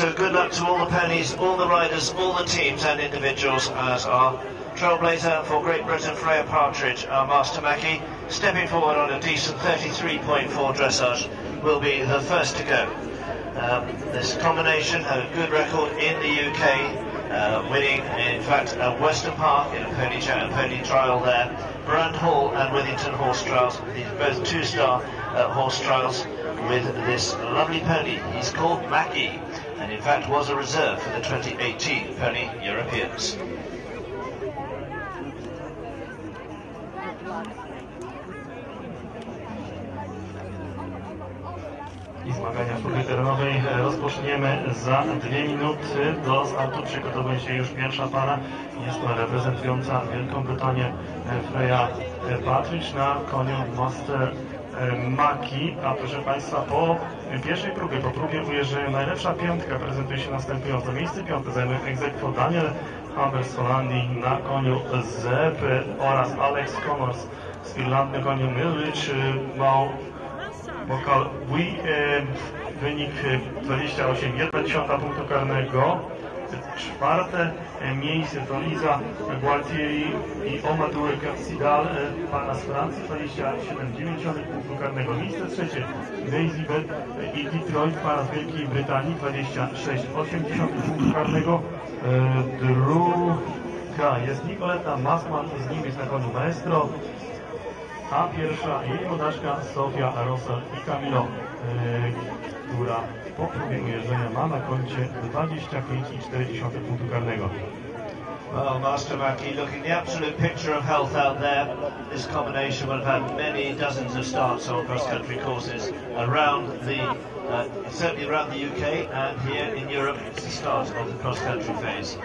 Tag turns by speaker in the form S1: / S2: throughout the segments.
S1: So good luck to all the ponies, all the riders, all the teams and individuals, as our trailblazer for Great Britain, Freya Partridge, our Master Mackie, stepping forward on a decent 33.4 dressage, will be the first to go. This combination had a good record in the UK, winning in fact at Weston Park in a pony trial there, Brand Hall and Withington Horse Trials, these both two-star horse trials with this lovely pony. He's called Mackie, and in fact was a reserve for the 2018 Pony Europeans.
S2: I zmagania sztuki terenowej rozpoczniemy za 2 minuty. Do startu przygotowuje się już pierwsza para. Jest to reprezentująca Wielką Brytanię Freya Partridge na koniu Master Mackie. A proszę Państwa, po pierwszej próbie, po próbie ujeżdżenia najlepsza piątka prezentuje się następująco. Miejsce piąte zajmuje ex aequo Daniel Haber z Holandii na koniu Zeb oraz Alex Connors z Irlandii na koniu Milridge Bokal Bui, wynik 28,1 punktu karnego. Czwarte miejsce to Liza Gualtieri i Amadou Capsidal, pana z Francji, 27,9 punktu karnego. Miejsce trzecie Daisy Bell i Detroit, pana z Wielkiej Brytanii, 26,8 punktu karnego. Druga jest Nicoletta Massman z Niemiec na koniu Maestro, a pierwsza jej rodaczka Sofia Rossel i Camilo, która po próbie ujeżdżenia ma na koncie 25,4 punktu karnego.
S1: Well, Master Mackie looking the absolute picture of health out there. This combination will have had many dozens of starts on cross-country courses around certainly around the UK, and here in Europe it's the start of the cross-country phase.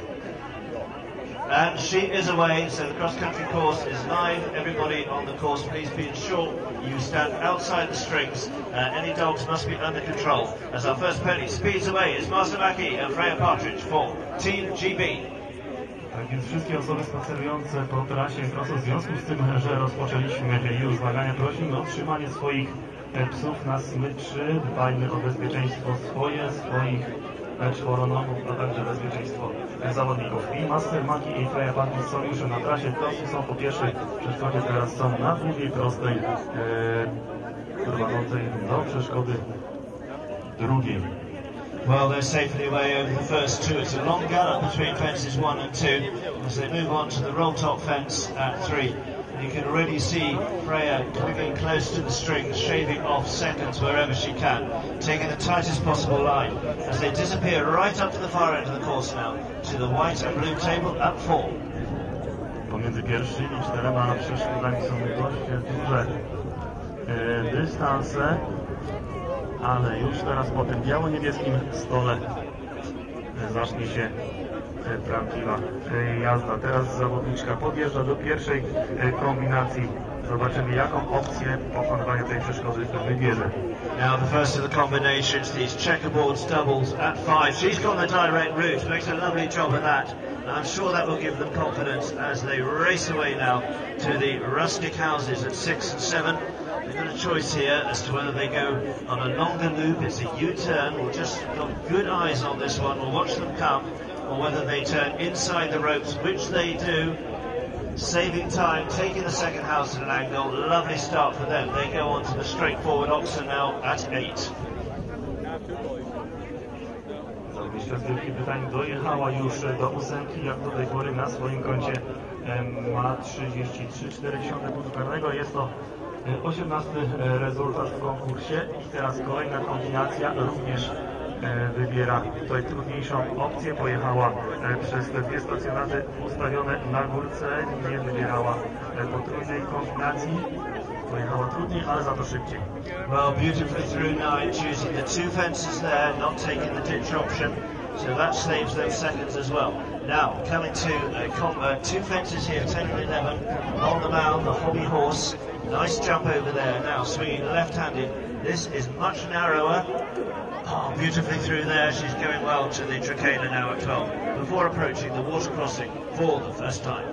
S1: And she is away, so the cross-country course is live. Everybody on the course, please be ensured you stand outside the strings. Any dogs must be under control. As our first pony speeds away is Master Mackie and Freya Partridge for Team GB.
S2: Tak więc wszystkie osoby spacerujące po trasie crossu, w związku z tym, że rozpoczęliśmy już zmagania, prosimy o trzymanie swoich psów na smyczy. Dbajmy o bezpieczeństwo swoich czworonogów, a także bezpieczeństwo zawodników. I Master Mackie i Freya Partridge są już na trasie crossu, są po pierwszej przeszkodzie, teraz są na drugiej prostej prowadzącej do przeszkody drugiej.
S1: Well, they're safely away over the first two. It's a long gallop between fences 1 and 2 as they move on to the roll top fence at 3. And you can already see Freya coming close to the strings, shaving off seconds wherever she can, taking the tightest possible line as they disappear right up to the far end of the course now, to the white and blue table at 4.
S2: Pomiędzy pierwszymi 4 przeszkodami są dość duże dystanse, ale już teraz po tym biało-niebieskim stole zacznie się prawdziwa jazda. Teraz zawodniczka podjeżdża do pierwszej kombinacji. Zobaczymy, jaką opcję pokonywania tej przeszkody wybierze.
S1: Now the first of the combinations, these checkerboards, doubles at 5. She's got the direct route, makes a lovely job of that. I'm sure that will give them confidence as they race away now to the rustic houses at 6 and 7. They've got a choice here as to whether they go on a longer loop, it's a U-turn, or just got good eyes on this one, or watch them come, or whether they turn inside the ropes, which they do, saving time, taking the second house at an angle. Lovely start for them. They go on to the straightforward Oxen now at 8.
S2: Zawodniczka z Wielkiej Brytanii dojechała już do 8, jak do tej pory na swoim koncie ma 33,4 punktu karnego. Jest to 18. rezultat w konkursie i teraz kolejna kombinacja również wybiera tutaj trudniejszą opcję. Pojechała przez te dwie stacjonaty ustawione na górce, nie wybierała potrójnej kombinacji. Pojechała trudniej, ale za to szybciej.
S1: Well, beautifully through 9, choosing the two fences there, not taking the ditch option, so that saves those seconds as well. Now, coming to two fences here, 10 and 11, on the mound, the hobby horse. Nice jump over there, now swinging left-handed. This is much narrower. Oh, beautifully through there, she's going well to the Trakehner now at 12, before approaching the water crossing for the first time.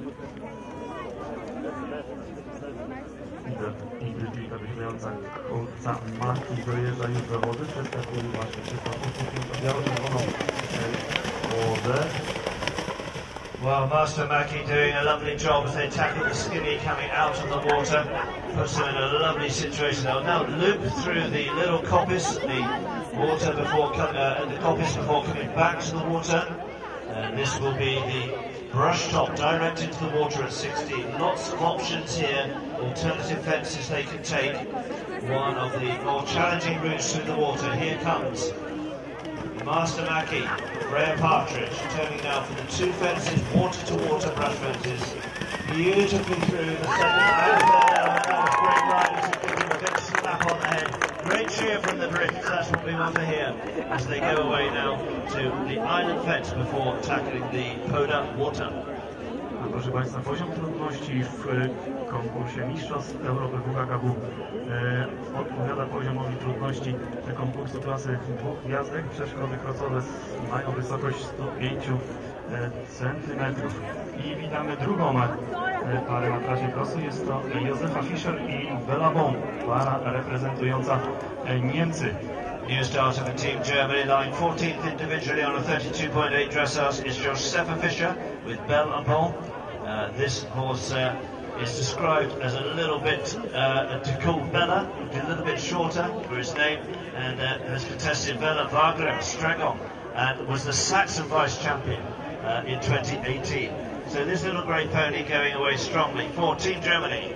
S2: I Brytyjka wyśmiejąca Maki dojeżdża już do wody, przeskakuje właśnie przez tą biało-czerwoną wodę.
S1: Well, Master Maki doing a lovely job as they tackle the Skinny coming out of the water, puts them in a lovely situation. They'll now loop through the little coppice, the water before the coppice before coming back to the water. And this will be the brush top direct into the water at 60. Lots of options here, alternative fences they can take. One of the more challenging routes through the water. Here comes Master Maki, Freya Partridge, turning now for the two fences, water-to-water brush fences. Beautifully through the second and that was great riders who give him a big slap on the head. Great cheer from the Brits, that's what we want to hear, as they go away now to the island fence before tackling the Poda water.
S2: Proszę Państwa, poziom trudności w konkursie Mistrzostw Europy WKKW odpowiada poziomowi trudności konkursu klasy dwóch gwiazdek. Przeszkody krocowe mają wysokość 105 cm. I witamy drugą parę na trasie krosu. Jest to Josefa Fischer i Bella Bon, para reprezentująca Niemcy.
S1: New starter for Team Germany, lying 14th individually on a 32.8 dressage is Josefa Fischer with Bella Bon. This horse is described as a little bit called Bella, a little bit shorter for his name, and has contested Bella Wagram Stragon and was the Saxon vice champion in 2018. So this little grey pony going away strongly for Team Germany.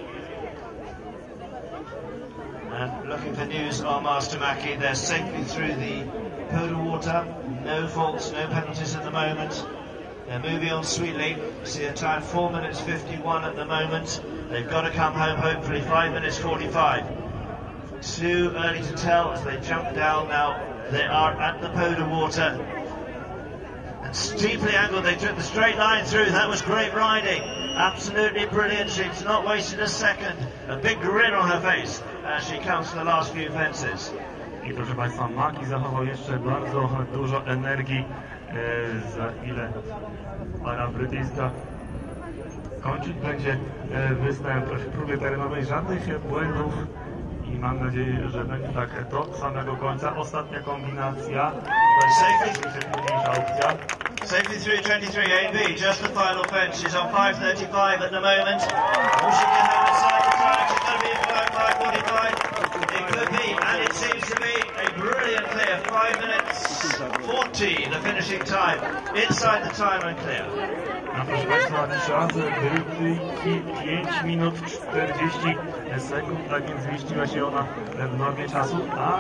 S1: And looking for news on Master Maki, they're safely through the Poda water, no faults, no penalties at the moment. They're moving on sweetly. See a time 4 minutes 51 at the moment. They've got to come home hopefully 5 minutes 45. Too early to tell as they jump down now. They are at the Poda water. And steeply angled, they took the straight line through. That was great riding. Absolutely brilliant. She's not wasted a second. A big grin on her face as she comes to the last few fences.
S2: I proszę Państwa, Maki zachował jeszcze bardzo dużo energii. Za chwilę para brytyjska kończyć będzie występ w próbie terenowej. Żadnych błędów i mam nadzieję, że będzie tak do samego końca. Ostatnia kombinacja. Najmniejsza opcja.
S1: Safely through 23 AB, just the final fence. She's on 5.35 at the moment. Will she get home inside the time? She's going to be in 5.45. It could be, and it seems to be a brilliant clear. 5 minutes 40, the finishing time. Inside the time and clear.
S2: A proszę Państwa, czas Brytyjki 5 minut 40 sekund, tak więc zmieściła się ona w normie czasu, a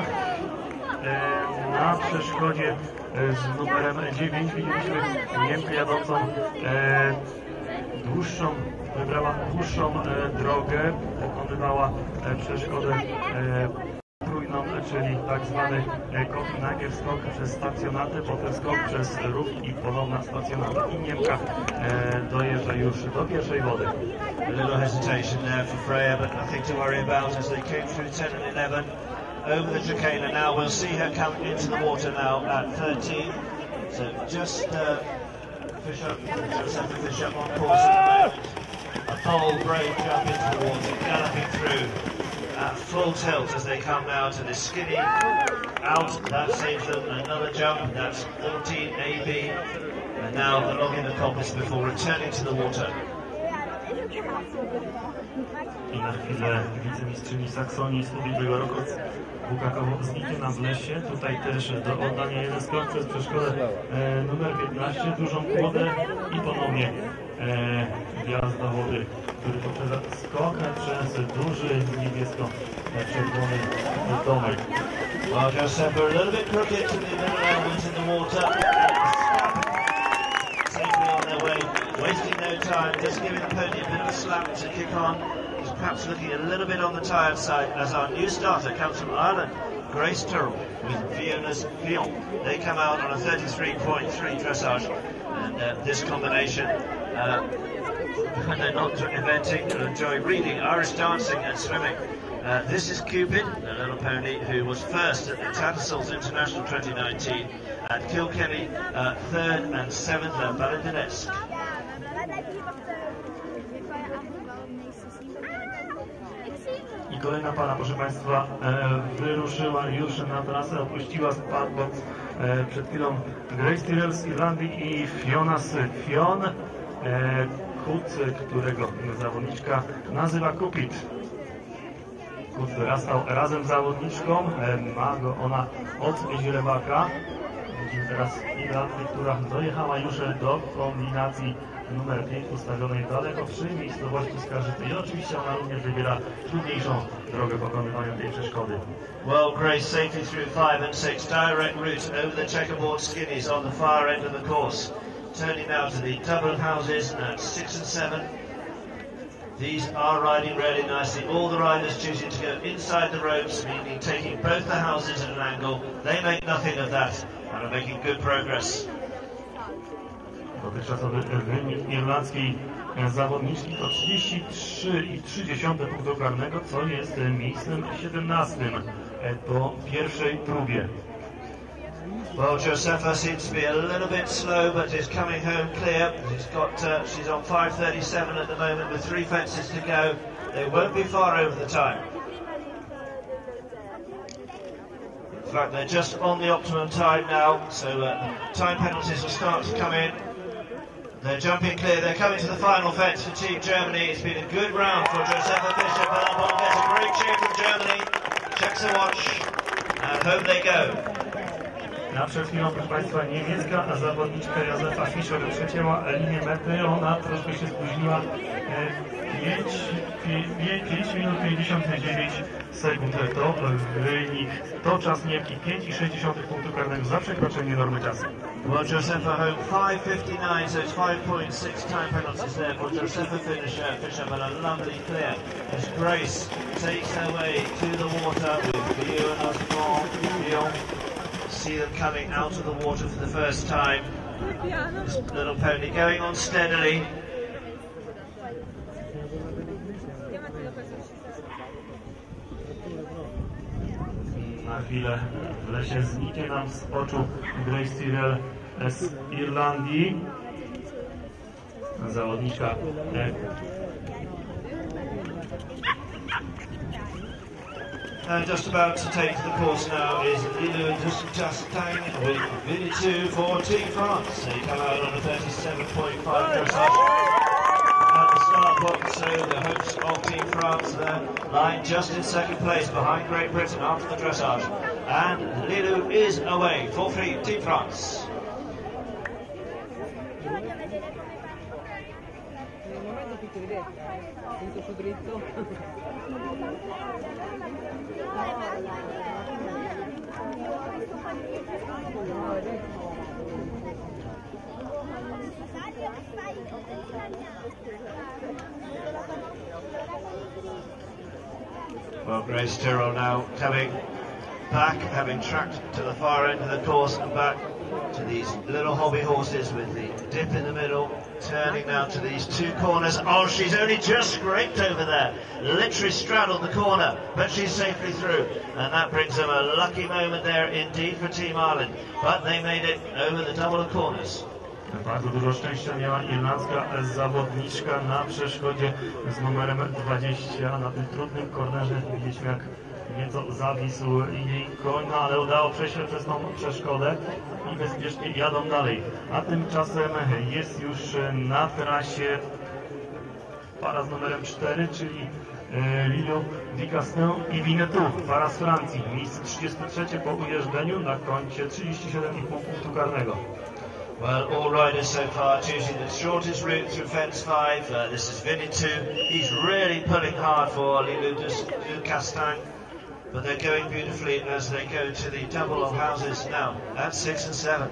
S2: na przeszkodzie z numerem 9 widzieliśmy Niemkę jadącą wybrała dłuższą drogę, pokonywała przeszkodę trójną, czyli tak zwany kopi, najpierw skok przez stacjonatę, potem skok przez rów i ponowna stacjonata. I Niemka dojeżdża już do pierwszej wody.
S1: A little hesitation there for Freya, but nothing to worry about as they came through 10 and 11 over the chicane. Now we'll see her come into the water now at 13. So just Josefa Fischer on course at the moment. A bold, brave jump into the water, galloping through at full tilt as they come now to the Skinny out. That saves them another jump. That's 14 AB. And now along the coppice before returning to the water.
S2: I na chwilę wicemistrzyni Saksonii z ubiegłego roku WKKW zniknie nam w lesie. Tutaj też do oddania jeden skok przez przeszkodę numer 15, dużą kłodę i ponownie gwiazda wody, który poprzedza skok przez duży niebiesko-czerwony domek.
S1: Well, Josefa a little bit crooked to the middle element in the water. Safely on their way, wasting no time, just giving the pony a bit of a slap to kick on. Just perhaps looking a little bit on the tired side as our new starter comes from Ireland, Grace Turrell with Fiona's Fion. They come out on a 33.3 dressage, and this combination, when they're not inventing, enjoy reading, Irish dancing and swimming. This is Cupid, a little pony who was first at the Tattersalls International 2019, and Kilkenny 3rd and 7th at Ballindinesque.
S2: I kolejna para, proszę Państwa, wyruszyła już na trasę, opuściła startbox przed chwilą Grace Tyrrell z Irlandii i Fiona Fionn, którego zawodniczka nazywa Cupid. Kut wyrastał razem z zawodniczką, ma go ona od źrebaka. Widzimy teraz Irlandię, która dojechała już do kombinacji numer 5 ustawionej daleko przy miejscowości Skarżycy i oczywiście ona również wybiera trudniejszą drogę pokonywania tej przeszkody.
S1: Well, Grace safely through 5 and 6, direct route over the checkerboard skinnies on the far end of the course. Turning now to the double houses at 6 and 7. These are riding really nicely. All the riders choosing to go inside the ropes, meaning taking both the houses at an angle. They make nothing of that and are making good progress.
S2: Dotychczasowy wynik irlandzkiej zawodniczki to 33,3 punktu karnego, co jest miejscem 17 po pierwszej próbie.
S1: Well, Josefa seems to be a little bit slow, but is coming home clear. She's on 5:37 at the moment with 3 fences to go. They won't be far over the time. In fact, they're just on the optimum time now, so time penalties will start to come in. They're jumping clear. They're coming to the final fence for Team Germany. It's been a good round for Josefa Fischer. Bellbon gets a great cheer from Germany. Checks her watch, and home they go.
S2: Na przed chwilą, proszę Państwa, niemiecka zawodniczka Josefa Fischer przecięła linię mety. Ona troszkę się spóźniła. 5 minut 59 sekund to wynik. To czas Niemki 5,6 punktu karnego za przekroczenie normy czasu.
S1: Well, Josefa home 5:59, so it's 5.6 time penalties there for Josefa Fischer, but a lovely clear as Grace takes her way to the water with Fionn. See them coming out of the water for the first time. This little pony going on steadily.
S2: Na chwilę w lesie zniknie nam z oczu Grace Tyrrell z Irlandii. Zawodniczka
S1: And just about to take the course now is Lilou Dustang with Vinicius for Team France. They come out on a 37.5 dressage at the start block, so the hopes of Team France there lying just in second place behind Great Britain after the dressage. And Lilou is away for free, Team France. Well, Grace Tyrrell now coming back, having tracked to the far end of the course and back to these little hobby horses with the dip in the middle, turning now to these 2 corners. Oh, she's only just scraped over there, literally straddled the corner, but she's safely through, and that brings them a lucky moment there indeed for Team Ireland, but they made it over the double of corners.
S2: Bardzo dużo szczęścia miała irlandzka zawodniczka na przeszkodzie z numerem 20. Na tym trudnym kornerze widzieliśmy, jak nieco zawisł jej koń, ale udało przejść przez tą przeszkodę i bezpiecznie jadą dalej. A tymczasem jest już na trasie para z numerem 4, czyli Lilou Dicastin i Winnetou, para z Francji. Miejsce 33 po ujeżdżeniu, na koncie 37,5 punktu karnego.
S1: Well, all riders so far choosing the shortest route through fence 5. This is Winnetou. He's really pulling hard for Lilou Dicastin, but they're going beautifully as they go to the double of houses now at 6 and 7.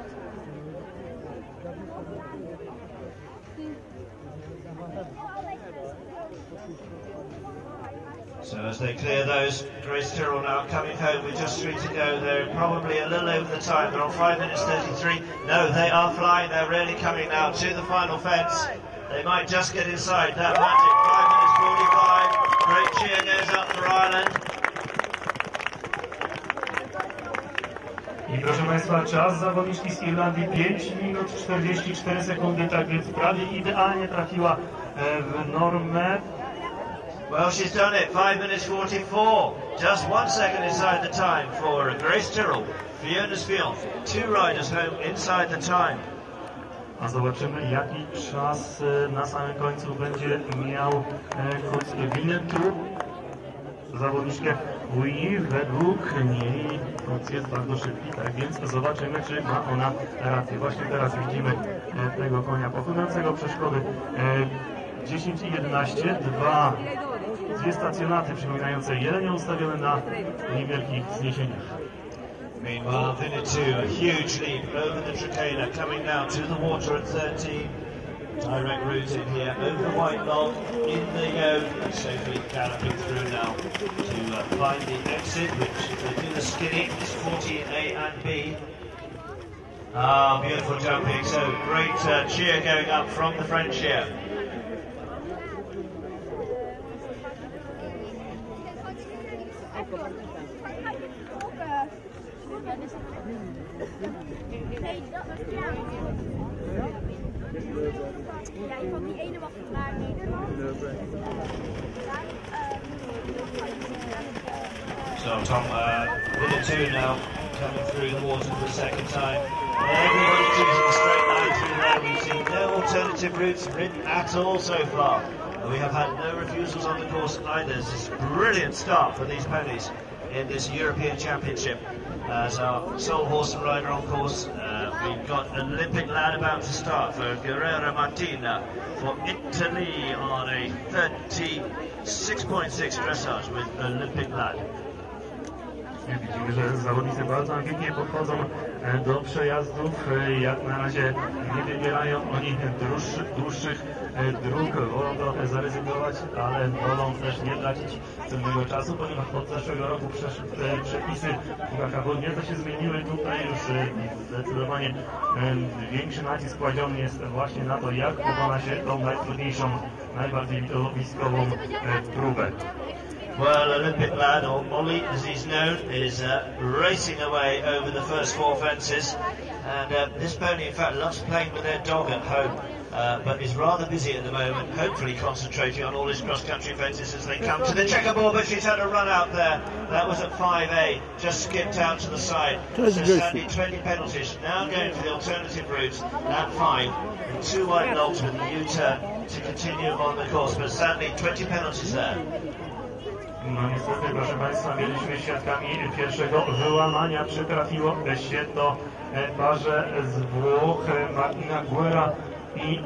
S1: So as they clear those, Grace Tyrrell now coming home with just 3 to go. They're probably a little over the time. They're on 5 minutes 33. No, they are flying. They're really coming now to the final fence. They might just get inside that magic 5 minutes 45. Great cheer goes up for Ireland.
S2: I proszę Państwa, czas zawodniczki z Irlandii 5 minut 44 sekundy, tak więc prawie idealnie trafiła w normę.
S1: Well, she's done it. 5 minutes 44. Just 1 second inside the time for Grace Tyrrell. Fiona Spion. 2 riders home inside the time.
S2: A zobaczymy, jaki czas na samym końcu będzie miał Winnetou. Zawodniczkę Wii, według niej jest bardzo szybki, tak więc zobaczymy, czy ma ona rację. Właśnie teraz widzimy tego konia pokonującego przeszkody 10 i 11, dwie stacjonaty przypominające jelenie ustawione na niewielkich zniesieniach.
S1: Meanwhile, Winnetou, a huge leap over the Trakehner, coming now to the water at 13. Direct route in here, over the white log, in the yoke, safely galloping through now to find the exit, which if they do the skinny, is 14A and B. Ah, beautiful jumping, so great cheer going up from the French here.
S3: Ja, ik vond die ene wat vandaag niet.
S1: So Tom Winnetou now coming through the water for the second time. Everybody choosing a straight line through there. We've seen no alternative routes ridden at all so far. We have had no refusals on the course either. This is a brilliant start for these ponies in this European Championship. As our sole horse and rider on course, we've got an Olympic lad about to start for Guerrera Martina for Italy on a 36.6 dressage with Olympic lad.
S2: Widzimy, że zawodnicy bardzo ambitnie podchodzą do przejazdów. Jak na razie nie wybierają oni dłuższych dróg, wolą trochę zaryzykować, ale wolą też nie tracić cennego czasu, ponieważ od zeszłego roku przepisy UKKW nieco się zmieniły. Tutaj już zdecydowanie większy nacisk kładziony jest właśnie na to, jak pokona się tą najtrudniejszą, najbardziej widowiskową próbę.
S1: Well, Olympic lad, or Ollie as he's known, is racing away over the first 4 fences. And this pony, in fact, loves playing with their dog at home, but is rather busy at the moment, hopefully concentrating on all his cross-country fences as they come to the checkerboard, but she's had a run out there. That was at 5A, just skipped out to the side. So sadly, 20 penalties. Now going for the alternative routes at 5, and 2 white logs with a U-turn to continue on the course, but sadly, 20 penalties there.
S2: No niestety, proszę Państwa, mieliśmy świadkami pierwszego wyłamania. Przytrafiło się to parze z Włoch, Martina Guerra i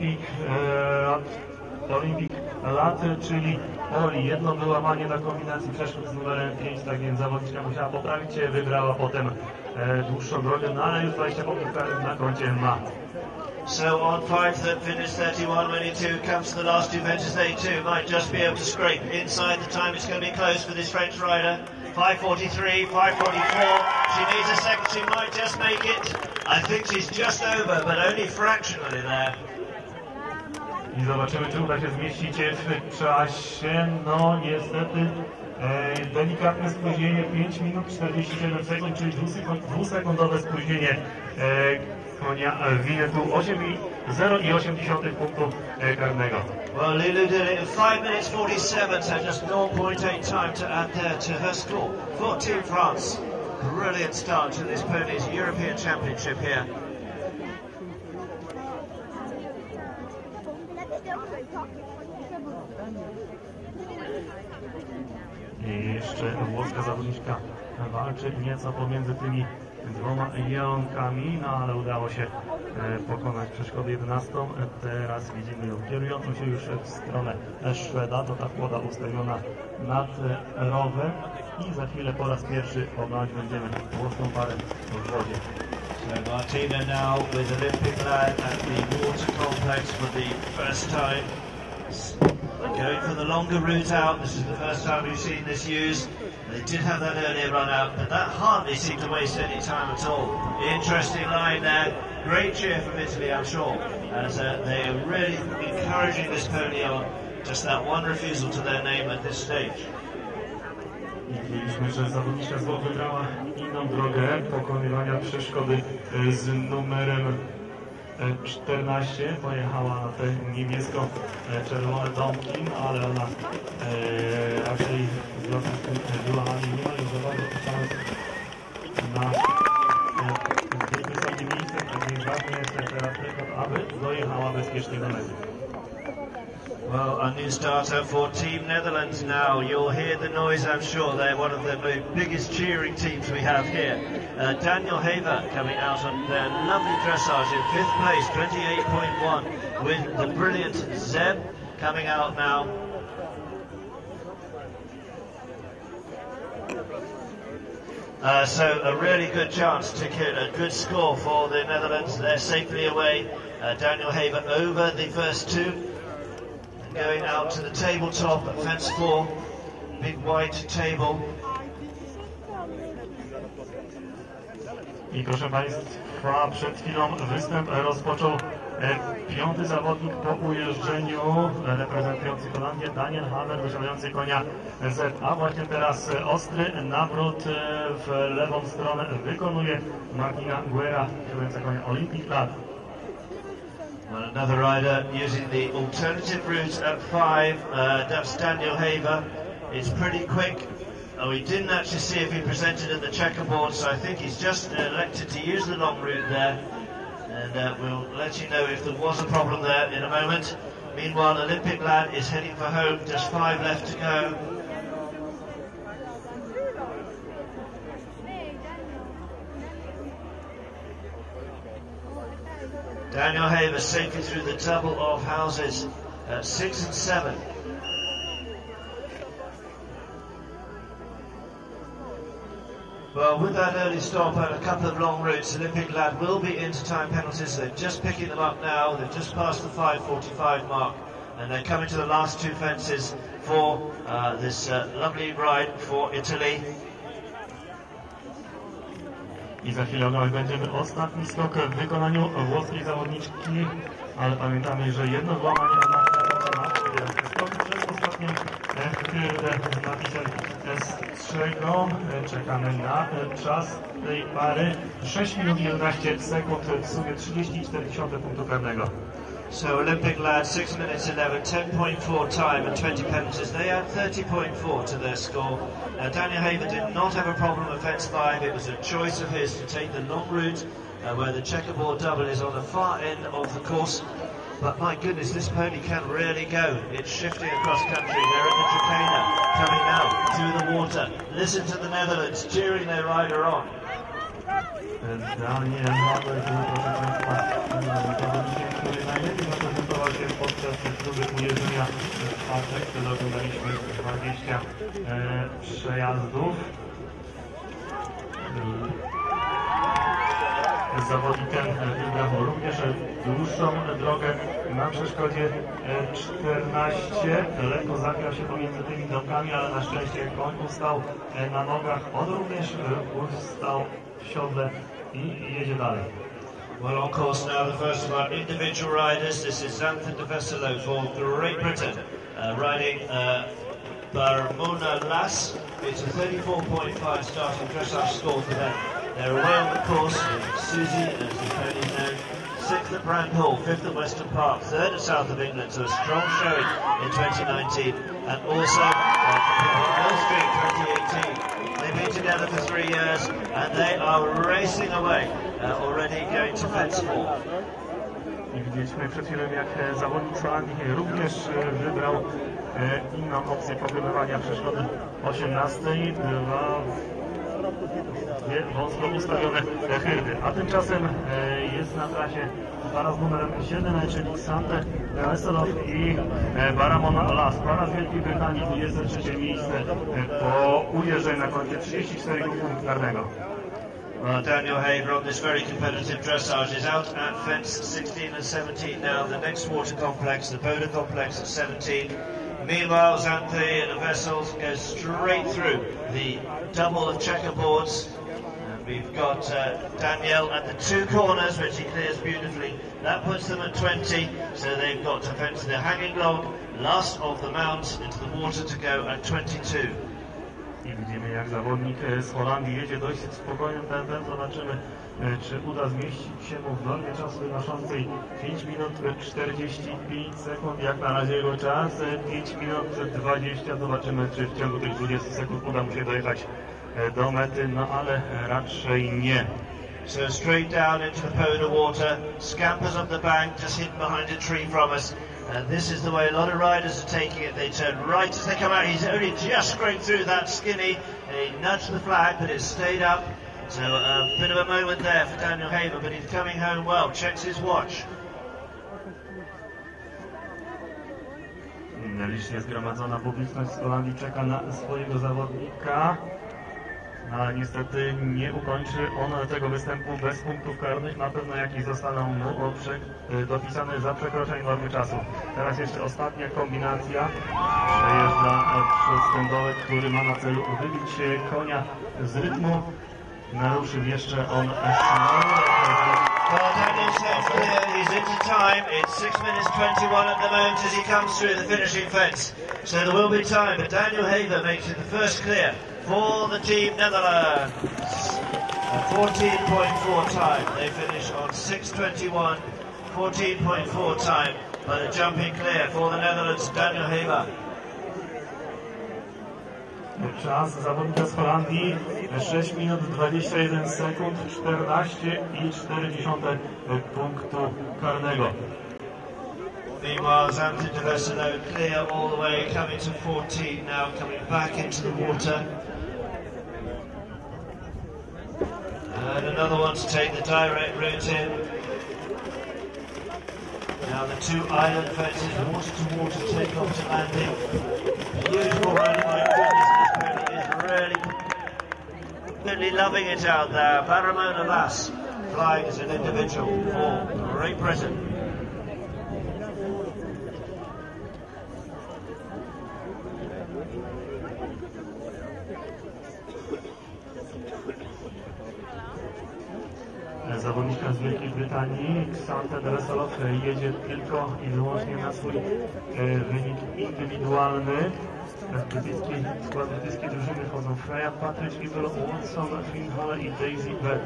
S2: Olympic Lat, czyli Oli. Jedno wyłamanie na kombinacji przeszkód z numerem 5, tak więc zawodniczka musiała poprawić się, wybrała potem dłuższą drogę, no ale już 20 punktów na koncie ma.
S1: So on 5 that finished 31, Winnetou comes to the last 2 fences. They too might just be able to scrape inside the time. It's going to be close for this French rider. 5:43, 5:44. She needs a second. She might just make it. I think she's just over, but only fractionally there.
S2: I zobaczymy, czy uda się zmieścić w czasie. No niestety delikatne spóźnienie, 5 minut 47 sekund, czyli 2-sekundowe spóźnienie konia Winnetou, 0,8 punktów karnego.
S1: Well, Lulu did it in 5 minutes 47, so just 0.8 time to add there to her score for Team France. Brilliant start to this pony's European Championship here.
S2: I jeszcze włoska zawodniczka walczy nieco pomiędzy tymi 2 jelonkami, no ale udało się pokonać przeszkodę 11. Teraz widzimy ją kierującą się już w stronę Szweda. To ta kłoda ustawiona nad rowem i za chwilę po raz pierwszy oglądać będziemy włoską parę w wodzie.
S1: So Martina now with Olympic lad at the water complex for the first time. Going for the longer route out. This is the first time we've seen this used. They did have that earlier run out, but that hardly seemed to waste any time at all. Interesting line there. Great cheer from Italy, I'm sure, as they are really encouraging this pony on. Just that one refusal to their name at this stage.
S2: Widzieliśmy, że zawodniczka z Włoch wybrała inną drogę pokonywania przeszkody z numerem 14 pojechała na te niebiesko-czerwone domki, ale ona raczej w związku z tym dualami nie ma już za bardzo szans na zbyt wysokie miejsce, tak więc ważny jest teraz rekord, aby dojechała bezpiecznie do mety.
S1: Well, a new starter for Team Netherlands now. You'll hear the noise, I'm sure. They're one of the biggest cheering teams we have here. Daniel Haver coming out on their lovely dressage in 5th place, 28.1, with the brilliant Zeb coming out now. So a really good chance to get a good score for the Netherlands. They're safely away. Daniel Haver over the first two. Going out to the tabletop at fence 4, big white table.
S2: I proszę Państwa, przed chwilą występ rozpoczął piąty zawodnik po ujeżdżeniu, reprezentujący Holandię, Daniel Haver, wysiadający konia Z. A właśnie teraz ostry nawrót w lewą stronę wykonuje Martina Guerra, kierująca konia Olympic Lad.
S1: Well, another rider using the alternative route at 5, that's Daniel Haver. It's pretty quick. We didn't actually see if he presented at the checkerboard, so I think he's just elected to use the long route there. And we'll let you know if there was a problem there in a moment. Meanwhile, Olympic Lad is heading for home, just 5 left to go. Daniel Haver safely through the double of houses at 6 and 7. Well, with that early stop and a couple of long routes, Olympic Lad will be into time penalties. They're just picking them up now. They've just passed the 5:45 mark, and they're coming to the last two fences for this lovely ride for Italy.
S2: I za chwilę będziemy ostatni skok w wykonaniu włoskiej zawodniczki, ale pamiętamy, że jedno złamanie ona skok przez ostatnią hyrdę z napisem strzegą. Czekamy na czas tej pary 6 minut i 11 sekund, w sumie 34 punktu karnego.
S1: So Olympic Lad 6 minutes 11, 10.4 time and 20 penalties. They add 30.4 to their score. Daniel Haver did not have a problem at fence 5. It was a choice of his to take the long route where the checkerboard double is on the far end of the course. But my goodness, this pony can really go. It's shifting across country. They're at the Trakehner, coming now through the water. Listen to the Netherlands cheering their rider on.
S2: Daniel Haver, proszę Państwa, zawodnikiem, który najlepiej zaprezentował się podczas próby ujeżdżenia w czwartek, wtedy oglądaliśmy 20 przejazdów. Zawodnik ten wybrał również dłuższą drogę na przeszkodzie 14. Lekko zagrał się pomiędzy tymi domkami, ale na szczęście koń ustał na nogach. On również ustał w siodle i jedzie dalej.
S1: Well, on course now, the first of our individual riders. This is Xanthan de Veselo for Great Britain, riding Barmona Lass. It's a 34.5 starting dressage score for them. They're away on the course with Susie, as the pony's known, 6th at Brand Hall, 5th at Weston Park, 3rd at South of England, so a strong showing in 2019, and also Mill Street 2018. They've been together for 3 years, and they are racing away, already going to fence 4.
S2: I widzieliśmy przed chwilą, jak zawodnik z Holandii również wybrał inną opcję pokonywania przeszkody 18. Dwie wąsko ustawione hyrdy. A tymczasem jest na trasie para z numerem 7, czyli Xanthan de Veselo i Barmona Lass. Para z Wielkiej Brytanii, 23 miejsce po ujeżdżeniu na koncie 34 punktów karnego.
S1: Well, Daniel Haver on this very competitive dressage is out at fence 16 and 17 now. The next water complex, the Boda complex at 17. Meanwhile, Xanthan de Veselo goes straight through the double of checkerboards. And we've got Daniel at the two corners, which he clears beautifully. That puts them at 20, so they've got to fence the hanging log, last of the mount, into the water to go at 22.
S2: I widzimy, jak zawodnik z Holandii jedzie dość spokojnym tempem. Zobaczymy, czy uda zmieścić się mu w normie czasu wynoszącej 5 minut 45 sekund. Jak na razie jego czas 5 minut 20. Zobaczymy, czy w ciągu tych 20 sekund uda mu się dojechać do mety, no ale raczej nie.
S1: So straight down into the Poda water, scampers up the bank, just hidden behind a tree from us. And this is the way a lot of riders are taking it. They turn right as they come out. He's only just scraped through that skinny. He nudged the flag, but it stayed up. So a bit of a moment there for Daniel Haver, but he's coming home well. Checks his watch.
S2: Licznie zgromadzona publiczność z Holandii czeka na swojego zawodnika. Ale niestety nie ukończy on tego występu bez punktów karnych. Na pewno jakieś zostaną mu dopisane za przekroczenie normy czasu. Teraz jeszcze ostatnia kombinacja. Przejeżdża przez ten dołek, który ma na celu wybić konia z rytmu. Naruszył jeszcze on
S1: Well, Daniel's now clear. He's into time. It's 6 minutes 21 at the moment as he comes through the finishing fence. So there will be time, but Daniel Haver makes it the first clear for the Team Netherlands. A 14.4 time. They finish on 6:21. 14.4 time, but a jumping clear for the Netherlands, Daniel Haver.
S2: Czas zawodnika z Holandii 6 minut 21 sekund 14,4 punktu karnego.
S1: Meanwhile, Xanthi de Veselo clear all the way, coming to 14 now, coming back into the water. And another one to take the direct route in. Now the two island fences, water to water, take off to landing. Beautiful riding, my goodness, this pony is really loving it out there. Baramona Lass flying as an individual for Great Britain.
S2: Zawodniczka z Wielkiej Brytanii, Xanthi de Veselo, jedzie tylko i wyłącznie na swój wynik indywidualny. W skład brytyjskiej drużyny wchodzą Freya Patridge, Isabel Watson, Finn Hole i Daisy Bell.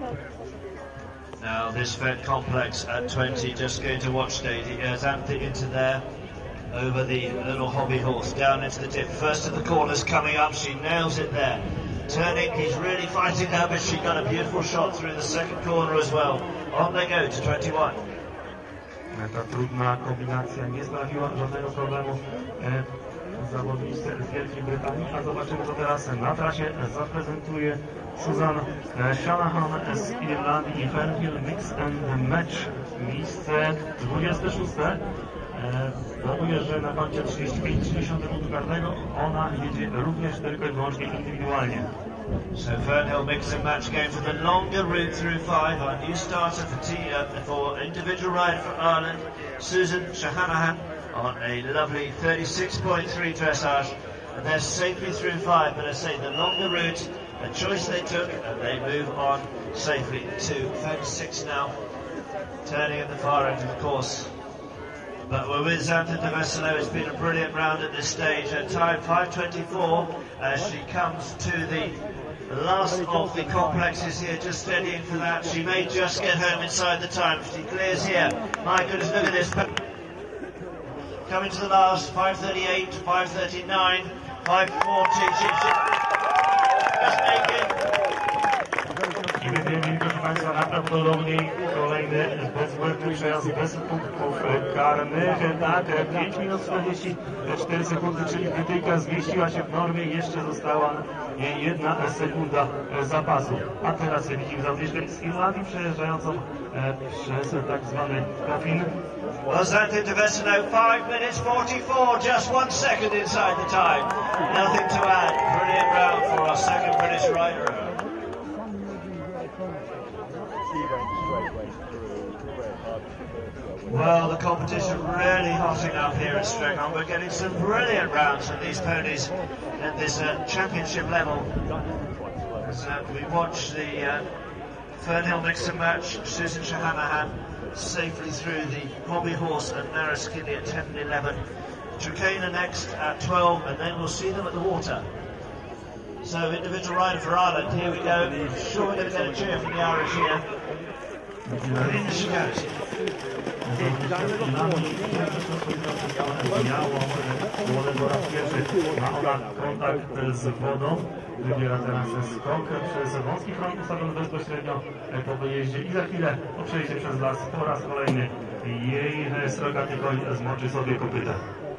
S1: Now this vet complex at 20, just going to watch Xanthi into there, over the little hobby horse, down into the dip. First of the corners coming up, she nails it there. Turning, he's really fighting her, but she got a beautiful shot through the second corner as well. On they go to 21.
S2: Ta trudna kombinacja nie sprawiła żadnego problemu zawodnicy z Wielkiej Brytanii, a zobaczymy, co teraz na trasie zaprezentuje Susan Shanahan z Irlandii i Fernhill Mix and Match. Miejsce 26. Planuje, że na koncie 35,3 punktu karnego ona jedzie również tylko i wyłącznie indywidualnie.
S1: So Fernhill Mix and Match going for the longer route through 5. Our new starter for individual rider from Ireland, Susan Shanahan, on a lovely 36.3 dressage. And they're safely through 5, but I say the longer route, a choice they took, and they move on safely to fence 6 now, turning at the far end of the course. But we're with Xanthi de Veselo. It's been a brilliant round at this stage. Her time 5:24 as she comes to the last of the complexes here, just steadying for that. She may just get home inside the time if she clears here. My goodness, look at this. Coming to the last, 5:38, 5:39, 5:40. She's just making.
S2: I widzimy, proszę Państwa, najprawdopodobniej kolejny bezbłędny przejazd bez punktów karnych. Tak, 5 minut 44 sekundy, czyli Brytyjka zmieściła się w normie, jeszcze została jej 1 sekunda zapasu. A teraz widzimy zawodniczkę z Irlandii przejeżdżającą przez tak zwany Raffin.
S1: Well, Xanthi de Veselo, 5 minutes 44, just 1 second inside the time. Nothing to add. Brilliant round for our second British rider. Well, the competition really hotting up here at Stringham. We're getting some brilliant rounds from these ponies at this championship level. As we watch the Fernhill Mix and Match, Susan Shanahan safely through the hobby horse and Narrow-Skinny at 10 and 11. Trakehner next at 12, and then we'll see them at the water. So individual rider for Ireland, here we go. Sure we're going to get a cheer from the Irish here. In the chicanes.
S2: Po raz pierwszy ma ona kontakt z wodą. Wybiera teraz skok przez wąski front ustawiony bezpośrednio po wyjeździe i za chwilę po przejście przez las po raz kolejny jej srogaty koń zmoczy sobie kopyta.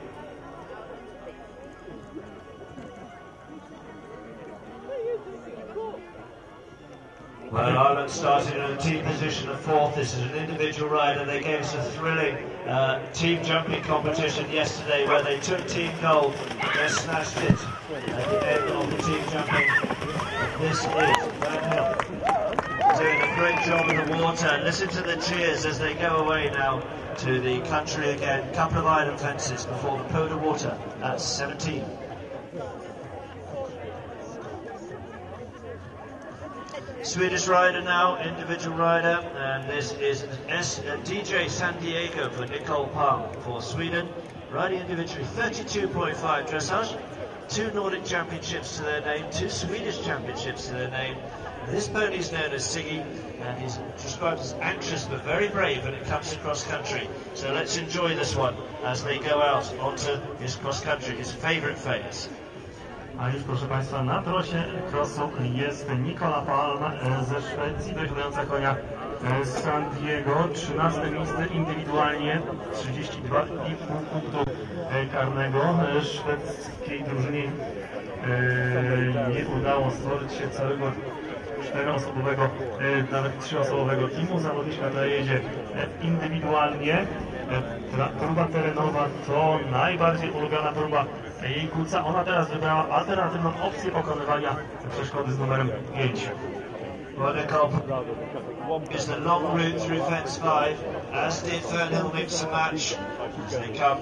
S1: Well, Ireland started in a team position of fourth. This is an individual rider. They gave us a thrilling team jumping competition yesterday where they took team gold and they smashed it at the end of the team jumping. This is Van Hill doing a great job in the water. Listen to the cheers as they go away now to the country again. A couple of island fences before the Poda Water at 17. Swedish rider now, individual rider, and this is DJ San Diego for Nicole Palm for Sweden. Riding individually 32.5 dressage, 2 Nordic championships to their name, 2 Swedish championships to their name. This pony is known as Siggy, and he's described as anxious but very brave when it comes to cross country. So let's enjoy this one as they go out onto his cross country, his favourite phase.
S2: A już proszę Państwa, na trosie crossu jest Nicola Palm ze Szwecji, dojrzewająca konia z San Diego, 13 miejsce indywidualnie, 32,5 punktu karnego. Szwedzkiej drużynie nie udało stworzyć się całego 4-osobowego, nawet 3-osobowego teamu. Zawodniczka ta jedzie indywidualnie. Próba terenowa to najbardziej ulubiona próba jej kuca. Ona teraz wybrała alternatywną opcję pokonywania przeszkody z numerem 5.
S1: Is the long route through fence 5, as did Fernhill Mix and Match. As they come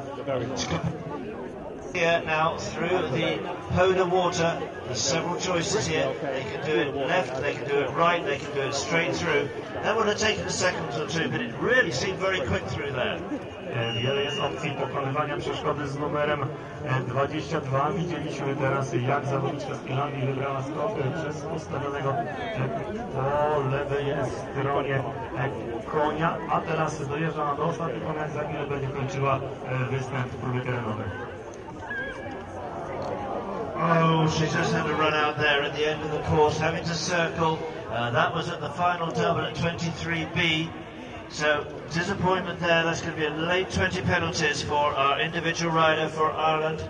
S1: here now through the Poda Water. There's several choices here. They can do it left, they can do it right, they can do it straight through. That would have taken a second or two, but it really seemed very quick through there.
S2: Wiele jest opcji pokonywania przeszkody z numerem 22. Widzieliśmy teraz, jak zawodniczka z Irlandii wybrała skok przez postawionego po lewej stronie konia, a teraz dojeżdża do ostatniego konia, za chwilę będzie kończyła występ w próbie terenowej.
S1: Oh, she just had to run out there at the end of the course, having to circle. That was at the final double at 23B. So, disappointment there. That's going to be a late 20 penalties for our individual rider for Ireland.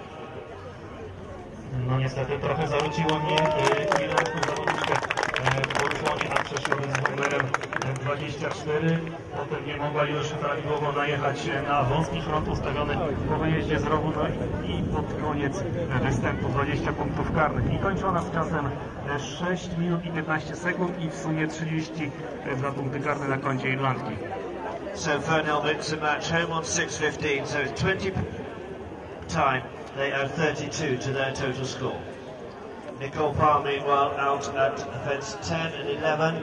S2: No niestety trochę zawróciło mnie irlandzką zawodniczkę po odsłonie na przeszkody z numerem 24. Potem nie mogła już prawidłowo najechać na wąski front ustawiony po wyjeździe z rowu. No i pod koniec występu 20 punktów karnych. I kończona z czasem 6 minut i 15 sekund i w sumie 32 punkty karne na koncie Irlandki.
S1: So Fernhill Mix and Match home on 6:15, so 20 time. They add 32 to their total score. Nicole Palm, meanwhile, out at fence 10 and 11.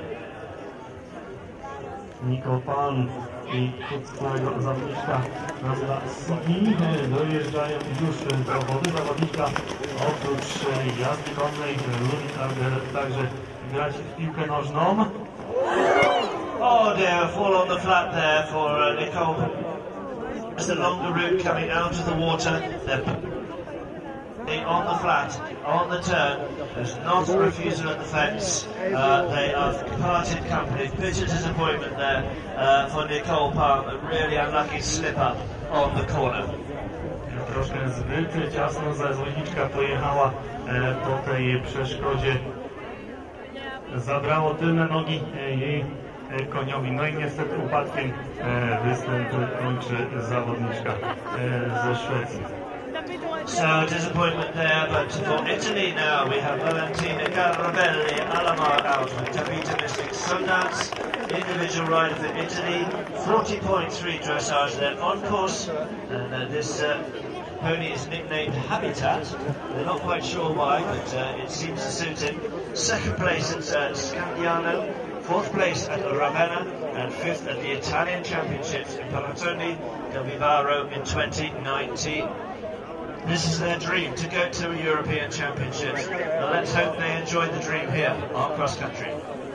S2: Nicole Palm i swojego zawodniczka nazywa Siggy. Dojeżdżają już do wody. Zawodniczka oprócz jazdy konnej lubi także grać w piłkę nożną.
S1: Oh dear, fall on the flat there for Nicole. It's the longer route coming out of the water. They're on the flat, on the turn. There's not a refusal at the fence. They are parted company. Bitter disappointment there for Nicole Palm. A really unlucky slip up on the corner.
S2: Troszkę zbyt ciasno zawodniczka pojechała po tej przeszkodzie. Zabrało tylne nogi jej koniowi. No i niestety upadkiem występ kończy zawodniczka ze Szwecji.
S1: So disappointment there, but for Italy now we have Valentina Garabelli, Alamar out with Tabita Mystic Sundance, individual rider for Italy, 40.3 dressage there on course, and this pony is nicknamed Habitat. They're not quite sure why, but it seems to suit him. Second place at Scandiano, fourth place at Ravenna, and fifth at the Italian Championships in Panettone del Vivaro in 2019. This is their dream, to go to European Championships. Let's hope they enjoy the dream here on cross country.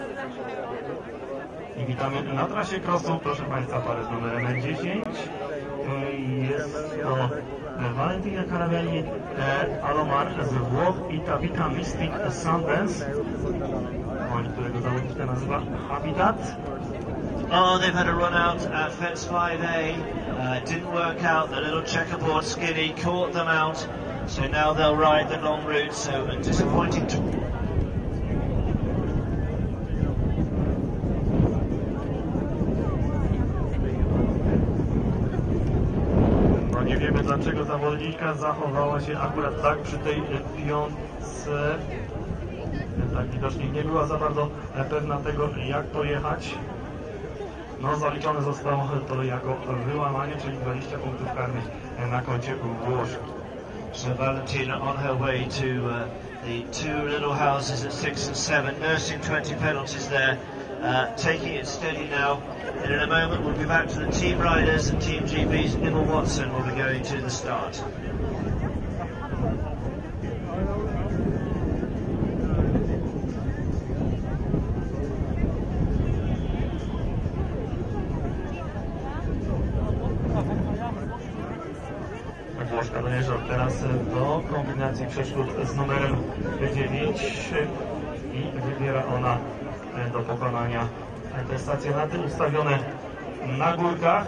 S2: I witamy na trasie crossu, proszę Państwa, parę z numerem 10. Jest to Valentina Caravelli, Alomar z Włoch i Tabitha Mystic Sundance, którego zawodniczka nazywa Habitat.
S1: Oh, they've had a run out at fence 5A. Didn't work out. The little checkerboard skinny caught them out. So now they'll ride the long route. So a disappointing.
S2: No nie wiemy, dlaczego zawodniczka zachowała się akurat tak przy tej piątce. Tak widocznie nie była za bardzo pewna tego, jak to jechać. No, zaliczone zostało to jako wyłamanie, czyli 20 punktów karnych na koncie Włoszech.
S1: So Valentina on her way to the two little houses at 6 and 7, nursing 20 penalties there, taking it steady now. And in a moment we'll be back to the team riders and Team GB's Nibble Watson will be going to the start.
S2: Włoszka dojeżdża teraz do kombinacji przeszkód z numerem 9 i wybiera ona do pokonania te stacjonaty ustawione na górkach.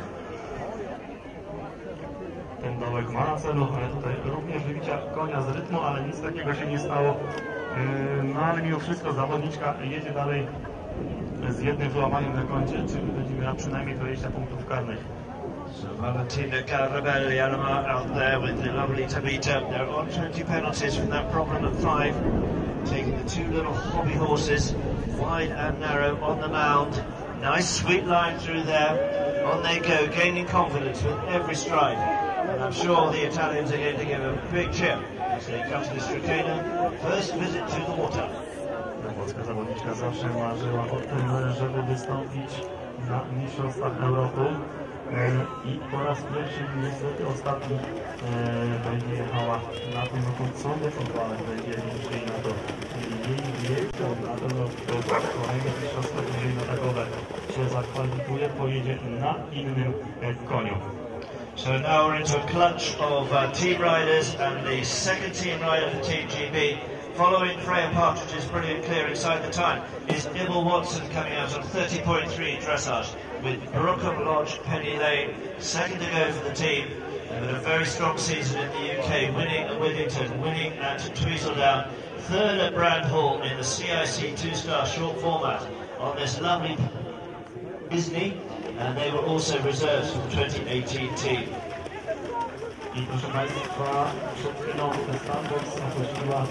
S2: Ten dołek ma na celu tutaj również wybicia konia z rytmu, ale nic takiego się nie stało. No ale mimo wszystko zawodniczka jedzie dalej z jednym wyłamaniem na koncie, czyli będzie miała przynajmniej 20 punktów karnych.
S1: So Valentina Caravelli out there with the lovely Tabitha. They're on 20 penalties from that problem at 5. Taking the two little hobby horses, wide and narrow on the mound. Nice sweet line through there. On they go, gaining confidence with every stride. And I'm sure the Italians are going to give a big cheer as they come to this Trecena. First visit to the water.
S2: Włoska zawodniczka zawsze marzyła o tym, żeby wystąpić na Mistrzostwach Europy. I po raz pierwszy, niestety ostatni, będzie jechała na tym roku co ale będzie liczyli na to jej wiek, na pewno kolejne mistrzostwo, jeżeli na takowe się zakwalifikuje, pojedzie na innym koniu.
S1: So now we're into a clutch of team riders and the second team rider for Team GB. Following Freya Partridge's brilliant clear inside the time is Nibble Watson coming out on 30.3 dressage with Brookham Lodge, Penny Lane, second to go for the team. They've had a very strong season in the UK, winning at Withington, winning at Tweedledown, third at Brand Hall in the CIC two-star short format on this lovely Disney, and they were also reserves for the 2018 team.
S2: I proszę Państwa, przed chwilą Sanders opuściła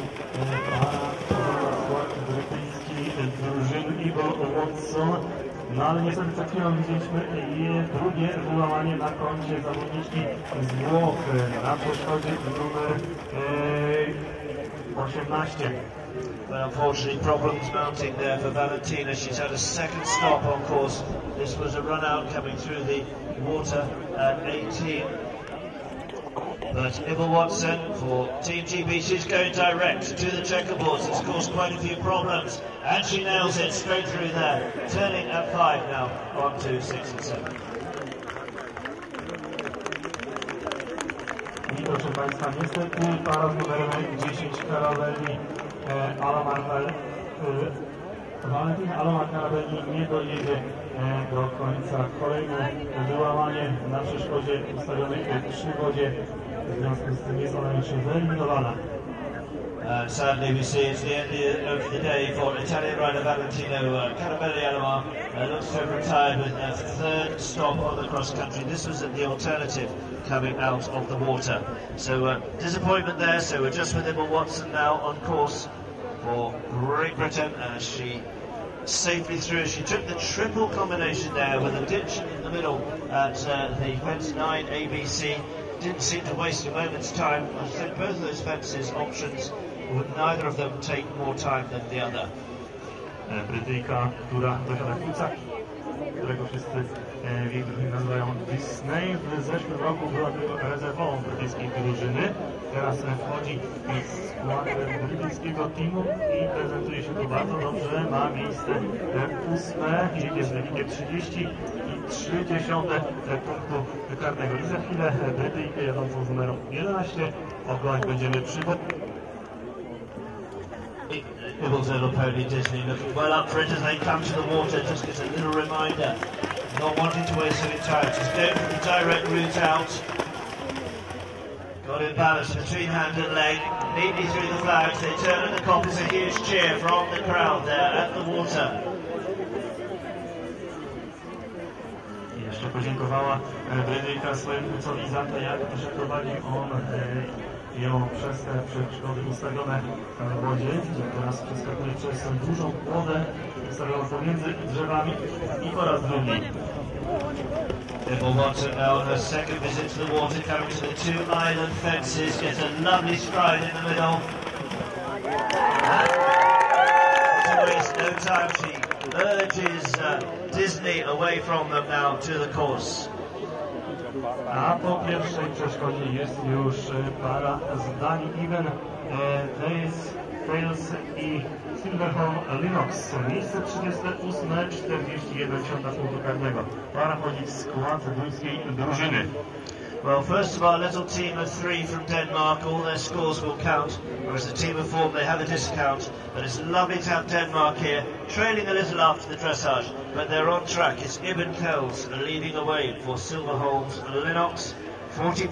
S2: skład brytyjski drużyny Nibble Watson. No ale niestety przed chwilą widzieliśmy drugie wyłamanie na koncie zawodniczki z Włoch na przeszkodzie numer 18.
S1: But unfortunately, problems mounting there for Valentina. She's had a second stop on course. This was a run out coming through the water at 18. But Nibble Watson for Team GB, she's going direct to the checkerboards. It's caused quite a few problems. And she nails it straight through there. Turning at 5 now, on to 6 and 7.
S2: I proszę Państwa, niestety para z numerem 10 Caravelli, Valentina Alomar Caravelli nie dojedzie do końca. Kolejne wyłamanie na przeszkodzie ustawionej przy wodzie. W związku z tym jest ona już wyeliminowana.
S1: Sadly, we see it's the end of the day for Italian rider Valentino Caravelli Alomar. Looks to have retired with a third stop on the cross country. This was the alternative coming out of the water. So disappointment there. So we're just with Nibble Watson now on course for Great Britain, as she safely through. She took the triple combination there with a ditch in the middle at the fence 9 ABC. Didn't seem to waste a moment's time. I think both of those fences options would neither of them take more time than the other.
S2: Brytyjka, która dosiada kucaki. którego wszyscy w jej drużynie nazywają Disney. W zeszłym roku była tylko rezerwową brytyjskiej drużyny. Teraz wchodzi w skład brytyjskiego teamu i prezentuje się tu bardzo dobrze. Ma miejsce 8, jedzie z wynikiem 30,3 punktu karnego. I za chwilę Brytyjkę jadącą z numerem 11 oglądać będziemy przy
S1: Ibbles little pony Disney looking well up for it as they come to the water. Just gets a little reminder, not wanting to waste any time, just going for the direct route out. Got in balance between hand and leg, neatly through the flags. They turn and the cop is a huge cheer from the crowd there at the water.
S2: Jeszcze podziękowała Brytyjka swojemu ojcowi za to, jak przeprowadził on ją przez te przeszkody ustawione w wodzie, gdzie teraz przeskakuje przez dużą kłodę ustawioną pomiędzy drzewami i po raz drugi.
S1: Ibble Watson now on her second visit to the water, coming to the two island fences, gets a lovely stride in the middle. To waste no time, she urges Disney away from them now to the course.
S2: A po pierwszej przeszkodzie jest już para zdań Even Tales i Silverholm Lennox. Miejsce 38, 41 punktu karnego. Para wchodzi w skład duńskiej drużyny.
S1: Well, first of all, little team of 3 from Denmark, all their scores will count, whereas the team of 4, they have a discount. But it's lovely to have Denmark here, trailing a little after the dressage, but they're on track. It's Ibn Kells leading away for Silverholm's Lennox, 40.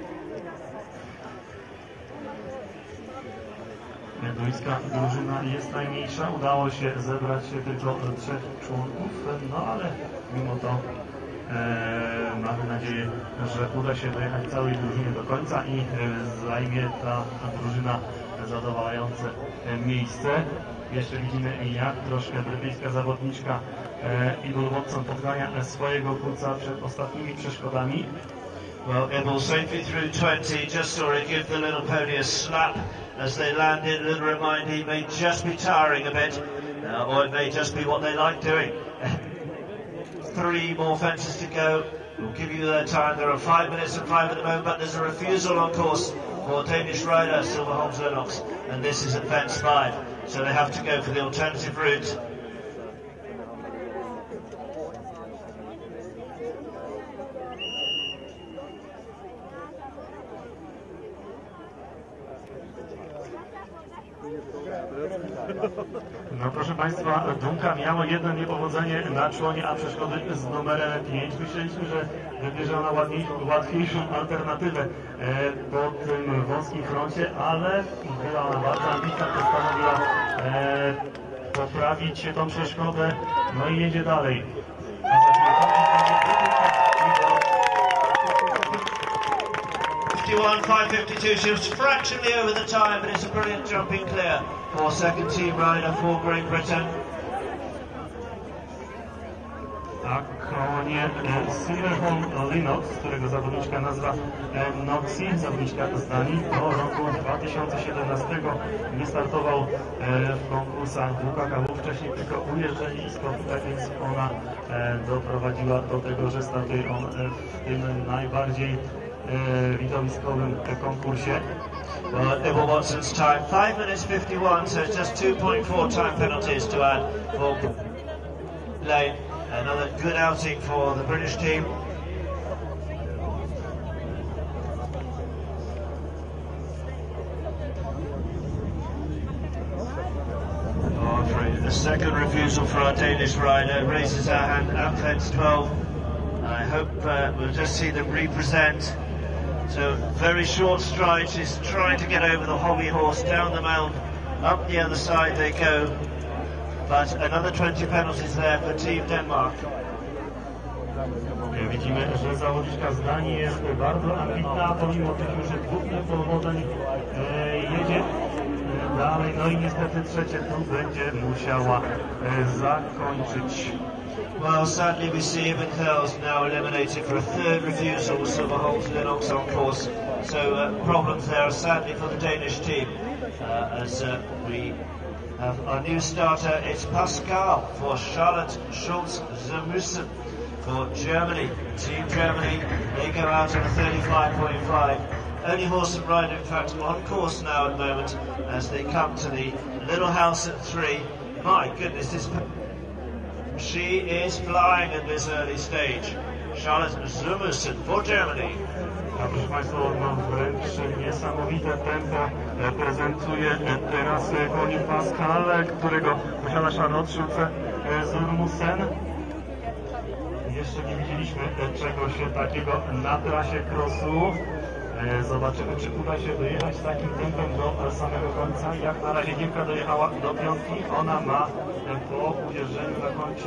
S2: Duńska drużyna jest najmniejsza, udało się zebrać tylko 3 członków, no ale mimo to mamy nadzieję, że uda się dojechać całej drużynie do końca i zajmie ta drużyna zadowalające miejsce. Jeszcze widzimy, jak troszkę brytyjska zawodniczka Ibble Watson podgania swojego kurca przed ostatnimi przeszkodami.
S1: Well, Ibble safely through 20, just saw it give the little pony a slap as they landed. A little reminder, he may just be tiring a bit, or it may just be what they like doing. 3 more fences to go. We'll give you their time. There are 5 minutes and 5 at the moment, but there's a refusal on course for Danish rider Silverholm Lennox, and this is at fence 5, so they have to go for the alternative route.
S2: No proszę Państwa, Dunka miało jedno niepowodzenie na członie, a przeszkody z numerem 5. Myśleliśmy, że wybierze ona łatwiejszą alternatywę po tym wąskim froncie, ale była ona bardzo ambitna, postanowiła poprawić tą przeszkodę, no i jedzie dalej.
S1: A 5:52, she was fractionally over the time, but it's a brilliant jumping clear for second team rider for Great Britain.
S2: A konie Silverholm Lennox, którego zawodniczka nazywa Noxie, zawodniczka z Danii, do roku 2017 nie startował w konkursach w WKKW, wcześniej tylko ujeżdżalisko, tak więc ona doprowadziła do tego, że startuje on w tym najbardziej widowiskowym konkursie.
S1: Well, Ibble Watson's time, 5 minutes 51, so just 2.4 time penalties to add for Lane. Another good outing for the British team. The second refusal for our Danish rider, raises our hand at fence 12. I hope we'll just see them represent. So very short stride, she's trying to get over the hobby horse, down the mound, up the other side they go. But another 20 penalties there for Team Denmark.
S2: Widzimy, że zawodniczka z Danii jest bardzo ambitna, pomimo tych już 2 niepowodzeń jedzie dalej, no i niestety trzecie tu będzie musiała zakończyć.
S1: Well, sadly we see Ibn Kells now eliminated for a 3rd refusal with Silverholm Lennox on course. So problems there sadly for the Danish team as we Our new starter is Pascal for Charlotte Schulz-Zermussen for Germany. Team Germany, they go out on a 35.5. Only horse and rider, in fact, on course now at the moment as they come to the Little House at 3. My goodness, she is flying at this early stage. Charlotte Zermussen for Germany.
S2: Proszę Państwa, wręcz niesamowite tempo prezentuje teraz koni Pascal, którego posiada Charlotte Schulz-Zermussen. Jeszcze nie widzieliśmy czegoś takiego na trasie crossu. Zobaczymy, czy uda się dojechać takim tempem do samego końca. Jak na razie Niemka dojechała do piątki. Ona ma po uderzeniu na końcu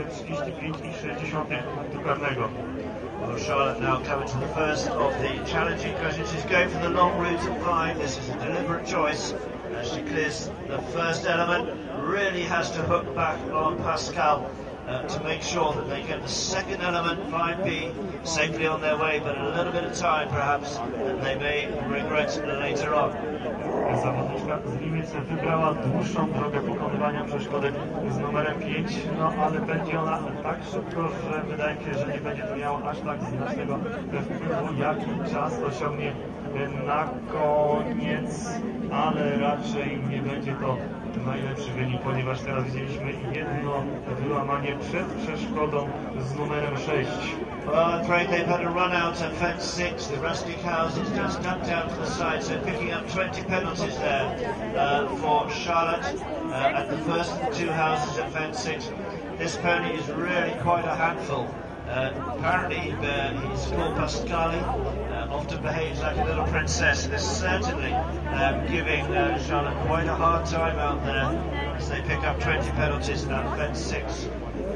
S2: 35,6 punktu karnego.
S1: Well, Charlotte now coming to the first of the challenging questions. She's going for the long route of 5. This is a deliberate choice. As she clears the first element, really has to hook back on Pascal to make sure that they get the second element, 5B, safely on their way, but a little bit of time perhaps that they may regret later on.
S2: Zawodniczka z Niemiec wybrała dłuższą drogę pokonywania przeszkody z numerem 5, no ale będzie ona tak szybko, że wydaje mi się, że nie będzie to miało aż tak znacznego wpływu, jaki czas osiągnie na koniec, ale raczej nie będzie to najlepszy wynik, ponieważ teraz widzieliśmy jedno wyłamanie przed przeszkodą z numerem 6.
S1: Well, I'm afraid they've had a run out at fence 6. The Rustic House is just ducked out to the side, so picking up 20 penalties there for Charlotte at the first of the two houses at fence 6. This pony is really quite a handful. Apparently he's called Pascali, often behaves like a little princess, and is certainly giving Charlotte quite a hard time out there as they pick up 20 penalties at fence 6.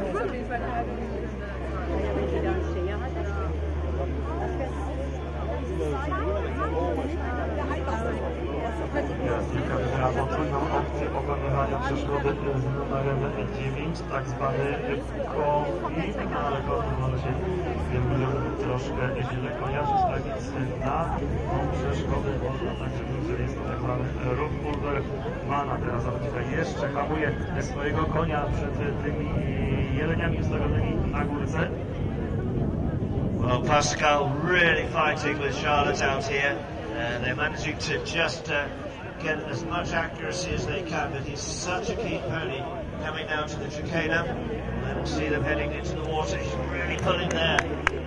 S2: Teraz Niemka wybrała potrójną opcję pokonywania przeszkody z numerem 9, tak zwany COVID, ale COVID może się troszkę źle kojarzyć, tak więc na tą przeszkodę można także mówić, że jest to tak zwany ruch Pulvermana. Teraz zawodnika jeszcze hamuje swojego konia przed tymi jeleniami ustawionymi na górce.
S1: Well, Pascal really fighting with Charlotte out here. They're managing to just get as much accuracy as they can, but he's such a keen pony coming down to the Chicana. And see them heading into the water. He's really pulling there.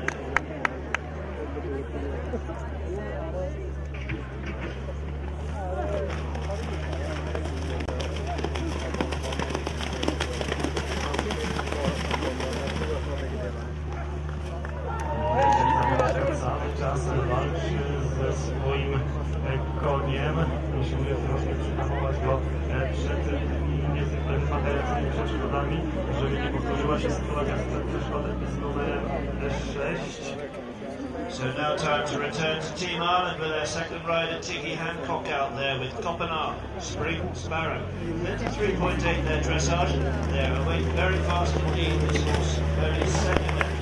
S2: Cały czas walczy ze swoim koniem. Musimy troszkę przyhamować go przed tymi niezwykle materialnymi przeszkodami, żeby nie powtórzyła się sytuacja sprzed przeszkody z numerem 6.
S1: So now time to return to Team Ireland with their second rider, Tiki Hancock, out there with Copenhagen, Spring Sparrow. 33.8 their dressage. They're away very fast indeed. This horse only second at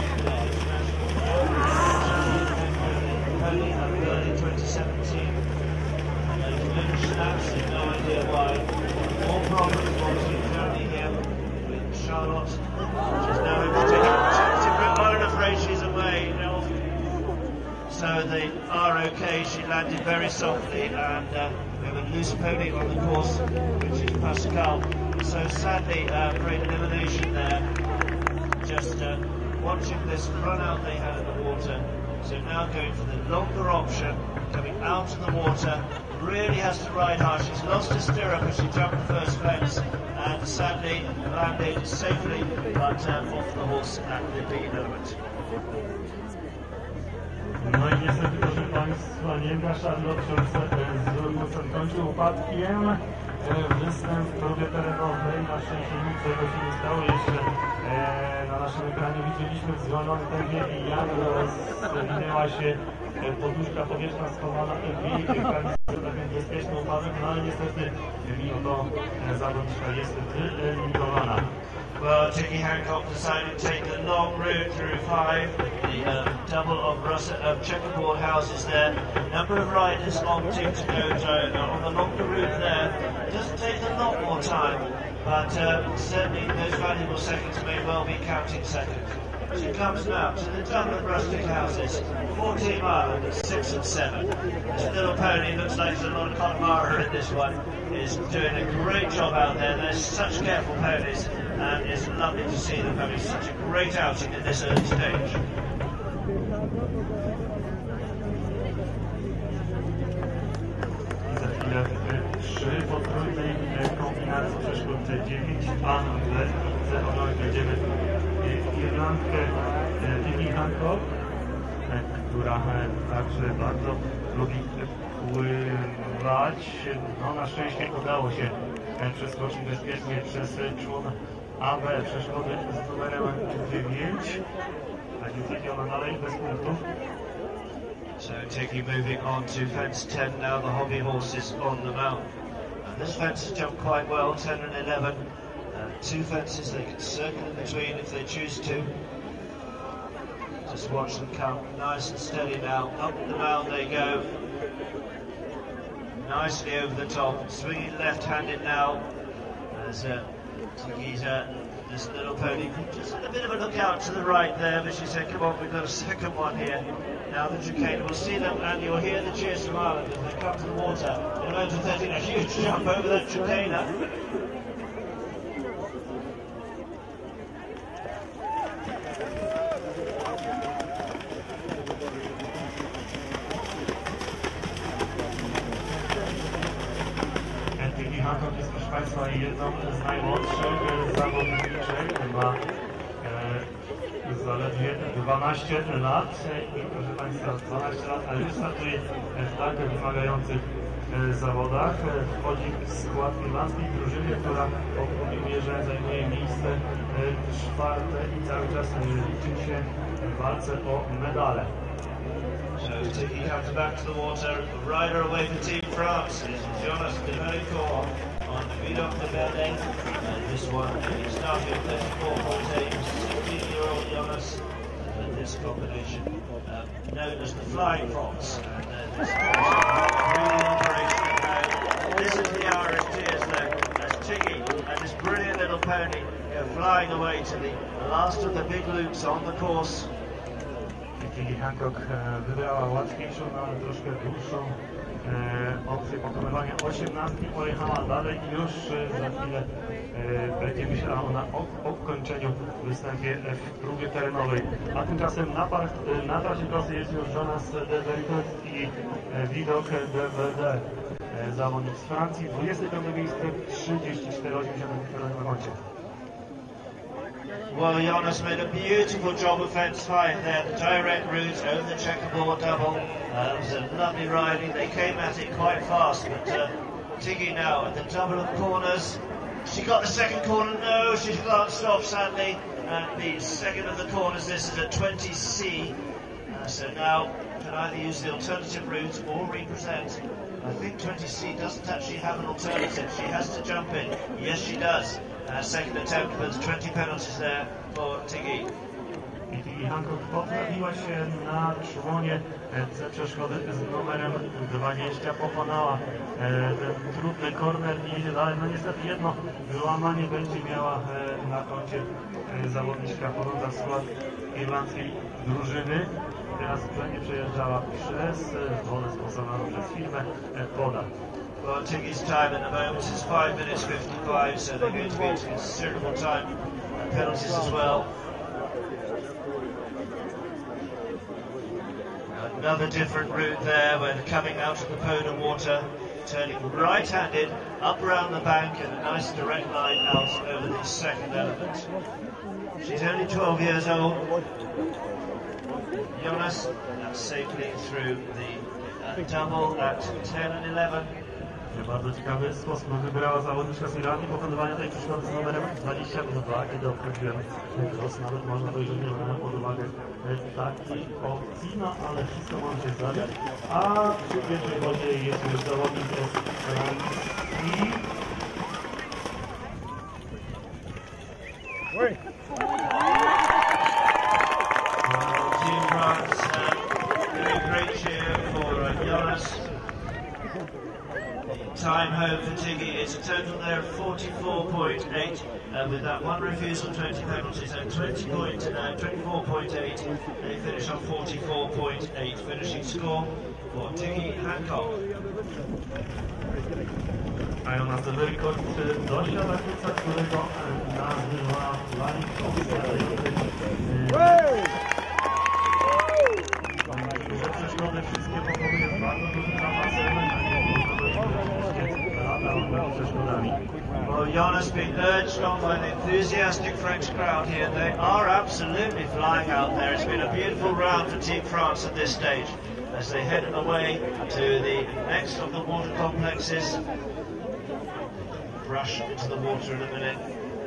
S1: only early 2017. Absolutely no idea why. More problems obviously currently here with Charlotte. She's now in particular. I'm afraid she's away. So they are okay. She landed very softly, and we have a loose pony on the course, which is Pascal. So sadly, great elimination there. Just watching this run out they had in the water. So now going for the longer option, coming out of the water. Really has to ride hard. She's lost her stirrup as she jumped the first fence, and sadly landed safely, but off the horse at the B element.
S2: No i niestety, proszę Państwa, Niemka Charlotte Schulz-Zermussen kończy upadkiem. Występ w próbie terenowej, na szczęście nic tego się nie stało. Jeszcze na naszym ekranie widzieliśmy w zwolnionym tempie, jak rozwinęła się poduszka powietrzna schowana w jej taką bezpieczną upadek, no ale niestety mimo to zawodniczka jest wyeliminowana.
S1: Well, Tiki Hancock decided to take the long route through 5, the double of checkerboard houses there. Number of riders opting to go on the longer route there. It doesn't take a lot more time, but certainly those valuable seconds may well be counting seconds. She comes now to the double of rustic houses, 14 Ireland, 6 and 7. This little pony looks like there's a lot of Connemara in this one. Is doing a great job out there. They're such careful ponies, and it's lovely to see them having such a great outing at this early stage.
S2: Za chwilę 3 potrójnej kombinacji przeszkód 9 pan będziemy Irlandkę Tiki Hancock, która także bardzo lubi pływać. No, na szczęście udało się przeskoczyć bezpiecznie przez człon AB przeszkody z numerem 9. Tak więc idzie ona dalej bez punktów.
S1: So Tiki moving on to fence 10 now, the hobby horses on the mount. This fence has jumped quite well, 10 and 11. 2 fences they can circle in between if they choose to. Just watch them come nice and steady now. Up the mound they go. Nicely over the top, swinging left-handed now. As Tiki's this little pony just a bit of a look out to the right there, but she said, come on, we've got a second one here. Now the Chicana, we'll see them, and you'll hear the cheers from Ireland as they come to the water. In a moment of 13, a huge jump over that Chicana.
S2: Tiki Hancock jest, proszę Państwa, jedną z najmłodszych zawodniczek. Ma zaledwie 12 lat i, proszę Państwa, 12 lat, ale już startuje w tak wymagających zawodach. Wchodzi w skład irlandzkiej drużyny, która obejmuje, że zajmuje miejsce 4. i cały czas liczy się w walce o medale.
S1: So Tiki comes back to the water, rider away for Team France is Jonas de Melicourt on the beat up the building, and this one is starting at 34.8, 16-year-old Jonas, and this combination known as the Flying Fox, and this really operational now. This is the Irish cheers though, as Tiki and this brilliant little pony go flying away to the last of the big loops on the course.
S2: Tiki Hancock wybrała łatwiejszą, no ale troszkę dłuższą opcję pokonywania 18. Pojechała dalej i już za chwilę będzie myślała ona o ukończeniu występie w próbie terenowej. A tymczasem na trasie trasy jest już Jonas de Melicourt i Widok DVD. Zawodnik z Francji, 25 miejsce, 34,80 na koncie.
S1: Well, Jonas made a beautiful job of fence 5 there, the direct route over the checkerboard double. It was a lovely riding, they came at it quite fast, but Tiki now at the double of corners. She got the second corner, no, she's glanced off sadly, and the second of the corners, this is a 20C. So now can either use the alternative route or represent. I think 20C doesn't actually have an alternative, she has to jump in. Yes, she does. Second attempt, but 20 penalties there for Tiki.
S2: Tiki Hancock poprawiła się na członie te przeszkody z numerem 20, pokonała ten trudny korner i idzie dalej. No niestety jedno wyłamanie będzie miała na koncie zawodniczka wchodząca w skład irlandzkiej drużyny. Teraz będzie przejeżdżała przez wodę sponsorowaną przez firmę Poda.
S1: Well, Tiki's time at the moment is 5 minutes 55, so they're going to be into considerable time penalties as well. Another different route there, where they're coming out of the Poda water, turning right-handed up around the bank and a nice direct line out over the second element. She's only 12 years old. Jonas safely through the double at 10 and 11.
S2: Bardzo ciekawy sposób wybrała zawodniczka z Irlandii pokonywania tej przeszkody z numerem 22, kiedy obchodziłem cross. Nawet można dojrzeć na pod uwagę takiej opcji, no ale wszystko może się zdarzyć. A przy pierwszej wodzie jest już zawodnik z Francji.
S1: Team France doing a great cheer for Jonas. The time home for Tiggy is a total there of 44.8, with that one refusal, 20 penalties, and 24.8. They finish on 44.8, finishing score for Tiggy Hancock.
S2: A Jonas Deverikort dosiada kuca, którego nazywa duże przeszkody, wszystkie powodują bardzo dużym zapasem.
S1: Well, Jonas being urged on by the enthusiastic French crowd here. They are absolutely flying out there. It's been a beautiful round for Team France at this stage as they head away to the next of the water complexes. Rush into the water in a minute.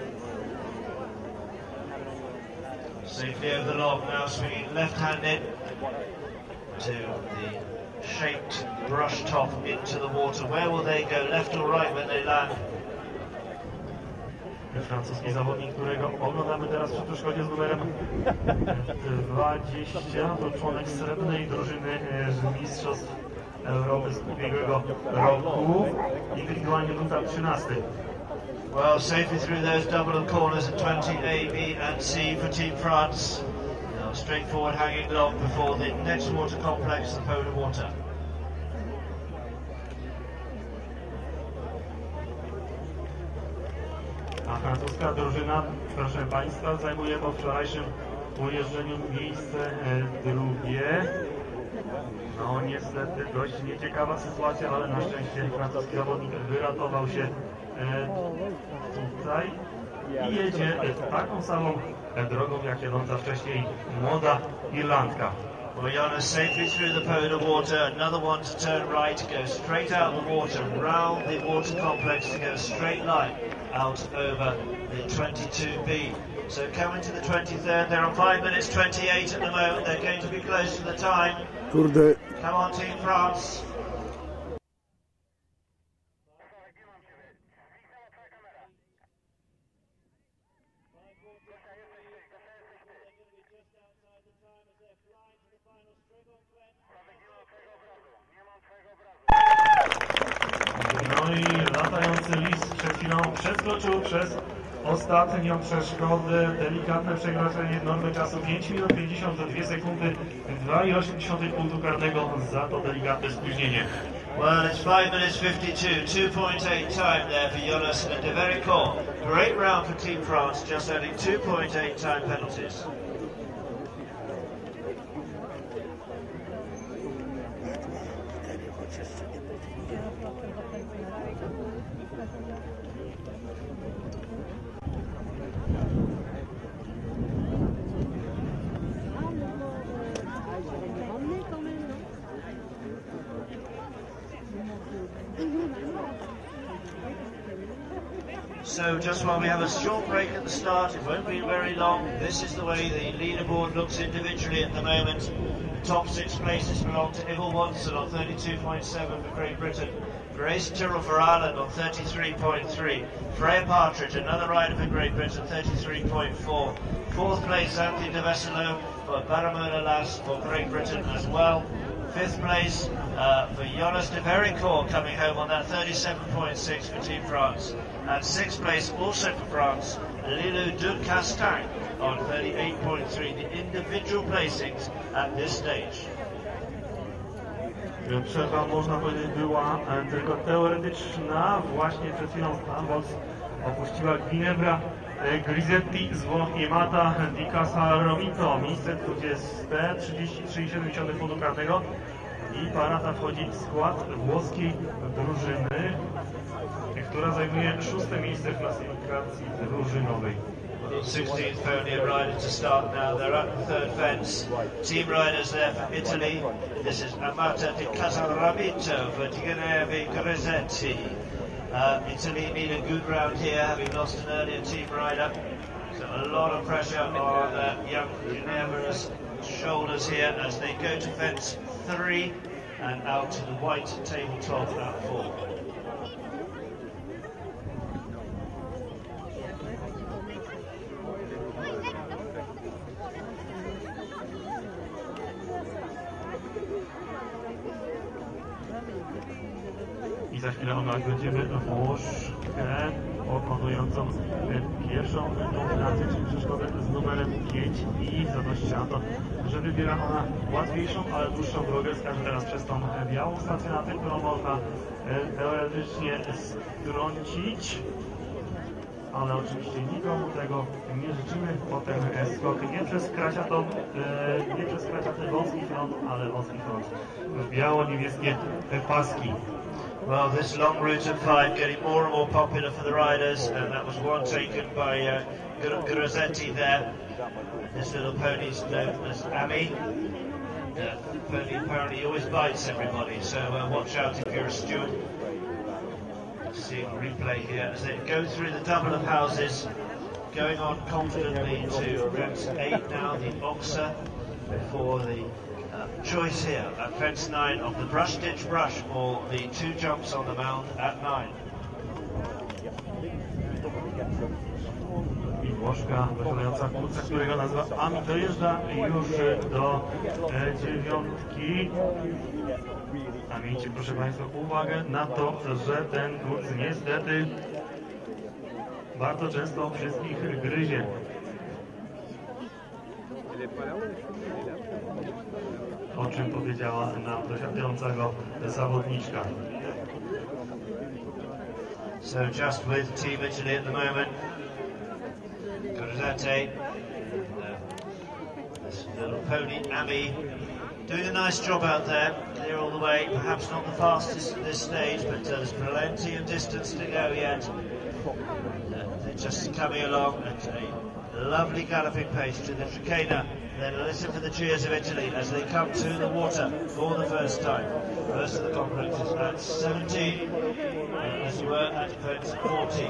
S1: Safely over the log now, swinging left-handed to the shaped brush top into the water. Where will they go, left or right when they land?
S2: Francuski zawodnik, którego oglądamy teraz przy przeszkodzie z numerem 20, to członek srebrnej drużyny z Mistrzostw Europy z ubiegłego roku, indywidualnie numer 13.
S1: Well, safely through those double corners at 20 A, B and C for Team France. Now straightforward hanging log before the next water complex, the Polar Water.
S2: A francuska drużyna, proszę Państwa, zajmuje po wczorajszym ujeżdżeniu miejsce drugie. No niestety dość nieciekawa sytuacja, ale na szczęście francuski zawodnik wyratował się tutaj i jedzie taką samą drogą jak jadąca wcześniej młoda Irlandka.
S1: Well, Jonas safely through the Polar Water, another one to turn right, go straight out the water, round the water complex to go straight line out over the 22B. So coming to the 23rd, they're on 5 minutes 28 at the moment, they're going to be close to the time.
S4: Kurde.
S1: Come on, Team France.
S2: No i latający lis przed chwilą przeskoczył przez ostatnią przeszkodę. Delikatne przekroczenie normy czasu 5 minut 52 sekundy, 2,8 punktu karnego za to delikatne spóźnienie.
S1: Well, it's 5 minutes 52, 2.8 time there for Jonas Deverikort. Great round for Team France, just adding 2.8 time penalties. So just while we have a short break at the start, it won't be very long. This is the way the leaderboard looks individually at the moment. The top 6 places belong to Yvonne Watson on 32.7 for Great Britain. Grace Tyrrell for Ireland on 33.3. Freya Partridge, another rider for Great Britain, 33.4. 4th place, Anthony de Veselo for Barramona Lass for Great Britain as well. 5th place for Jonas Deverikort coming home on that 37.6 for Team France. And 6th place also for France, Lilou Ducastin on 38.3, the individual placings at this stage.
S2: Przerwa, można powiedzieć, była tylko teoretyczna. Właśnie przed chwilą Stambox opuściła Ginebra Grisetti z Włoch i Mata Di Casaromito, miejsce 20, 33,7 punktu karnego. I para ta wchodzi w skład włoskiej drużyny, która zajmuje 6. miejsce w klasyfikacji drużynowej.
S1: 16th pony rider to start now. They're at the 3rd fence. Team riders there for Italy. This is Amata Di Casaromito for Ginevra Grisetti. Italy need a good round here, having lost an earlier team rider. So a lot of pressure on young Ginevra's shoulders here as they go to fence 3 and out to the white tabletop at 4.
S2: za chwilę omawiać będziemy Włoszkę pokonującą pierwszą kombinację, czyli przeszkodę z numerem 5 i zadość na to, że wybiera ona łatwiejszą, ale dłuższą drogę. Skaże teraz przez tą białą stacjonatę, którą można teoretycznie strącić, ale oczywiście nikomu tego nie życzymy. Potem skok nie przez kraciaty wąski front, ale wąski front w biało-niebieskie paski.
S1: Well, this long route of 5 getting more and more popular for the riders, and that was one taken by Grossetti there. This little pony's known as Ami. The pony apparently always bites everybody, so watch out if you're a steward. See a replay here as they go through the double of houses, going on confidently to fence 8 now, the Oxer, before the choice here at fence 9 of the brush ditch brush or the 2 jumps on the mound at 9.
S2: I Włoszka wykonująca kursa, którego nazwa Ami, dojeżdża już do 9. A miejcie, proszę Państwa, uwagę na to, że ten kurs niestety bardzo często wszystkich gryzie. O czym powiedziała nam doświadczającego zawodniczka.
S1: So just with Team Italy at the moment, Grossetti, this little pony Ami, doing a nice job out there, clear all the way, perhaps not the fastest at this stage, but there's plenty of distance to go yet. They're just coming along at a lovely galloping pace to the Chicana. Then listen for the cheers of Italy as they come to the water for the first time. First of the complexes at 17, as you were at fence 14.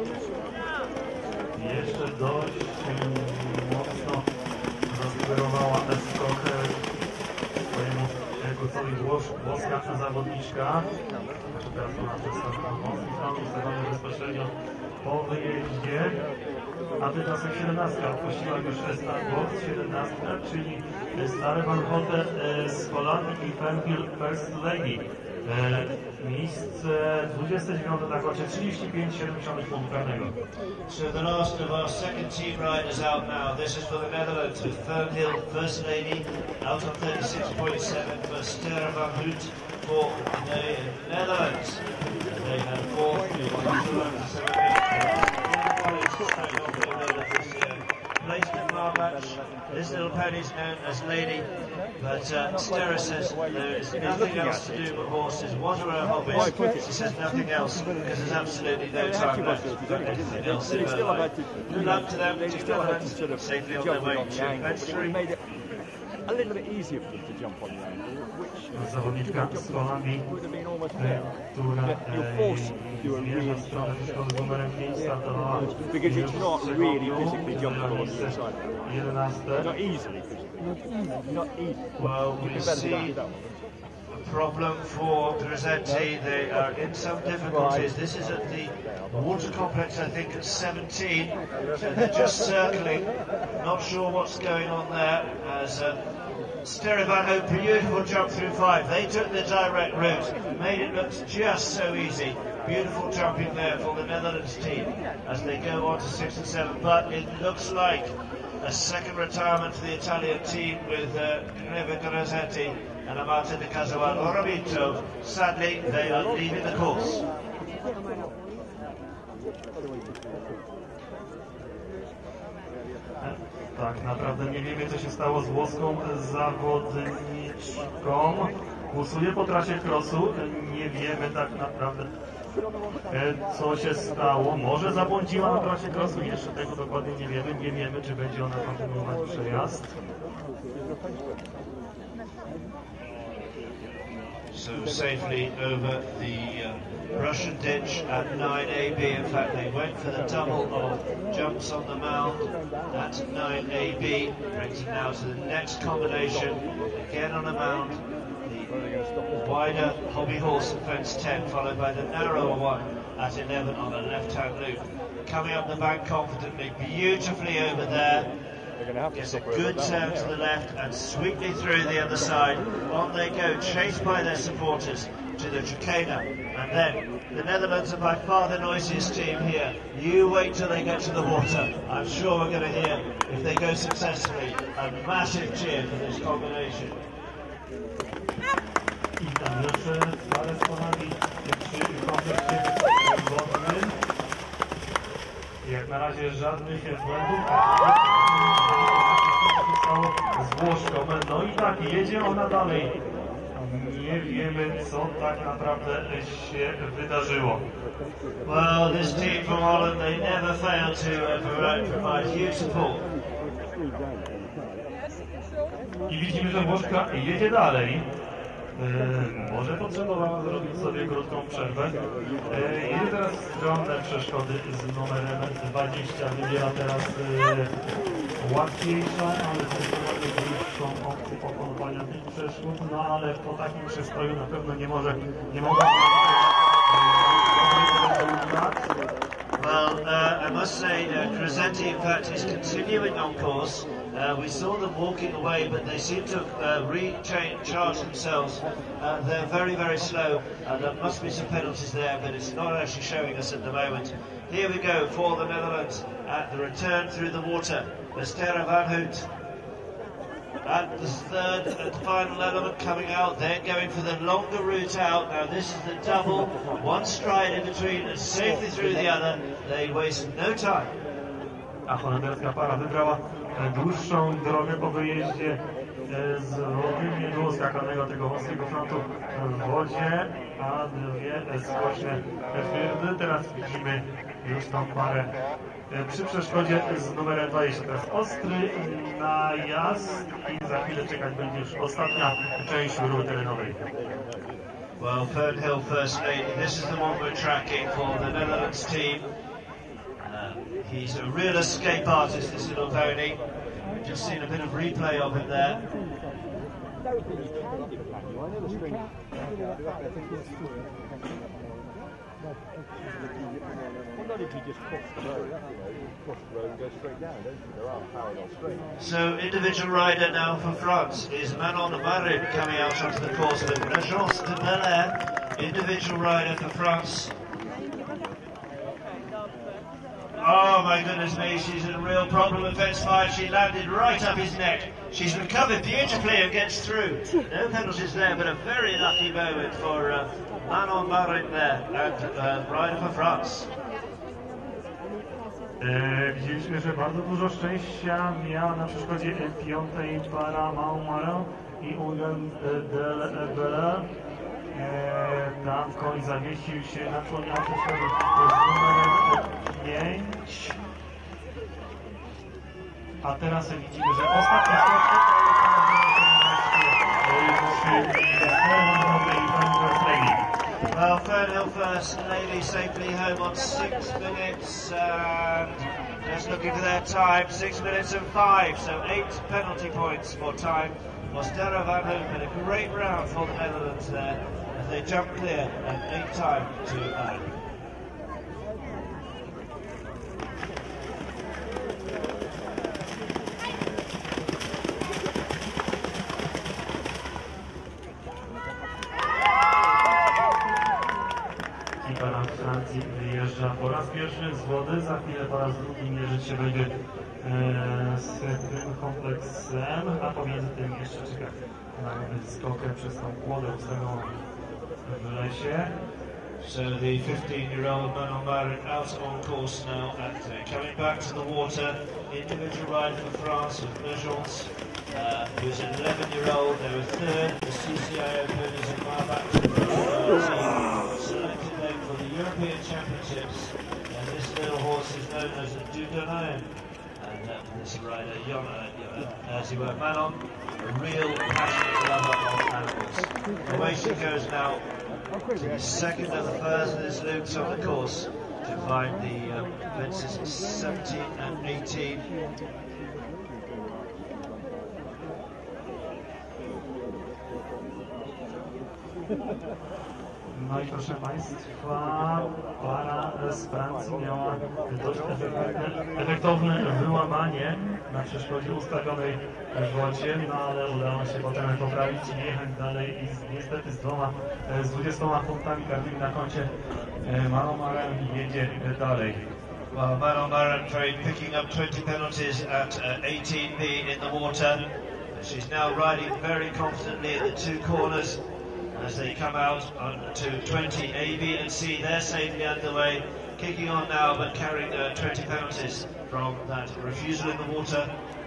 S2: Jeszcze dość mocno zasugerowała ten skok swojemu kursowi włoska zawodniczka. Teraz ona przedstawia mocny front ustawiony bezpośrednio po wyjeździe. A tymczasem 17 odpuściła już Starbox, 17, czyli Stary Van Houten z Holandii i Fenfield First Lady. Miejsce 29, tak oczywiście 35,70 punktów karnego.
S1: So the last of our second team riders out now. This is for the Netherlands with Fernhill First Lady out on 36.7 for Ster Van Hout for the Netherlands. They had placed in our match. This little pony is known as Lady, but Stera says there is nothing else to do but horses. What are her hobbies? She says nothing else because there's absolutely no time left for anything else in her life. Good luck to them, to Netherlands, safely on their way to Ventry.
S4: A little bit easier for them to jump on the angle, which
S2: zawodniczka z Holandii, która zmierza w stronę szkoły z numerem 5, startowała
S4: because it's not really physically jumpable on the side.
S2: 11.
S4: Not easily. Not easy.
S1: Well, we see a problem for Grossetti. They are in some difficulties. This is at the water complex, I think, at 17. So they're just circling. Not sure what's going on there. As Ster Van Hout, beautiful jump through 5. They took the direct route, made it look just so easy. Beautiful jumping there for the Netherlands team as they go on to 6 and 7. But it looks like a second retirement for the Italian team with Greve Grossetti and Amata de Casaval Oramito. Sadly, they are leaving the course.
S2: Tak, naprawdę nie wiemy, co się stało z włoską zawodniczką. Kursuje po trasie crossu. Nie wiemy tak naprawdę, co się stało. Może zabłądziła na trasie crossu. Jeszcze tego dokładnie nie wiemy. Nie wiemy, czy będzie ona kontynuować przejazd.
S1: So safely over the Russian ditch at 9AB. In fact, they went for the double of jumps on the mound at 9AB. Brings them now to the next combination. Again on a mound. The wider hobby horse at fence 10, followed by the narrower one at 11 on the left-hand loop. Coming up the bank confidently, beautifully over there. Gets a good turn to the left and sweetly through the other side. On they go, chased by their supporters to the Chicana. And then, the Netherlands are by far the noisiest team here. You wait till they get to the water. I'm sure we're going to hear, if they go successfully, a massive cheer for this combination.
S2: I tam jeszcze parę sponami przy kompleksie wodnym. Jak na razie żadnych błędów. Z Włoszką. No i tak, jedzie ona dalej. Nie wiemy, co tak naprawdę się wydarzyło.
S1: Well, this team from Holland, they never fail to provide huge support.
S2: I widzimy, że Włoszka jedzie dalej. Może potrzebowała zrobić sobie krótką przerwę. Jedzie teraz w stronę przeszkody z numerem 20. Wybiera teraz łatwiejszą, ale zdecydowanie dłuższą opcję pokonywania tych przeszkód. No ale po takim przestroju na pewno nie mogą
S1: Well, I must say, Crescenti, in fact, is continuing on course. We saw them walking away, but they seem to recharge themselves. They're very, very slow, and there must be some penalties there, but it's not actually showing us at the moment. Here we go for the Netherlands at the return through the water. Westerra van Hout. At the third and final element coming out, they're going for the longer route out. Now this is the double, one stride in between and safely through the other. They waste no time.
S2: A holenderska para wybrała dłuższą drogę po wyjeździe z wody. Nie było skakanego tego wąskiego frontu w wodzie, a dwie skoczne firmy. Teraz widzimy już tą parę przy przeszkodzie z numerem 20. Teraz ostry najazd i za chwilę czekać będzie już ostatnia część rury terenowej.
S1: Well, Fernhill First Lady, this is the one we're tracking for the Netherlands team. He's a real escape artist, this little pony. We've just seen a bit of replay of him there. So, individual rider now for France is Manon Marin coming out onto the course with L'Agence de Bel-Air, individual rider for France. Oh my goodness me, she's in a real problem with fence 5. She landed right up his neck. She's recovered beautifully and gets through. No penalties there, but a very lucky moment for Manon Marin there, and rider for France.
S2: Widzieliśmy, że bardzo dużo szczęścia miała na przeszkodzie piątej para Marin i Ungen del Bel. Tam koń zawiesił się na członie przeszkody z numerem 5. A teraz widzimy, że ostatnia skoczka
S1: Well, Fernhill First Lady safely home on 6 minutes and just looking for their time, 6 minutes and 5, so 8 penalty points for time. Westerra van Hout had a great round for the Netherlands there as they jump clear and 8 time to add.
S2: Para Francji wyjeżdża po raz pierwszy z wody, za chwilę po raz drugi mierzyć się będzie z tym kompleksem, a pomiędzy tym jeszcze czeka na skokę przez tą kłodę ustawioną w lesie.
S1: So the 15-year-old Manon Marin out on course now at coming back to the water. Individual ride for France with L'Agence, who's an 11-year-old. They were third. The CCIO ponies are far back to the team. Selected them for the European Championships. And this little horse is known as a Dudonne. And this rider, as you were, Manon, a real passionate lover of animals. Away she goes now. To the second and the first of this loops on the course to find the fences 17 and 18.
S2: No i proszę Państwa, para z Francji miała dość efektowne wyłamanie na przeszkodzie ustawionej w wodzie, no ale udało się potem poprawić i jechać dalej i niestety z 20 punktami karnymi na koncie Manon Marin jedzie dalej.
S1: Well, Manon Marin picking up 20 penalties at 18B in the water. She's now riding very confidently at the two corners as they come out to 20 A, B and C. They're safely underway, kicking on now but carrying 20 penalties from that refusal in the water.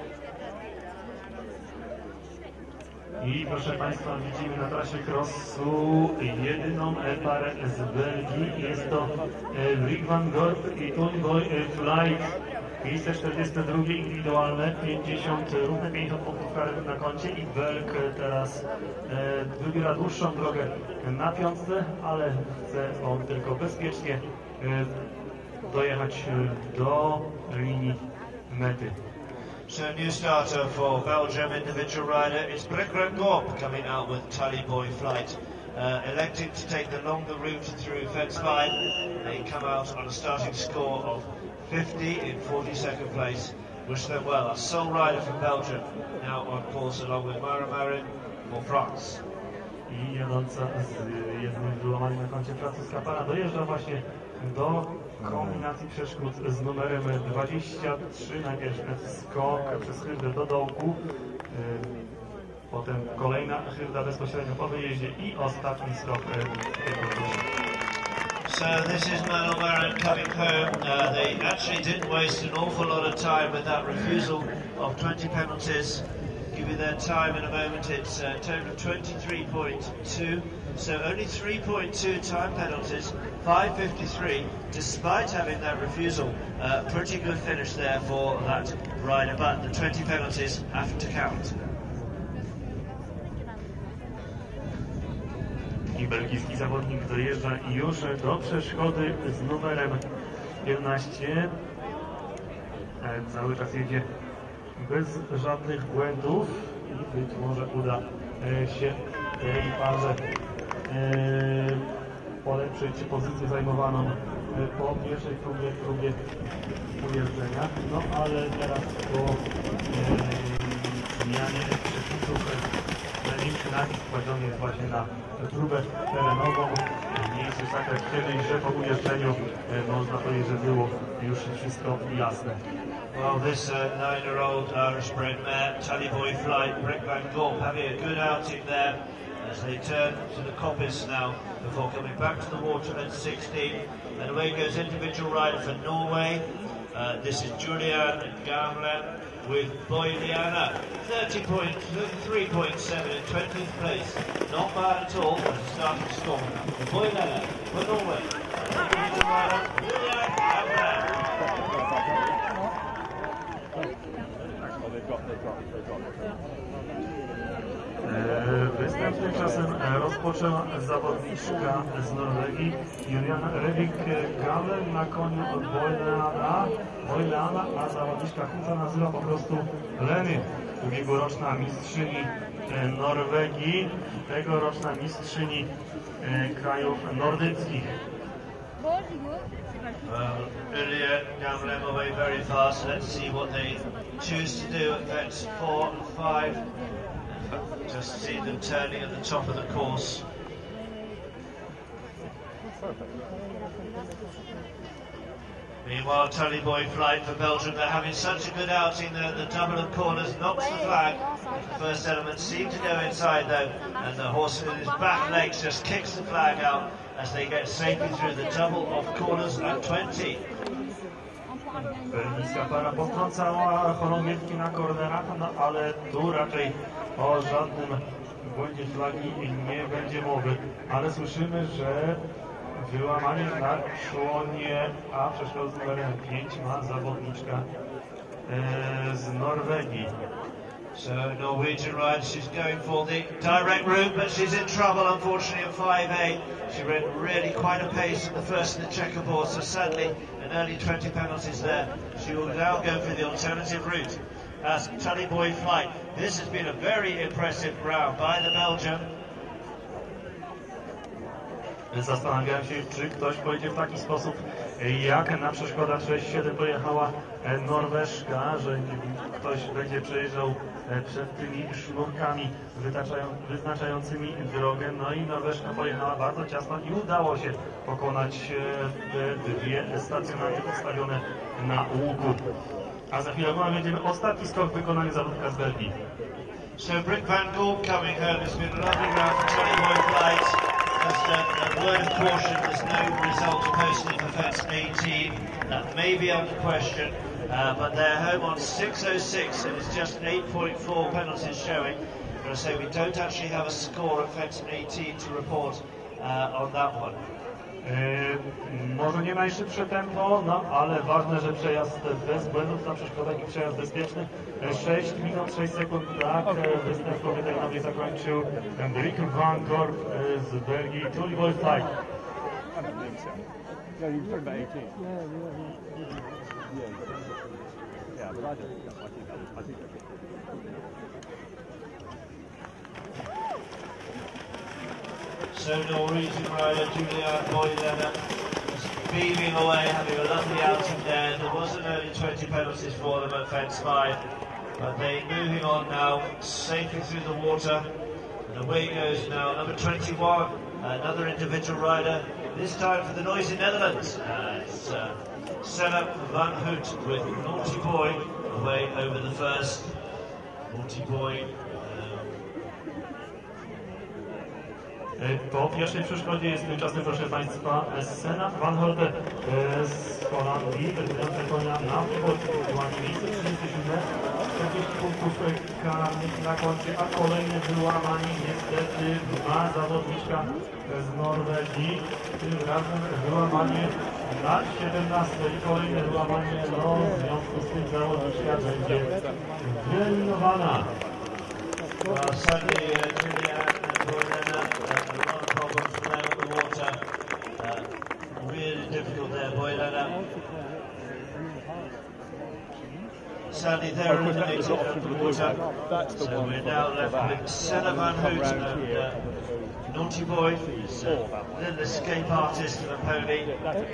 S2: I proszę Państwa, widzimy na trasie crossu jedyną parę z Belgii. Jest to Brik van Gorp i Toonboy Flight. Miejsce 42 indywidualne, 50, równe 50 punktów karnych na koncie i Belg teraz wybiera dłuższą drogę na piątce, ale chce on tylko bezpiecznie dojechać do linii mety.
S1: So new starter for Belgium individual rider is Brik van Gorp coming out with Tully Boy Flight. Electing to take the longer route through fence 5. They come out on a starting score of 50 in 42nd place. Wish them well. A sole rider from Belgium now on course along with Manon Marin for France.
S2: I jadąca z jednym wyłamaniem na koncie francuska para dojeżdża właśnie do kombinacji przeszkód z numerem 23. Najpierw skok przez hyrdę do dołku, potem kolejna hyrda bezpośrednio po wyjeździe i ostatni skok.
S1: So this is Manon Marin coming home. They actually didn't waste an awful lot of time with that refusal of 20 penalties. Give you their time in a moment. It's a total of 23.2. So only 3.2 time penalties, 5.53, despite having that refusal. Pretty good finish there for that rider, but the 20 penalties have to count.
S2: I belgijski zawodnik dojeżdża już do przeszkody z numerem 11. Cały czas jedzie bez żadnych błędów i być może uda się tej parze polepszyć pozycję zajmowaną po pierwszej próbie ujeżdżenia. No ale teraz po zmianie przepisów największy nacisk kładziony jest właśnie na próbę terenową. Nie jest już tak jak kiedyś, że po ujeżdżeniu można powiedzieć, że było już wszystko jasne.
S1: Well, this 9-year-old Irish bred mare, Tully Boy Flight, Brik van Gorp, having a good outing there as they turn to the coppice now before coming back to the water at 16. And away goes individual rider for Norway. This is Julian Gamle with Boyliana, 3.7 in 20th place. Not bad at all as a starting score. Boyliana for Norway. Individual rider, Julian Gamle.
S2: Występ tymczasem rozpoczęła zawodniczka z Norwegii, Juliana Revik-Galle na koniu od Boyleana, a zawodniczka Huta nazywa po prostu Leny, ubiegłoroczna mistrzyni Norwegii, tegoroczna mistrzyni krajów nordyckich.
S1: Julia Gamle away very fast. Let's see what they choose to do at fence 4 and 5. Just see them turning at the top of the course. Meanwhile, Tully Boy Flight for Belgium, they're having such a good outing there. The double of corners knocks the flag. The first element seemed to go inside though, and the horse with his back legs just kicks the flag out as they get safely through the double of corners at 20.
S2: Belgijska para potrącała chorągiewki na kornerach, no ale tu raczej o żadnym błędzie flagi nie będzie mowy. Ale słyszymy, że wyłamanie na członie, a przeszkodę z numerem 5 ma zawodniczka z Norwegii.
S1: So Norwegian rider, she's going for the direct route, but she's in trouble unfortunately at 5A. She ran really quite a pace at the first in the checkerboard, so sadly an early 20 penalties there. She will now go for the alternative route as Tully Boy Flight. This has been a very impressive round by the Belgian.
S2: Zastanawiałem się, czy ktoś pojedzie w taki sposób, jak na przeszkodach 6-7 pojechała Norweżka, że ktoś będzie przejeżdżał przed tymi sznurkami wyznaczającymi drogę. No i Norweżka pojechała bardzo ciasno i udało się pokonać dwie stacjonarnie postawione na łuku. A za chwilę będziemy ostatni skok w wykonaniu zawodnika z Belgii.
S1: So Brick Van Gorp coming home. It's been a lovely round for Tony Boy flights. Just a word of caution, there's no result posted for fence 18. That may be under question, but they're home on 6.06 and it's just 8.4 penalties showing. But I say we don't actually have a score at fence 18 to report on that one.
S2: Może nie najszybsze tempo, no ale ważne, że przejazd bez błędów na przeszkodach i przejazd bezpieczny. 6 minut 6 sekund, tak, występ kobiety zakończył Brick Van Gorp z Belgii. Tony Boy flight.
S4: I don't think so. Yeah, you were talking about 18. Yeah, but I don't think that. I think that was.
S1: So Norwegian rider Julia Boylena is beaming away, having a lovely outing there. There wasn't only 20 penalties for them at fence 5, but they're moving on now, safely through the water. And away goes now number 21, another individual rider, this time for the noisy Netherlands. It's Senna Van Hout with Naughty Boy away over the first. Naughty Boy.
S2: Po pierwszej przeszkodzie jest tymczasem, proszę Państwa, Senna Van Hout z Holandii, prezydentem konia na wyłanie miejsce 37, 40 punktów karnych na koncie, a kolejne wyłamanie niestety ma zawodniczka z Norwegii, tym razem wyłamanie na 17 i kolejne wyłamanie, no w związku z tym zawodniczka będzie wyeliminowana.
S1: Sadly, Julia Boylena, a lot of problems with them on the water. Really difficult there, Boylena. Sadly, they're eliminated at the water. So we're now left with Senna Van Hout and Naughty Boy, who's a little escape artist of a pony.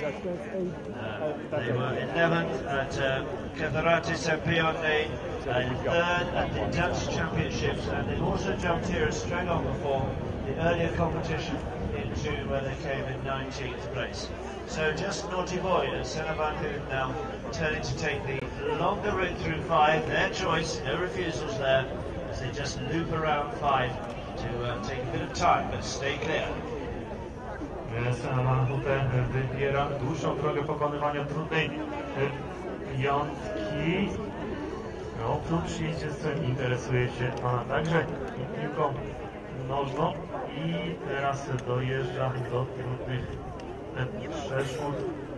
S1: They were 11th at Catharate Saint-Pierre, third at the Dutch Championships, and they've also jumped here and straight on before the earlier competition in June, where they came in 19th place. So just Naughty Boy and Senna Van Hout now turning to take the longer route through 5, their choice, no refusals there, as they just loop around 5 to take a bit of time, but stay clear.
S2: Senna Van Hout wybiera dłuższą drogę pokonywania trudnej piątki. Oprócz jeździectwem interesuje się Pana także piłką nożną i teraz dojeżdża do trudnych przeszkód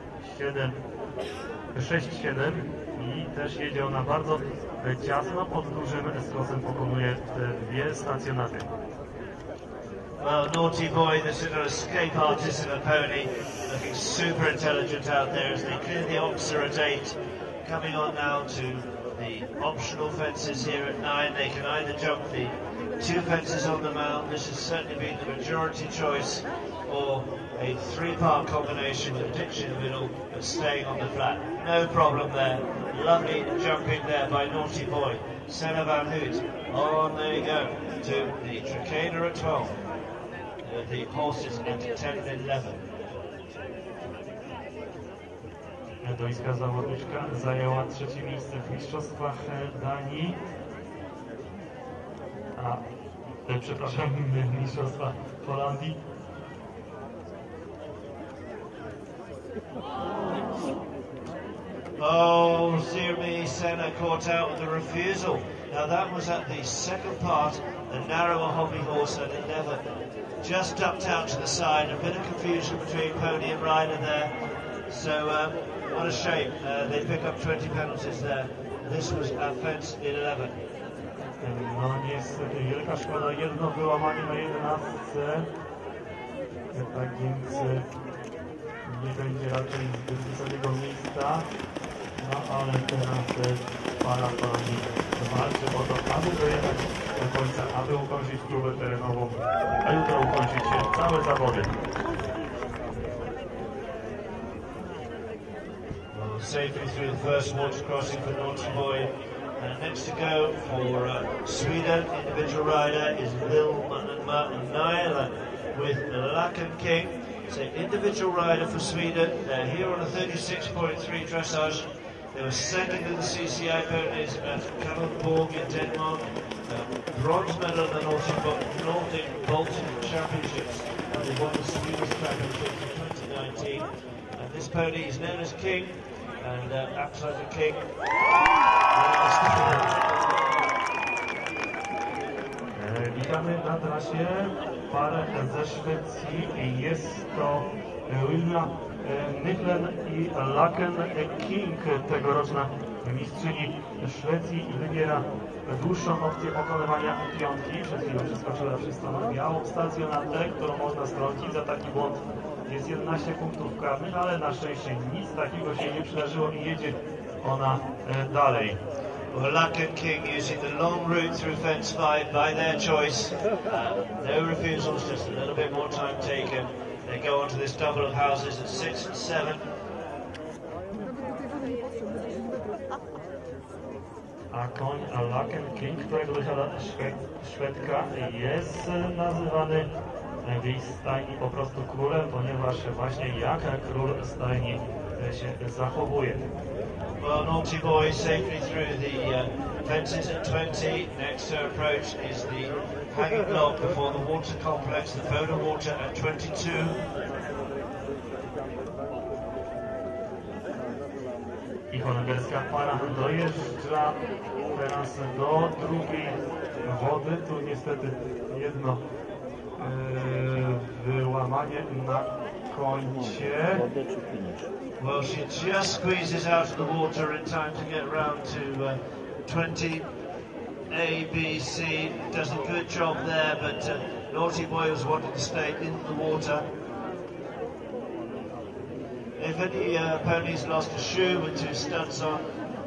S2: 6-7 i też jedzie ona bardzo ciasno, pod dużym skosem pokonuje te dwie stacjonary.
S1: Well, Naughty Boy, this little escape artist in a pony, looking super intelligent out there as they clear the Oxer at 8, coming on now to the optional fences here at 9. They can either jump the 2 fences on the mound, this has certainly been the majority choice, or a 3-part combination with a ditch in the middle but staying on the flat. No problem there. Lovely jumping there by Naughty Boy. Senna Van Hout. On they go to the Tricana at 12. The horses at 10 and 11.
S2: Duńska zawodniczka zajęła trzecie miejsce w mistrzostwach Danii, przepraszam, w mistrzostwach Holandii.
S1: Oh, dear me, Senna caught out with a refusal. Now that was at the second part, the narrower hobby horse at 11. Just ducked out to the side, a bit of confusion between pony and rider there. So, what a shame. They pick up 20 penalties there. This was at fence 11.
S2: No niestety, wielka szkoda, jedno wyłamanie na 11. Tak więc nie będzie raczej zbyt wysokiego miejsca. No ale teraz para pani walczy o to, aby dojechać do końca, aby ukończyć próbę terenową, a jutro ukończyć całe zawody.
S1: safely through the first water crossing for Naughty Boy. Next to go for Sweden, individual rider is Wilma Nyland with Lacken King. So individual rider for Sweden, they're here on a 36.3 dressage. They were second in the CCI ponies at Kalundborg in Denmark. Bronze medal at the Nordic Bolton Championships. They won the Swedish Championships in 2019. And this pony is known as King, and outside the King.
S2: Witamy na trasie parę ze Szwecji. Jest to Wilma Nyland i Lacken King, tegoroczna mistrzyni Szwecji, wybiera dłuższą opcję pokonywania piątki. Przed chwilą przeskoczyła przez tą białą stacjonarkę, którą można strącić. Za taki błąd jest 11 punktów karnych, ale na szczęście nic takiego się nie przydarzyło i jedzie ona dalej.
S1: Well, Lacken King using the long route through fence 5 by their choice. No refusals, just a little bit more time taken. They go on to this double of houses at 6 and 7.
S2: A koń Lacken King, którego dosiada Szwedka, jest nazywany w jej stajni po prostu królem, ponieważ właśnie jak król stajni się zachowuje.
S1: Well, Naughty Boy safely through the fences at 20. Next to approach is the hanging log before the water complex, the Foda Water at 22.
S2: I holenderska para dojeżdża teraz do drugiej wody. Tu niestety jedno wyłamanie na koncie.
S1: Well, she just squeezes out of the water in time to get round to 20. A, B, C does a good job there, but Naughty Boy was wanting to stay in the water. If any pony's lost a shoe with 2 studs on,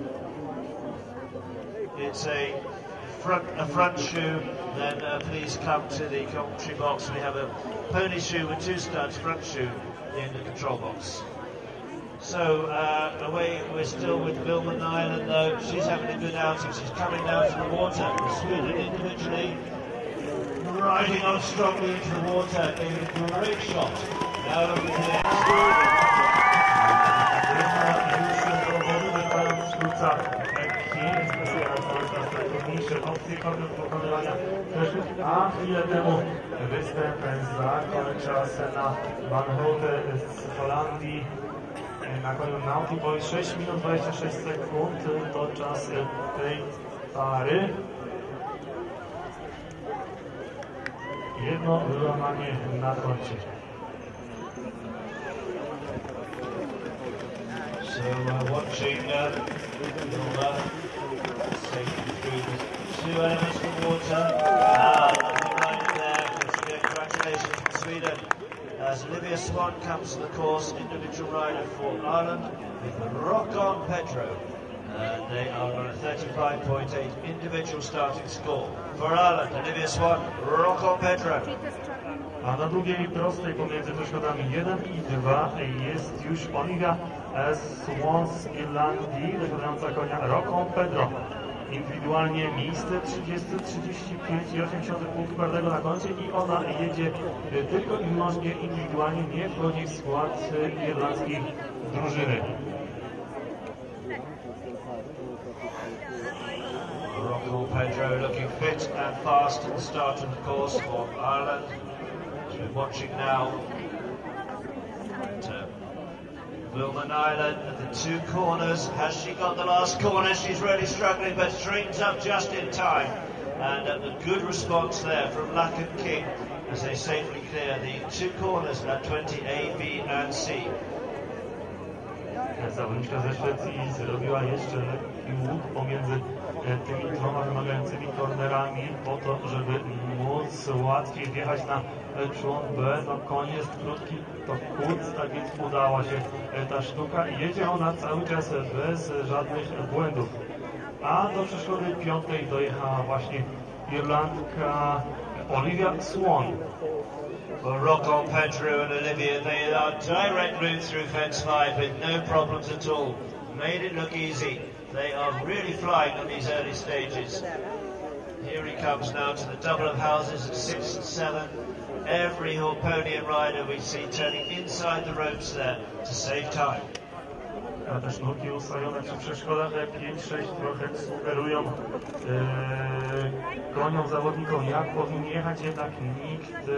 S1: it's a front shoe, then please come to the commentary box. We have a pony shoe with 2 studs, front shoe, in the control box. So away we're still with Wilma Nyland though. She's having a good outing. She's coming down to the water. Sweden individually riding on strongly into the water, giving a great shot. Now look at the next.
S2: A chwilę temu występ zakończa Sena Van Houte z Holandii. Na koniu Naughty Boy 6 minut 26 sekund to czas tej pary. Jedno wyłamanie na koncie.
S1: So watching Wilma taking through the 2 elements of water. Nothing right there. Congratulations from Sweden. As Olivia Swan comes to the course, individual rider for Ireland with Rock On Pedro. They are on a 35.8 individual starting score. For Ireland, Olivia Swan, Rock On Pedro.
S2: A na drugiej prostej pomiędzy przeszkodami 1 i 2 jest już Olivia Swan z Irlandii, wykonająca konia Rock On Pedro. Indywidualnie miejsce 30, 35,8 punktu karnego na koncie i ona jedzie tylko i wyłącznie indywidualnie, nie wchodzi w skład irlandzkiej drużyny.
S1: Rock On Pedro looking fit and fast at the start of the course for Ireland. So we're watching now Wilma Nyland at the 2 corners. Has she got the last corner? She's really struggling, but straightens up just in time. And a good response there from Lacken King as they safely clear the 2 corners at 20 A, B and C.
S2: Zawodniczka ze Szwecji zrobiła jeszcze lekki łuk pomiędzy tymi 2 wymagającymi kornerami po to, żeby móc łatwiej wjechać na człon B. No koń jest krótki, to kurz, tak więc udała się ta sztuka i jedzie ona cały czas bez żadnych błędów. A do przeszkody 5 dojechała właśnie Irlandka Olivia Swan.
S1: Well, Rock On Pedro and Olivia, they are direct route through fence 5 with no problems at all. made it look easy. They are really flying on these early stages. Here he comes now to the double of houses at 6 and 7. Every Horponian rider we see turning inside the ropes there to save time.
S2: A te sznurki ustawione przy przeszkodach 5-6 trochę sugerują koniom, zawodnikom, jak powinien jechać, jednak nikt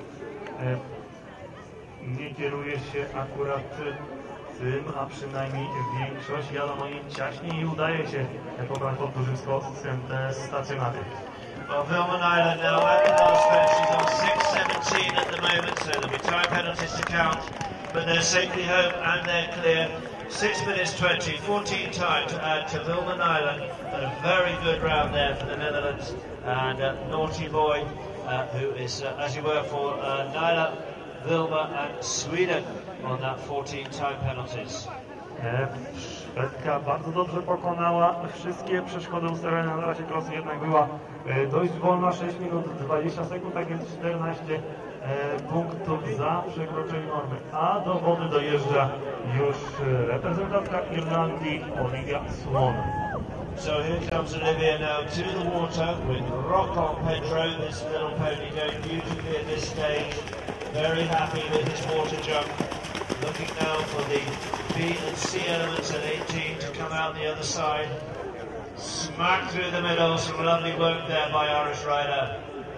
S2: nie kieruje się akurat tym, a przynajmniej większość wiadomo im ciaśnie i udaje się pobrać pod dużym skosem te stacjonaty.
S1: Well, Vilman Island now at the last stretch, she's on 6.17 at the moment, so there'll be time penalties to count, but they're safely home and they're clear. 6 minutes 20, 14 time to add to Vilman Island, but a very good round there for the Netherlands, and Naughty Boy, who is, as you were, for Nyla, Vilma and Sweden on that 14 time penalties.
S2: Szwedka bardzo dobrze pokonała wszystkie przeszkody ustawione, na razie cross jednak była dość wolna, 6 minut 20 sekund, tak więc 14 punktów za przekroczenie normy, a do wody dojeżdża już reprezentantka Irlandii Olivia Swan.
S1: So here comes Olivia now to the water with Rock on Pedro, this little pony going beautifully at this stage, very happy with his water jump, looking now for the B and C elements at 18 to come out the other side. Smack through the middle, some lovely work there by Irish rider.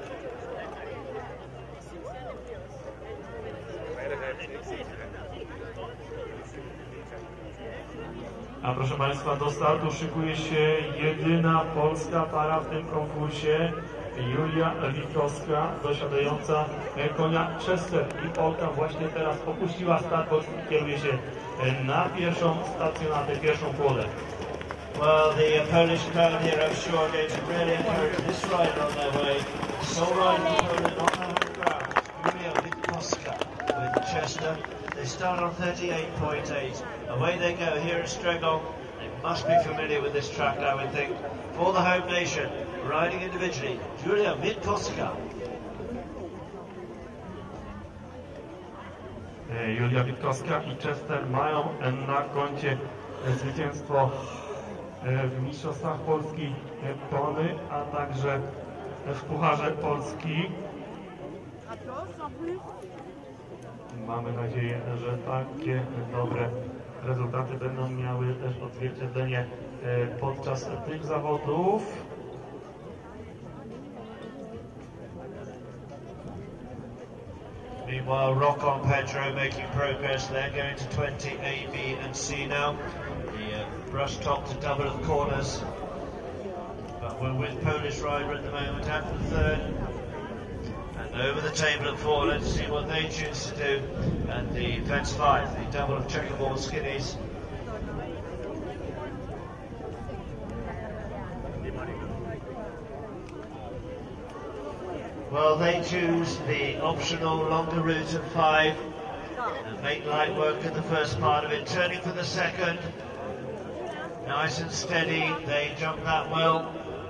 S2: A proszę Państwa, do startu szykuje się jedyna polska para w tym konkursie. Julia Witkowska, dosiadająca konia Chester, i Polka właśnie teraz opuściła start, bo kieruje się na pierwszą stacjonatę, pierwszą kłodę.
S1: Well, the Polish crowd here, I'm sure, are going to really encourage this rider on their way. Sole rider in Poland on the home ground, Julia Witkowska with Chester. They start on 38.8. Away they go here at Stregong. They must be familiar with this track, I would think. For the home nation, riding individually, Julia Witkowska.
S2: Julia Witkowska i Chester mają na koncie zwycięstwo w Mistrzostwach Polski Pony, a także w Pucharze Polski. Mamy nadzieję, że takie dobre rezultaty będą miały też odzwierciedlenie podczas tych zawodów.
S1: Meanwhile, Rock on Pedro making progress. They're going to 20 A, B and C now. The brush top to double of corners. But we're with Polish rider at the moment at the third. And over the table at 4, let's see what they choose to do. And the fence 5, the double of checkerboard skinnies. Well, they choose the optional longer route of 5 and make light work of the first part of it. Turning for the second, nice and steady, they jump that well.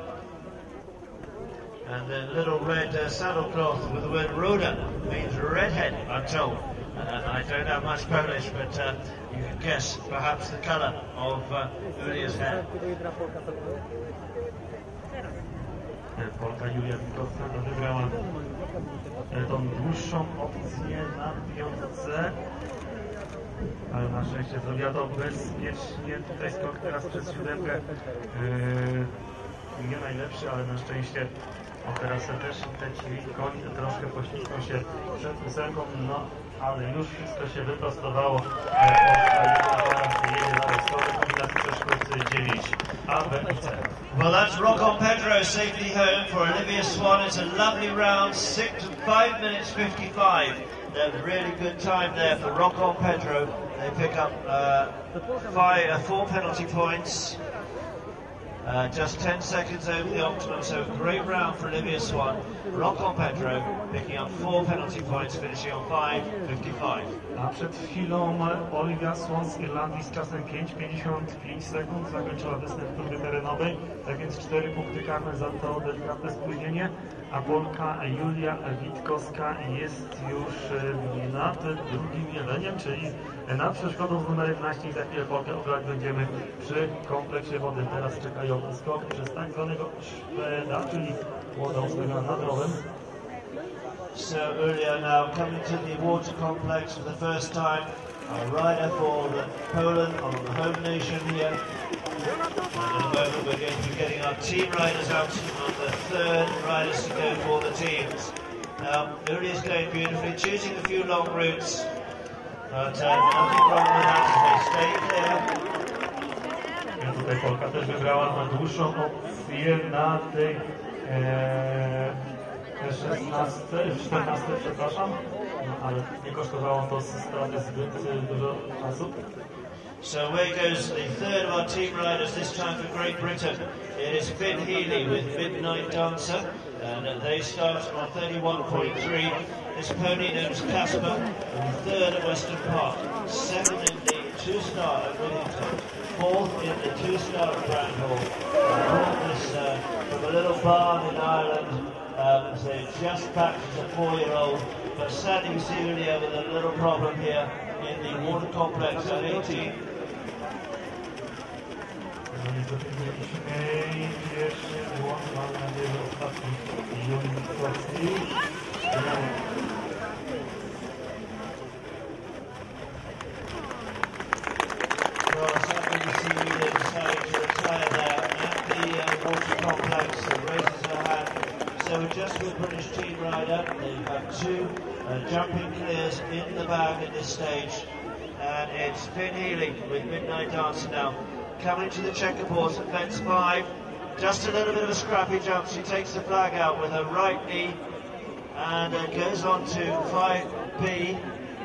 S1: And the little red saddlecloth with the word Ruda means redhead, I'm told. I don't have much Polish, but you can guess perhaps the colour of Julia's hair.
S2: Polka Julia Witkowska wybrała tą dłuższą opcję na piątce, ale na szczęście zrobiła to bezpiecznie. Tutaj skok teraz przez siódemkę, nie najlepszy, ale na szczęście teraz też leci koń, troszkę poślizgnął się przed ósemką, no ale już wszystko się wyprostowało. Jedzie dalej z kombinacji przeszkód 9 A, B i C.
S1: Well, that's Rock on Pedro safely home for Olivia Swan. It's a lovely round, 5 minutes 55. That's a really good time there for Rock on Pedro. They pick up 4 penalty points. Just 10 seconds over the optimum, so a great round for Olivia Swan. Rock on Pedro picking up 4 penalty points, finishing on 5.55.
S2: A przed chwilą Olivia Swan z Irlandii z czasem 5:55 sekund zakończyła występ w próbie terenowej, tak więc 4 punkty karne za to delikatne spóźnienie, a Polka Julia Witkowska jest już nad drugim jeleniem, czyli na przeszkodą z numerem 11 i za chwilę Polkę obrać będziemy przy kompleksie wodnym. Teraz czekają skok przez tak zwanego Szweda, czyli młoda ustawiona nad rowem.
S1: So earlier now coming to the water complex for the first time, a rider for Poland on the home nation here. And in a moment we're going to be getting our team riders out on the third riders to go for the teams. Uri is going beautifully, choosing a few long routes, but nothing wrong with that as they stay clear.
S2: Tutaj Polka też wybrała na dłuższą opcję na tej 14, przepraszam, no, ale nie kosztowało to straty zbyt dużo czasu.
S1: So away goes the third of our team riders, this time for Great Britain. It is Finn Healy with Midnight Dancer, and they start on 31.3. This pony known as Casper, third at Western Park, second in the two-star at Whittington, fourth in the two-star at Brandhall. This from a little barn in Ireland. So just back as a 4-year-old, but sadly we see Julia with a little problem here in the water complex at 18.
S2: No niestety mieliśmy pierwszy błąd, mam nadzieję, że ostatni Julii.
S1: Well, sadly we see Julia deciding to retire there at the water complex and raises her hand. So we're just with British team rider. They have two jumping clears in the bag at this stage. And it's Finn Healy with Midnight Dancer now. Coming to the checkerboards at fence 5. Just a little bit of a scrappy jump. She takes the flag out with her right knee and goes on to 5B.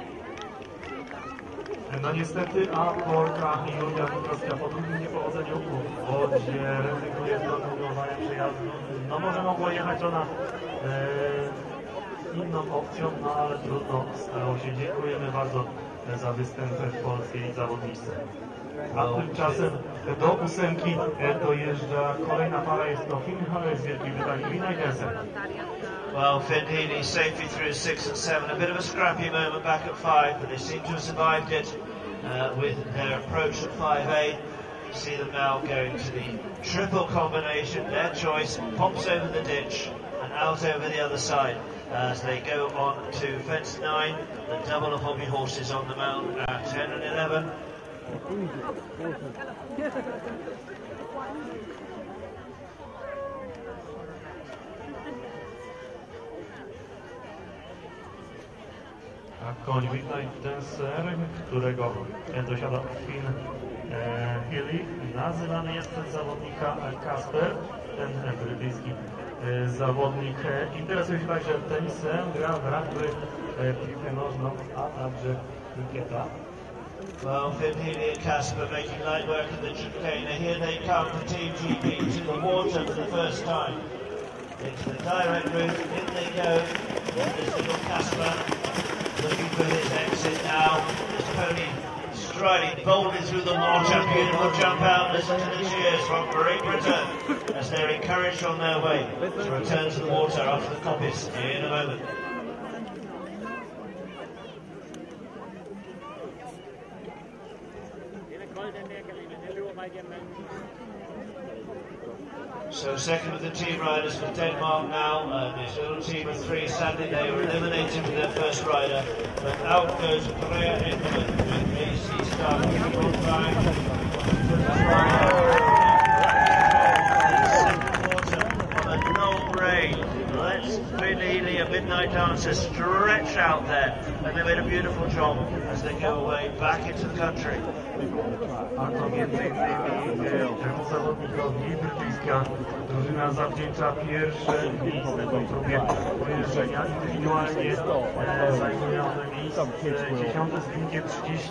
S2: No niestety, a Polka Julia Witkowska po drugim niepowodzeniu w wodzie rezygnuje z kontynuowania przejazdu. No może mogła jechać ona inną opcją, no ale trudno stało się. Dziękujemy bardzo za występ w polskiej zawodniczce. A tymczasem do 8 dojeżdża kolejna para, jest to Finn Healy z Wielkiej Brytanii i Nigelsen.
S1: Well, Finn Healy safely through 6 and 7. A bit of a scrappy moment back at 5, but they seem to have survived it with their approach at 5A. You see them now going to the triple combination. Their choice pops over the ditch and out over the other side as they go on to fence 9. The double of hobby horses on the mount at 10 and 11.
S2: A koń Midnight Dancer, którego dosiada Finn Healy, nazywany jest przez zawodnika Casper, ten brytyjski zawodnik. Interesuje się także tenisem, gra w rugby, piłkę nożną, a także krykieta.
S1: Well, Finn Healy and Casper making light work of the chicane. Here they come for Team GB to the water for the first time. It's the direct route, in they go. There's little Casper looking for his exit now. This pony striding boldly through the water. Beautiful jump out. Listen to the cheers from Great Britain as they're encouraged on their way to return to the water after the coppice in a moment. So second of the team riders for Denmark now, this little team of 3, sadly they were eliminated with their first rider, but out goes Freya Edmund with AC Star on time. Second quarter on a no rain. Let's Finn Healy and Midnight Dancer stretch out there, and they made a beautiful job as they go away back into the country.
S2: A to między innymi temu zawodnikowi brytyjska drużyna zawdzięcza pierwsze miejsce w próbie pojeżdżenia. Indywidualnie zajmujące miejsce 10 z wynikiem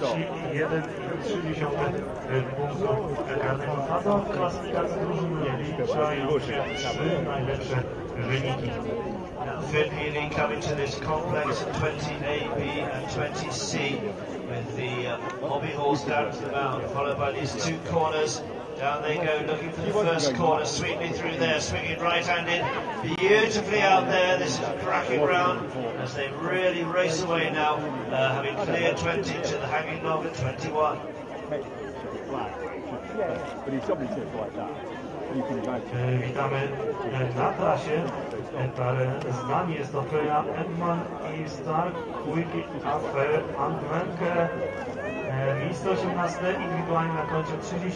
S2: 31,3 punktów karnego. A do klasyfikacji drużyn nie liczają się 3 najlepsze wyniki.
S1: Finn Healy coming to this complex at 20AB and 20C with the hobby horse down to the mount, followed by these two corners. Down they go, looking for the first corner, sweetly through there, swinging right-handed, beautifully out there. This is a cracking round as they really race away now, having cleared 20 to the hanging log at 21.
S4: But he's obviously like that. You can imagine.
S2: Witamy na trasie parę zdań. Jest to Freya Engman i Stark Quick Affair Antwerpenke. Miejsce 18 indywidualnie na koncie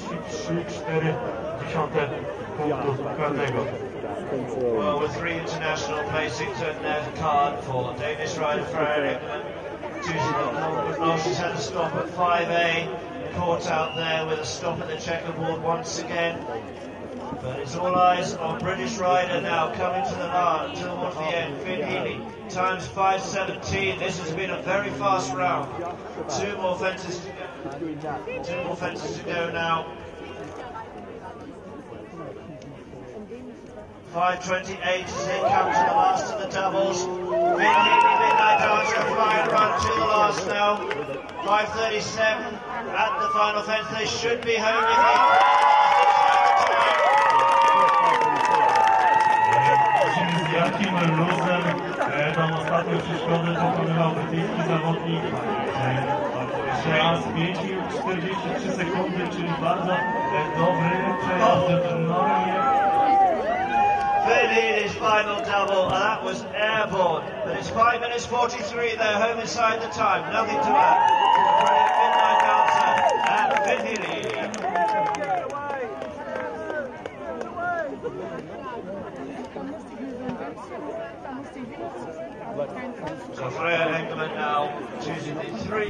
S2: 33,4 punktów karnego.
S1: Well, with 3 international placings on their card for Danish rider Freya Engman. She's had a stop at 5A, caught out there with a stop at the checkerboard once again. But it's all eyes on British rider now, coming to the line, towards the end. Finn Healy, times 5:17. This has been a very fast round. Two more fences to go now. 5:28 as they come to the last of the doubles. Finn Healy, Midnight Dancer, flying run to the last now. 5:37 at the final fence. They should be home if they
S2: Z jakim luzem tą ostatnią przeszkodę pokonywał brytyjski zawodnik. Czas 5:43 sekundy, czyli bardzo dobry przejazd.
S1: Finn Healy's final double, and that was airborne. But it's 5:43, they're home inside the time. Nothing to add. Brilliant Midnight Dancer and Finn Healy. So Freya Engman now choosing the 3.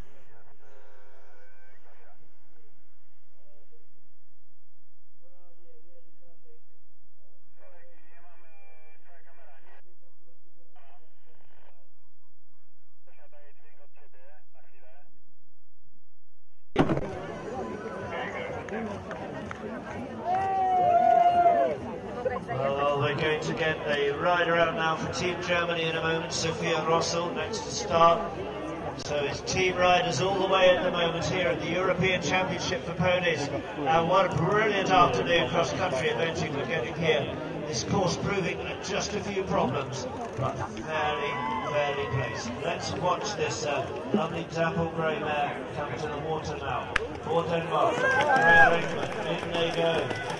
S1: Well, they're going to get a rider out now for Team Germany in a moment. Sophia Rossel next to start. So it's team riders all the way at the moment here at the European Championship for Ponies. And what a brilliant afternoon cross-country eventing we're getting here. This course proving just a few problems, but fairly placed. Let's watch this lovely dapple grey mare come to the water now. For Denmark, Freya Engman, in they go.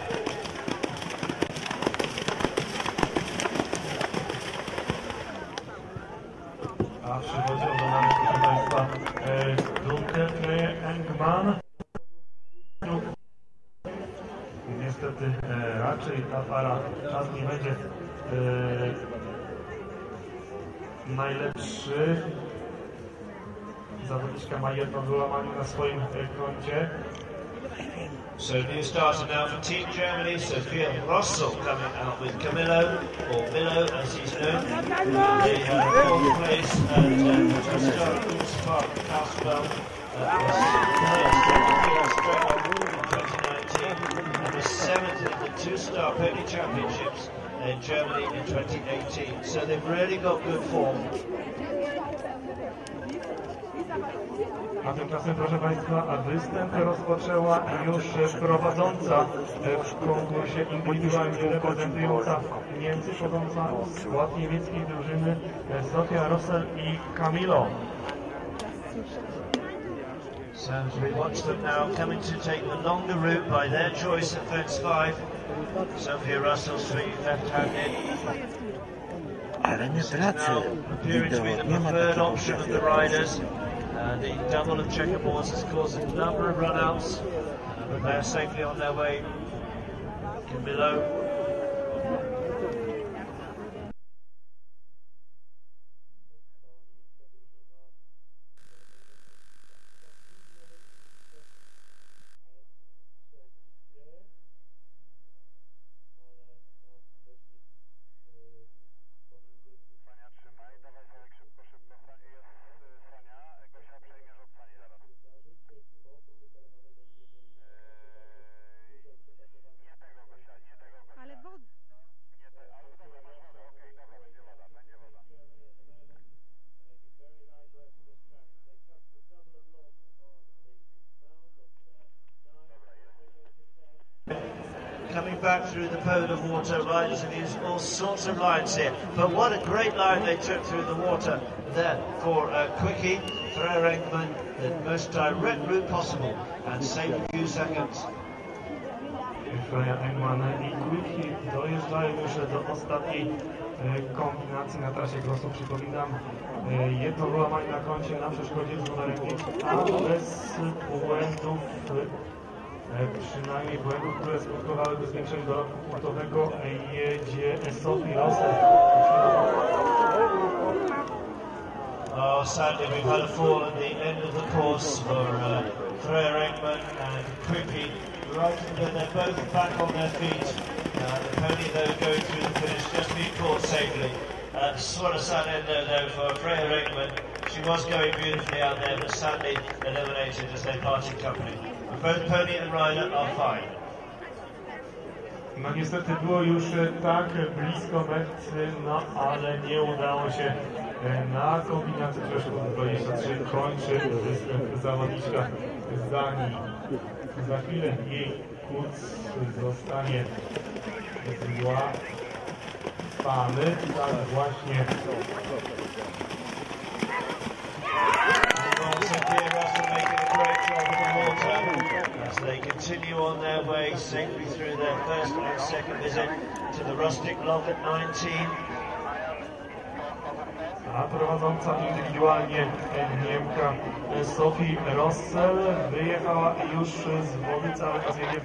S2: A w przywodzie oglądamy, proszę Państwa, Dunkę Freya Engman. Niestety raczej ta para czas nie będzie najlepszy. Zawodniczka ma jedno wyłamanie na swoim koncie.
S1: So new starter now for Team Germany, Sophia Rossel coming out with Camillo, or Milo as he's known. They had a 4th place at Historic Goose Park Castlewell. That was 2019 and was 7th in the 2-star Pony Championships in Germany in 2018. So they've really got good form.
S2: A tymczasem, proszę Państwa, występ rozpoczęła już prowadząca w konkursie indywidualnym reprezentująca Niemcy, wchodząca w skład niemieckiej drużyny Sophia Rossel i Camillo.
S1: So we watch them now coming to take the longer route by their choice at fence 5. Sophia Rossel swinging left-handed.
S5: Ale nie pracy
S1: Appearing to be the preferred option of the riders. The double of checkerboards has caused a number of run-outs, but they're safely on their way. Camillo. through the Pole of Water. Riders have used all sorts of lines here, but what a great line they took through the water there for Quickie, Freya Engman, the most direct route possible, and saved a few seconds.
S2: Freya Engman i Quickie dojeżdżają już do ostatniej kombinacji na trasie crossu. Przypominam, jedno wyłamanie na koncie na przeszkodzie z numerem 5, a bez błędów, przynajmniej błędów, które skutkowałyby zwiększeniem dorobku punktowego, jedzie Sophie Rossell.
S1: Oh, sadly we've had a fall at the end of the course for Freya Engman and Quickie. Right, but they're both back on their feet. The pony, though, going through the finish, just being caught safely. Sort of sad end though for Freya Engman. She was going beautifully out there, but sadly eliminated as they parted company. But both pony and rider are fine.
S2: No niestety było już tak blisko mety, no ale nie udało się na kombinacji przeszkód 23 kończy występ zawodniczka z Danii. Za chwilę jej kuc zostanie złapany, tak właśnie.
S1: As they continue on their way safely through their first and second visit to the Rustic Log at 19.
S2: A prowadząca indywidualnie Niemka Sophie Rossell wyjechała już z Wolicy, ale okazjonalnie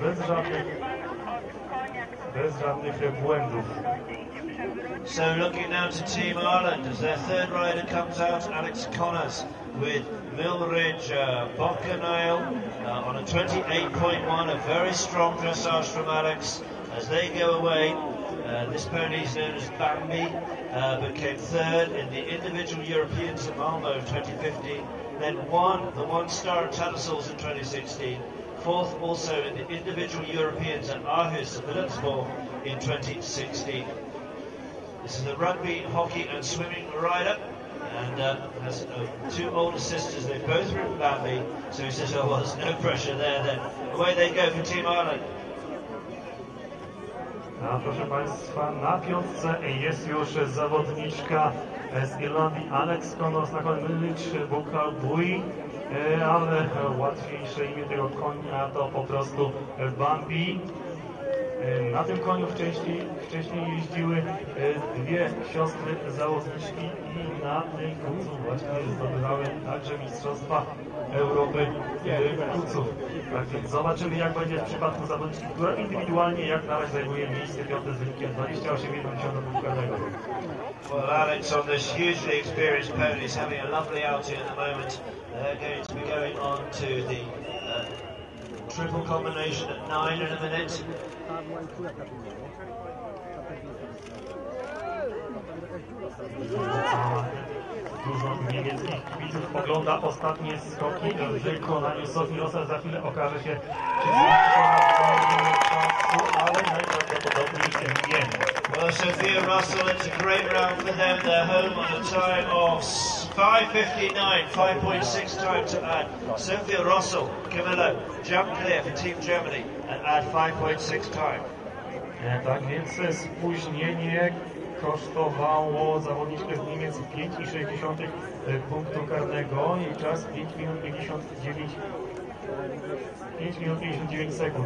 S2: bez żadnych błędów.
S1: So looking now to Team Ireland as their third rider comes out, Alex Connors with Milridge Bockenale on a 28.1, a very strong dressage from Alex as they go away. This pony is known as Bambi, but came third in the individual Europeans at Malmo in 2015, then won the one-star at Tattersall's in 2016, fourth also in the individual Europeans at Aarhus at Wilhelmsborg in 2016. This is a rugby, hockey and swimming rider, and has two older sisters. They've both ridden Bambi, so he says, oh, well, there's no pressure there then. Away they go for Team Ireland.
S2: A proszę Państwa, na piątce jest już zawodniczka z Irlandii Alex Connors, na koniec Milridge Bockenale, ale łatwiejsze imię tego konia to po prostu Bambi. Na tym koniu wcześniej jeździły dwie siostry zawodniczki i na tym kucu właśnie zdobywały także Mistrzostwa Europy kuców. Tak więc zobaczymy, jak będzie w przypadku zawodniczki, która indywidualnie jak na razie zajmuje miejsce piąte z wynikiem 28,1 punktu karnego.
S1: Well, Alex on this hugely experienced pony is having a lovely outing at the moment. They're going to be going on to the triple combination at 9 in a minute.
S2: Dużo niemieckich kibiców ogląda ostatnie skoki w wykonaniu Sophie Rossell. Za chwilę okaże się, czy zwiększono czasu, ale najprawdopodobniej nie.
S1: Well, Sophia Russell, it's a great round for them. They're home on a time of 5:59, 5.6 time to add. Sophia Russell, Camillo, jump clear for Team Germany and add 5.6 time.
S2: Tak więc spóźnienie kosztowało zawodniczkę z Niemiec 5,6 punktu karnego. Jej czas 5 minut 59 sekund.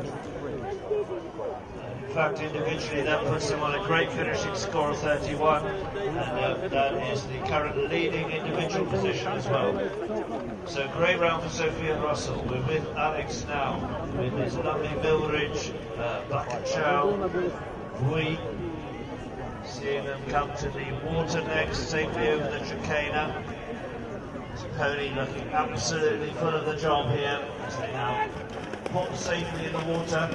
S1: In fact, individually, that puts them on a great finishing score of 31, and that is the current leading individual position as well. So, great round for Sophia Russell. We're with Alex now, with his lovely Milridge, Bockenale, Bui. Seeing them come to the water next, safely over the Chicana. This pony looking absolutely full of the job here, as they now pop safely in the water.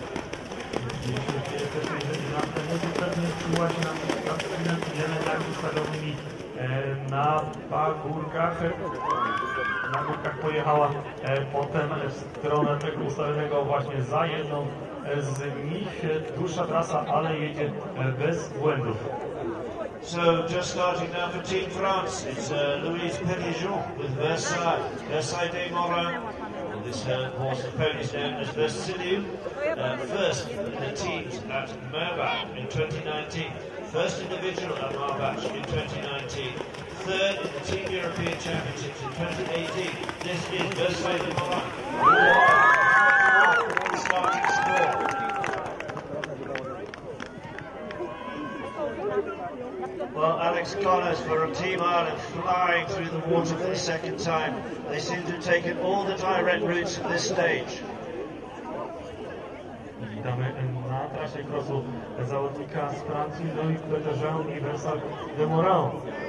S2: Na pagórkach pojechała potem w stronę tego ustawionego właśnie za jedną z nich. Dłuższa trasa, ale jedzie bez błędów.
S1: So just starting now for Team France, it's Louise Petitjean with Versailles des Morin, This horse, the pony is known as Versiliu. First in the teams at Merbach in 2019. First individual at Marbach in 2019. Third in the Team European Championships in 2018. This is Versiliu Moran. Starting score. Well, Alex Connors for Team Ireland flying through the water for the second time. They seem to have taken all the direct routes at this stage.
S2: Witamy na trasie krosu zawodnika z Francji, Louis Peterjean i Vincent de Moran.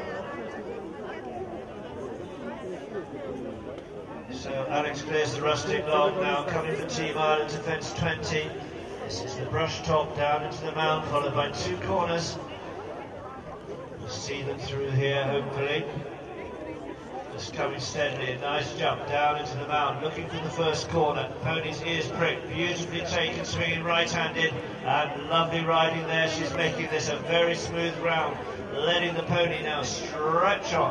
S1: So Alex clears the rustic log now, coming for Team Ireland to fence 20. This is the brush top down into the mound, followed by two corners. We'll see them through here, hopefully. Just coming steadily, a nice jump down into the mound, looking for the first corner. Pony's ears pricked, beautifully taken, swinging right-handed, and lovely riding there. She's making this a very smooth round, letting the pony now stretch on.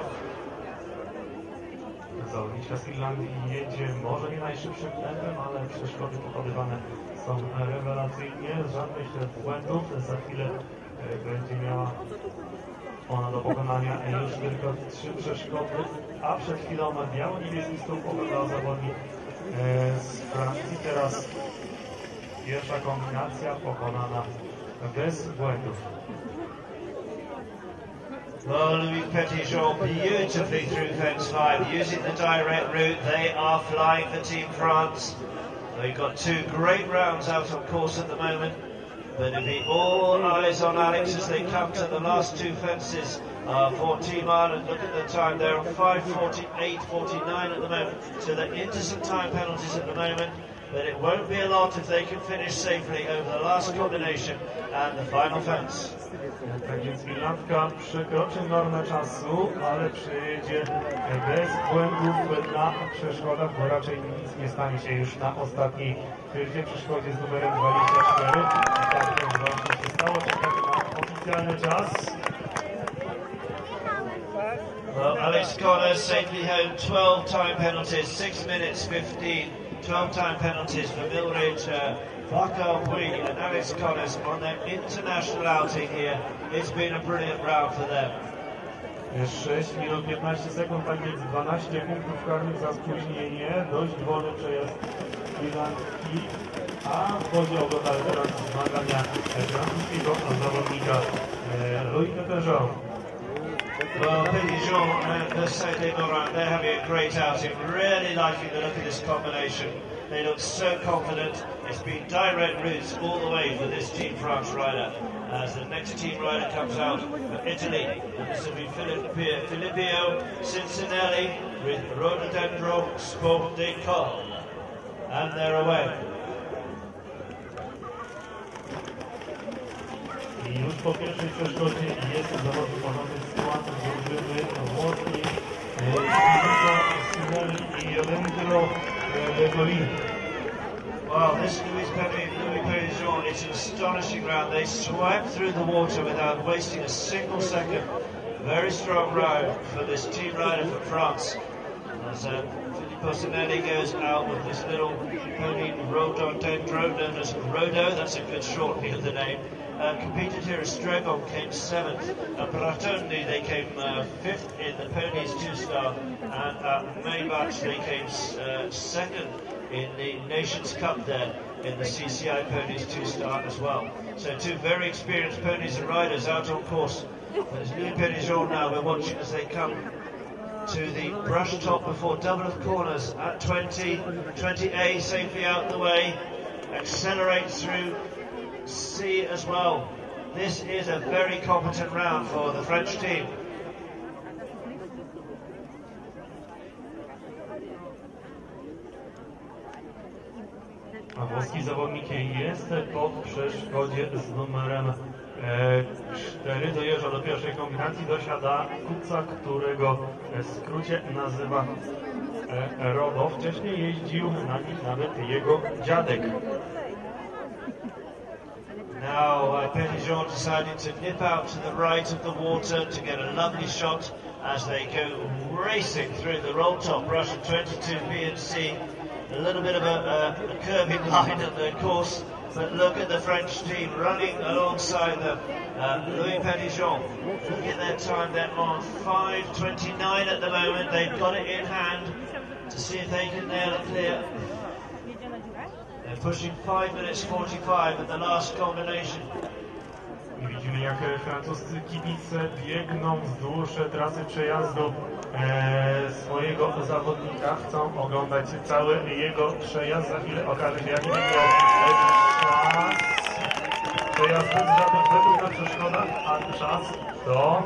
S2: Zawodniczka z Irlandii jedzie może nie najszybszym tempem, ale przeszkody pokonywane są rewelacyjnie, żadnych błędów. Za chwilę będzie miała ona do pokonania już tylko 3 przeszkody, a przed chwilą biało-niebieski stół pokazał zawodnik z Francji. Teraz pierwsza kombinacja pokonana bez błędów.
S1: Well, Louis Petitjean beautifully through fence 5, using the direct route. They are flying for Team France. They've got 2 great rounds out on course at the moment, but it'll be all eyes on Alex as they come to the last 2 fences for Team Ireland. Look at the time, they're on 5:48.49 at the moment, so they're into some time penalties at the moment, but it won't be a lot if they can finish safely over the last combination and the final fence.
S2: Tak więc Irlandka przekroczy normę czasu, ale przejedzie bez błędów na przeszkodach, bo raczej nic nie stanie się już na ostatniej przeszkodzie z numerem 24. Tak więc właśnie się stało, czekamy na oficjalny czas.
S1: Well, Alex Connors safely home, 12 time penalties, 6 minutes 15, 12 time penalties for Milridge, Bakar-Bui and Alex Connors on their international outing here. It's been a brilliant round for them.
S2: 6 minut 15 sekund, tak więc 12 punktów karnych za spóźnienie, dość wolny przejazd Irlandki, a w wodzie oglądały teraz zmagania francuskiego zawodnika Louis Petitjean.
S1: Well, Petitjean and Versiliu de Moran, they're having a great outing, really liking the look of this combination. They look so confident. It's been direct routes all the way for this Team France rider. As the next team rider comes out for Italy, and this will be Filippio Cincinnati with Rhododendron Sport de Col. And they're away.
S2: I już po pierwszej przeszkodzie jest zawodnik pochodzący z sytuacji drużyny włoskiej Cincinnati i Rhododendron de Col.
S1: Wow, this Louis Petitjean, it's an astonishing round. They swept through the water without wasting a single second. Very strong round for this team rider from France. As Filippo Cincinnati goes out with this little pony Rhododendron, known as Rodo, that's a good shortening of the name. Competed here as Stragon came 7th. At Bratondi they came 5th in the ponies 2-star, and at Maybach they came 2nd in the Nations Cup there in the CCI ponies 2-star as well. So 2 very experienced ponies and riders out on course. But it's Louis Petitjean now we're watching as they come to the brush top before double of corners at 20. 20A safely out the way, accelerates through C as well. This is a very competent round for the French team.
S2: A włoski zawodnik jest po przeszkodzie z numerem 4. Dojeżdża do pierwszej kombinacji, dosiada Kuca, którego w skrócie nazywa Rodo. Wcześniej jeździł na nich nawet jego dziadek.
S1: Now Petitjean decided to nip out to the right of the water to get a lovely shot as they go racing through the roll top brush of 22B and C. a little bit of a curving line of the course. But look at the French team running alongside them. Louis Petitjean, look at their time. They're on 5:29 at the moment. They've got it in hand to see if they can nail it clear. They're pushing 5 minutes 45 at the last combination.
S2: I widzimy, jak francuscy kibice biegną wzdłuż trasy przejazdu swojego zawodnika. Chcą oglądać cały jego przejazd. Za chwilę okaże się, jaki będzie czas przejazdu z żadnych błędów na przeszkodach, a czas to...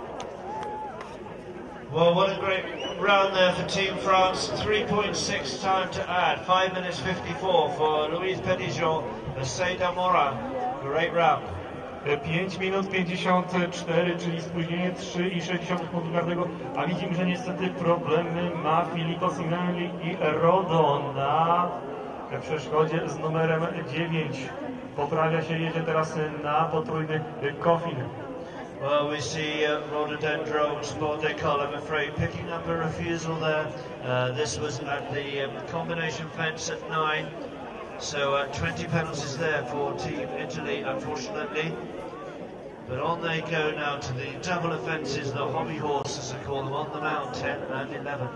S1: Well, what a great round there for Team France. 3.6 time to add. 5 minutes 54 for Louis Petitjean and Seyda Morin. Great round.
S2: 5 minut 54, czyli spóźnienie 3,6 punktu karnego, a widzimy, że niestety problemy ma Filippo Simonelli i Rodon na przeszkodzie z numerem 9. Poprawia się, jedzie teraz na potrójny Coffin.
S1: Well, we see Rhododendron Sport Decol, I'm afraid, picking up a refusal there. This was at the combination fence at 9. So 20 penalties there for Team Italy, unfortunately. But on they go now to the double offences, the hobby horse, as I call them, on the mount, 10 and 11.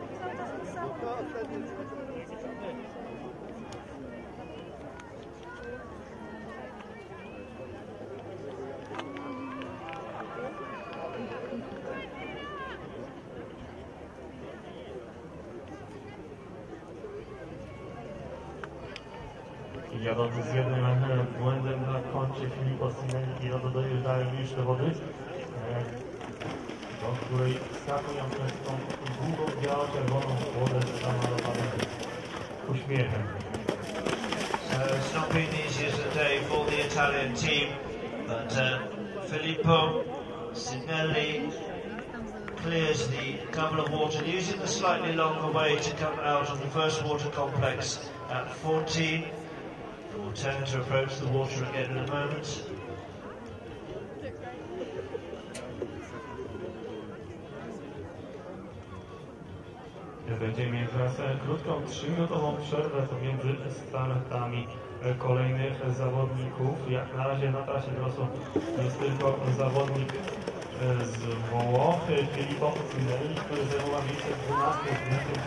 S2: Jadący z jednym błędem na koncie Filippo Simonelli i Rodon dojeżdżają już do wody, do której skakują przez tą długą, biało-czerwoną wodę z zamalowanym uśmiechem.
S1: So it's not been the easiest of day for the Italian team, but Filippo Simonelli clears the couple of water, using the slightly longer way to come out of the first water complex at 14. We'll turn to approach the water again in a moment.
S2: Będziemy mieli teraz krótką 3-minutową przerwę pomiędzy startami kolejnych zawodników. Jak na razie na trasie grosu jest tylko zawodnik z Włoch, Filippo Simonelli, który zajmował miejsce 12 z metrem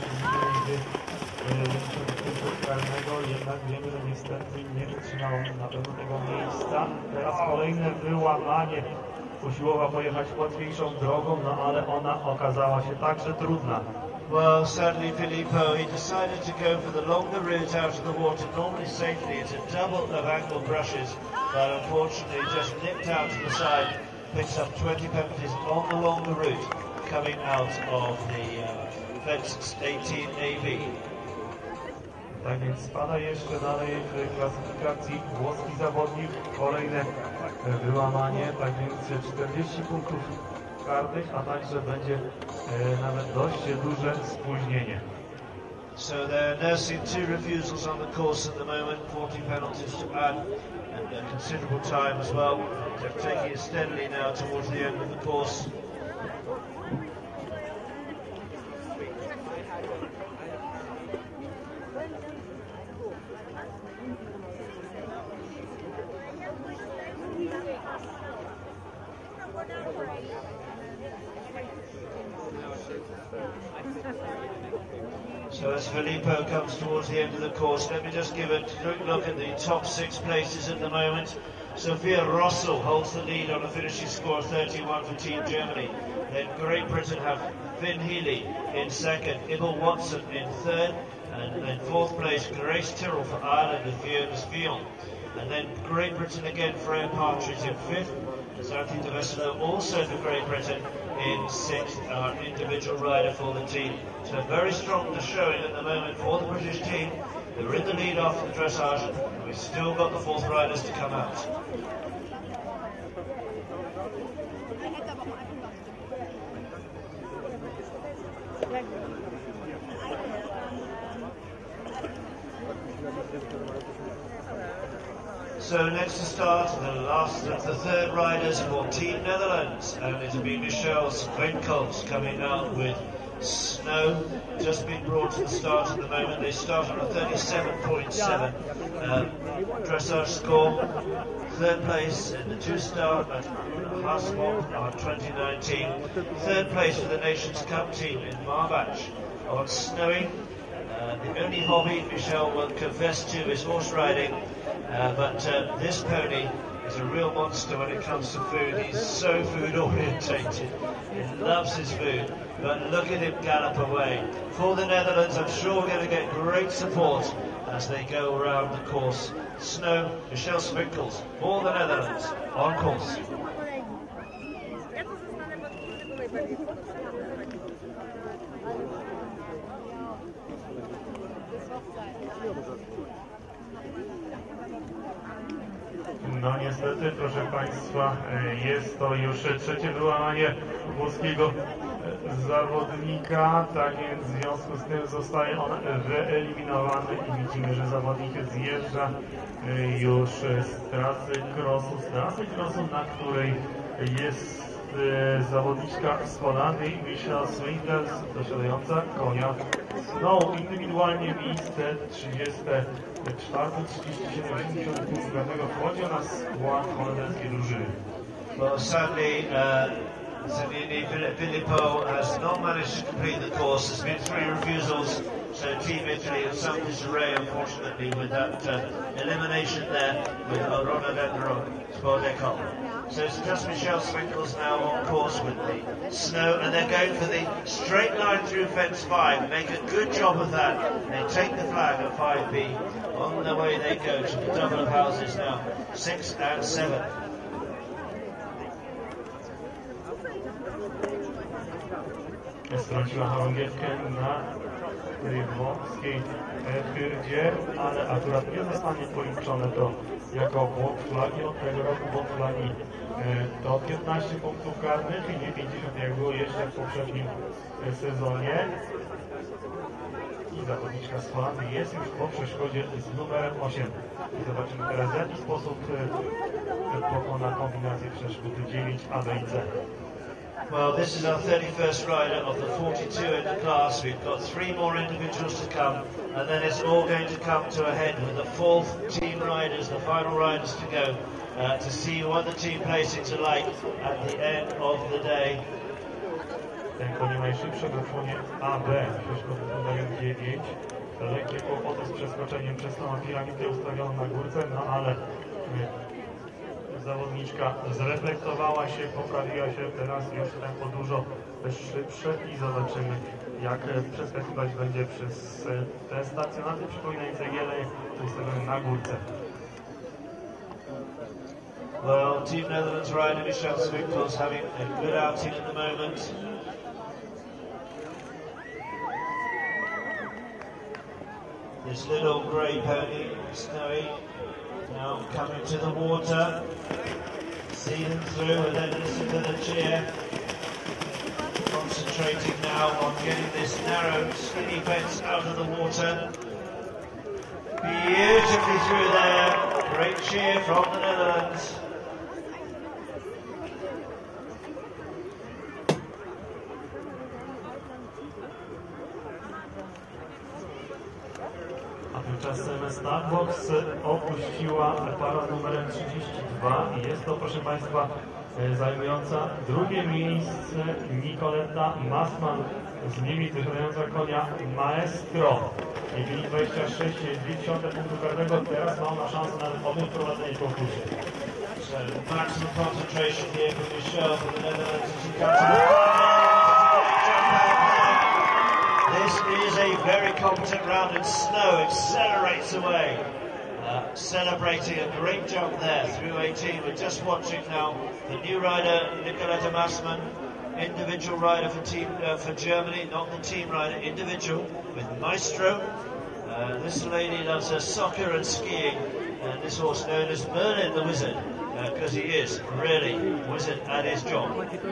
S2: 30 punktu karnego, jednak wiemy, że niestety nie utrzymał na pewno tego miejsca. Teraz kolejne wyłamanie. Usiłował pojechać łatwiejszą drogą, no ale ona okazała się także trudna.
S1: Well, sadly, Filippo, he decided to go for the longer route out of the water. Normally, safely, it's a double of angle brushes, but unfortunately, just nipped out to the side, picks up 20 penalties on the longer route, coming out of the fence 18 AB.
S2: Tak więc spada jeszcze dalej w klasyfikacji włoski zawodnik. Kolejne wyłamanie, tak więc 40 punktów karnych, a także będzie nawet dość duże spóźnienie.
S1: So they're nursing 2 refusals on the course at the moment, 40 penalties to add, and a considerable time as well. They're taking it steadily now towards the end of the course. So as Filippo comes towards the end of the course, let me just give a quick look at the top 6 places at the moment. Sophia Rossel holds the lead on a finishing score of 31 for Team Germany. Then Great Britain have Finn Healy in second, Ibel Watson in third, and then fourth place Grace Tyrrell for Ireland and Fiona's Fillon. And then Great Britain again, Freya Partridge in fifth. Zaki de Veselo also for Great Britain in sixth, our individual rider for the team. So very strong showing at the moment for the British team. They're in the lead after the dressage, and we've still got the fourth riders to come out. So next to start, the third riders for Team Netherlands, and it'll be Michelle Swenkols coming out with Snow just been brought to the start at the moment. They start on a 37.7 dressage score. Third place in the two-star at Haasmok on 2019. Third place for the Nations Cup team in Marbach on Snowy. The only hobby Michelle will confess to is horse riding, but this pony is a real monster when it comes to food. He's so food orientated. He loves his food, but look at him gallop away. For the Netherlands, I'm sure we're going to get great support as they go around the course. Snow, Michelle Swinkels for the Netherlands on course.
S2: No niestety, proszę Państwa, jest to już trzecie wyłamanie włoskiego zawodnika, tak więc w związku z tym zostaje on wyeliminowany i widzimy, że zawodnik zjeżdża już z trasy crossu, na której jest zawodniczka z Holandii, Michelle Swinkels, posiadająca konia Snow. Indywidualnie miejsce 34, 37, 80 punktów karnego wchodzi na skład holenderskiej drużyny.
S1: Well, sadly, Zanini Filippo has not managed to complete the course. There's been 3 refusals, so Team Italy have some disarray, unfortunately, with that elimination there with Ronaldinho Spordeco. So it's just Michelle Swinkels now on course with the Snow, and they're going for the straight line through fence 5. Make a good job of that. They take the flag at 5B. On the way they go to the double of houses now, 6 and 7.
S2: Strąciła chorągiewkę na tej włoskiej hyrdzie, ale akurat nie zostanie policzone to jako błąd flagi. Od tego roku błąd flagi to 15 punktów karnych i nie 50, jak było jeszcze w poprzednim sezonie. I zawodniczka z Holandii jest już po przeszkodzie z numerem 8. I zobaczymy teraz, w jaki sposób pokona kombinację przeszkód 9 A, B i C.
S1: Well, this is our 31st rider of the 42 in the class. We've got 3 more individuals to come, and then it's all going to come to a head with the 4th team riders, the final riders to go, to see what the team placings are like at the end of the day.
S2: Ten konie najszybsze w słonie AB, przeszkody numerem 9. Lekkie kłopoty z przeskoczeniem przez tą piramidę ustawioną na górce, no ale zawodniczka zreflektowała się, poprawiła się, teraz już tempo dużo szybsze i zobaczymy, jak przeskakiwać będzie przez te stacjonaty przypominające jeleń ustawione na górce.
S1: Well, Team Netherlands rider Michelle Swinkels having a good outing at the moment. This little grey pony, Snowy, now coming to the water. See them through and then listen to the cheer. Concentrating now on getting this narrow, skinny fence out of the water. Beautifully through there. Great cheer from the Netherlands.
S2: Tymczasem Starbox opuściła para numerem 32 i jest to, proszę Państwa, zajmująca drugie miejsce Nicoletta Massman, z nimi posiadająca konia Maestro. Mieli 26,2 punktu karnego, teraz ma ona szansę na odprowadzenie konkursu.
S1: So maximum concentration here for Michelle for the Netherlands as she comes to This is a very competent round, and Snow accelerates away, celebrating a great jump there through 18. We're just watching now the new rider, Nicoletta Massman, individual rider for Germany, not the team rider, individual with Maestro. This lady loves her soccer and skiing, and this horse known as Merlin the Wizard, because he is really wizard at his job.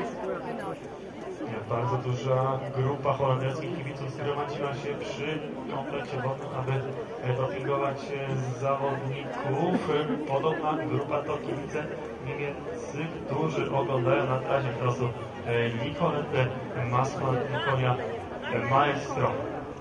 S2: Bardzo duża grupa holenderskich kibiców zgromadziła się przy komplecie wodnym, aby dopingować zawodników. Podobna grupa to kibice niemieccy, którzy oglądają na trasie crossu Nicolettę Massman, konia Maestro.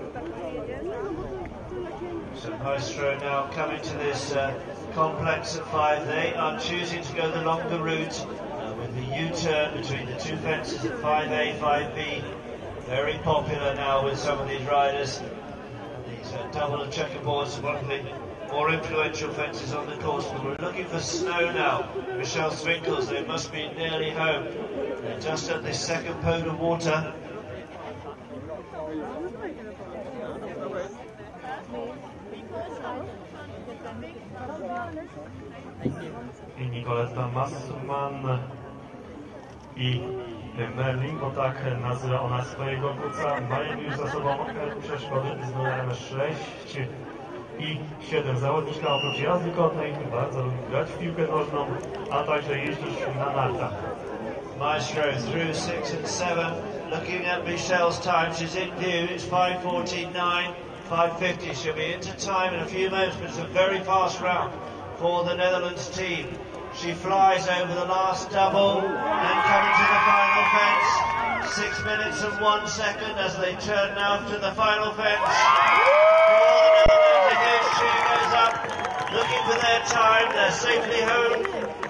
S1: So Maestro now coming to this complex at 5. They are choosing to go the longer route with the U-turn between the two fences at 5A, 5B. Very popular now with some of these riders. These double and checkerboards, one of the more influential fences on the course. But we're looking for snow now. Michelle Swinkles, they must be nearly home. They're just at the second pod of water.
S2: I Nicoletta Massman i Merlin, bo tak nazywa ona swojego kuca, mają już za sobą przeszkody z numerem 6 i 7. Zawodniczka oprócz jazdy konnej bardzo lubi grać w piłkę nożną, a także jeździć na nartach.
S1: Maestro through 6 and 7. Looking at Michelle's time, she's in view. It's 5:49, 5:50. She'll be into time in a few moments, but it's a very fast round for the Netherlands team. She flies over the last double and coming to the final fence. 6 minutes and 1 second as they turn now to the final fence. For the Netherlands, a huge cheer goes up. Looking for their time, they're safely home.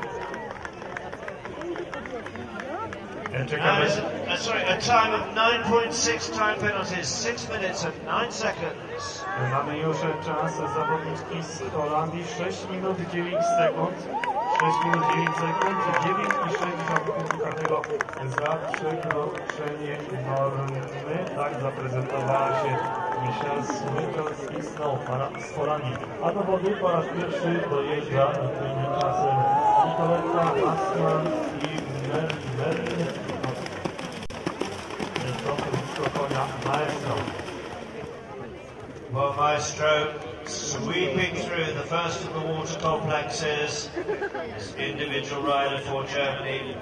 S1: A time of 9.6 time penalties, 6 minutes and 9 seconds.
S2: Mamy już czas zawodniczki z Holandii, 6 minut 9 sekund. 6 minut 9 sekund, 9,6 punktu karnego za przekroczenie normy. Tak zaprezentowała się Michelle Swinkles i Snow z Holandii. A do wody po raz pierwszy dojeżdża tymczasem Nicoletta Massman i Merlin. Konia Maestro.
S1: Well, Maestro sweeping through the first of the water complexes. This individual rider for Germany,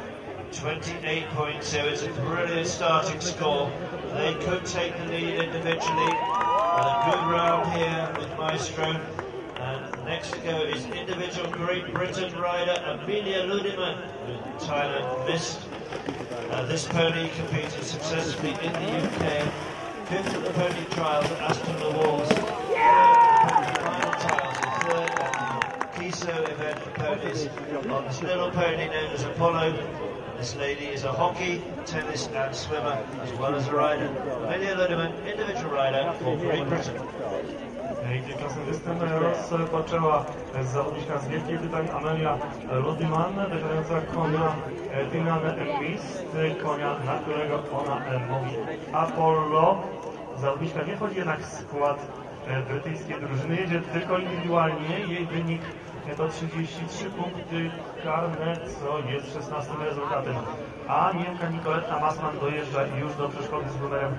S1: 28.2. It's a brilliant starting score. They could take the lead individually. A good round here with Maestro. And next to go is individual Great Britain rider Amelia Ludiman, who Thailand missed. This pony competed successfully in the UK, 5th at the pony trials at Aston Le Walls, final trials, the 3rd at the Kiso event for ponies on this little pony known as Apollo. This lady is a hockey, tennis and swimmer, as well as a rider. Amelia Ludiman, individual rider for Great Britain.
S2: I tymczasem występ rozpoczęła zawodniczka z Wielkiej Brytanii Amelia Ludiman, wygrająca konia Dynane Mist, konia, na którego ona mówi Apollo. Zawodniczka nie wchodzi jednak w skład brytyjskiej drużyny, jedzie tylko indywidualnie. Jej wynik to 33 punkty karne, co jest 16 rezultatem. A Niemka Nicoletta Massman dojeżdża już do przeszkody z numerem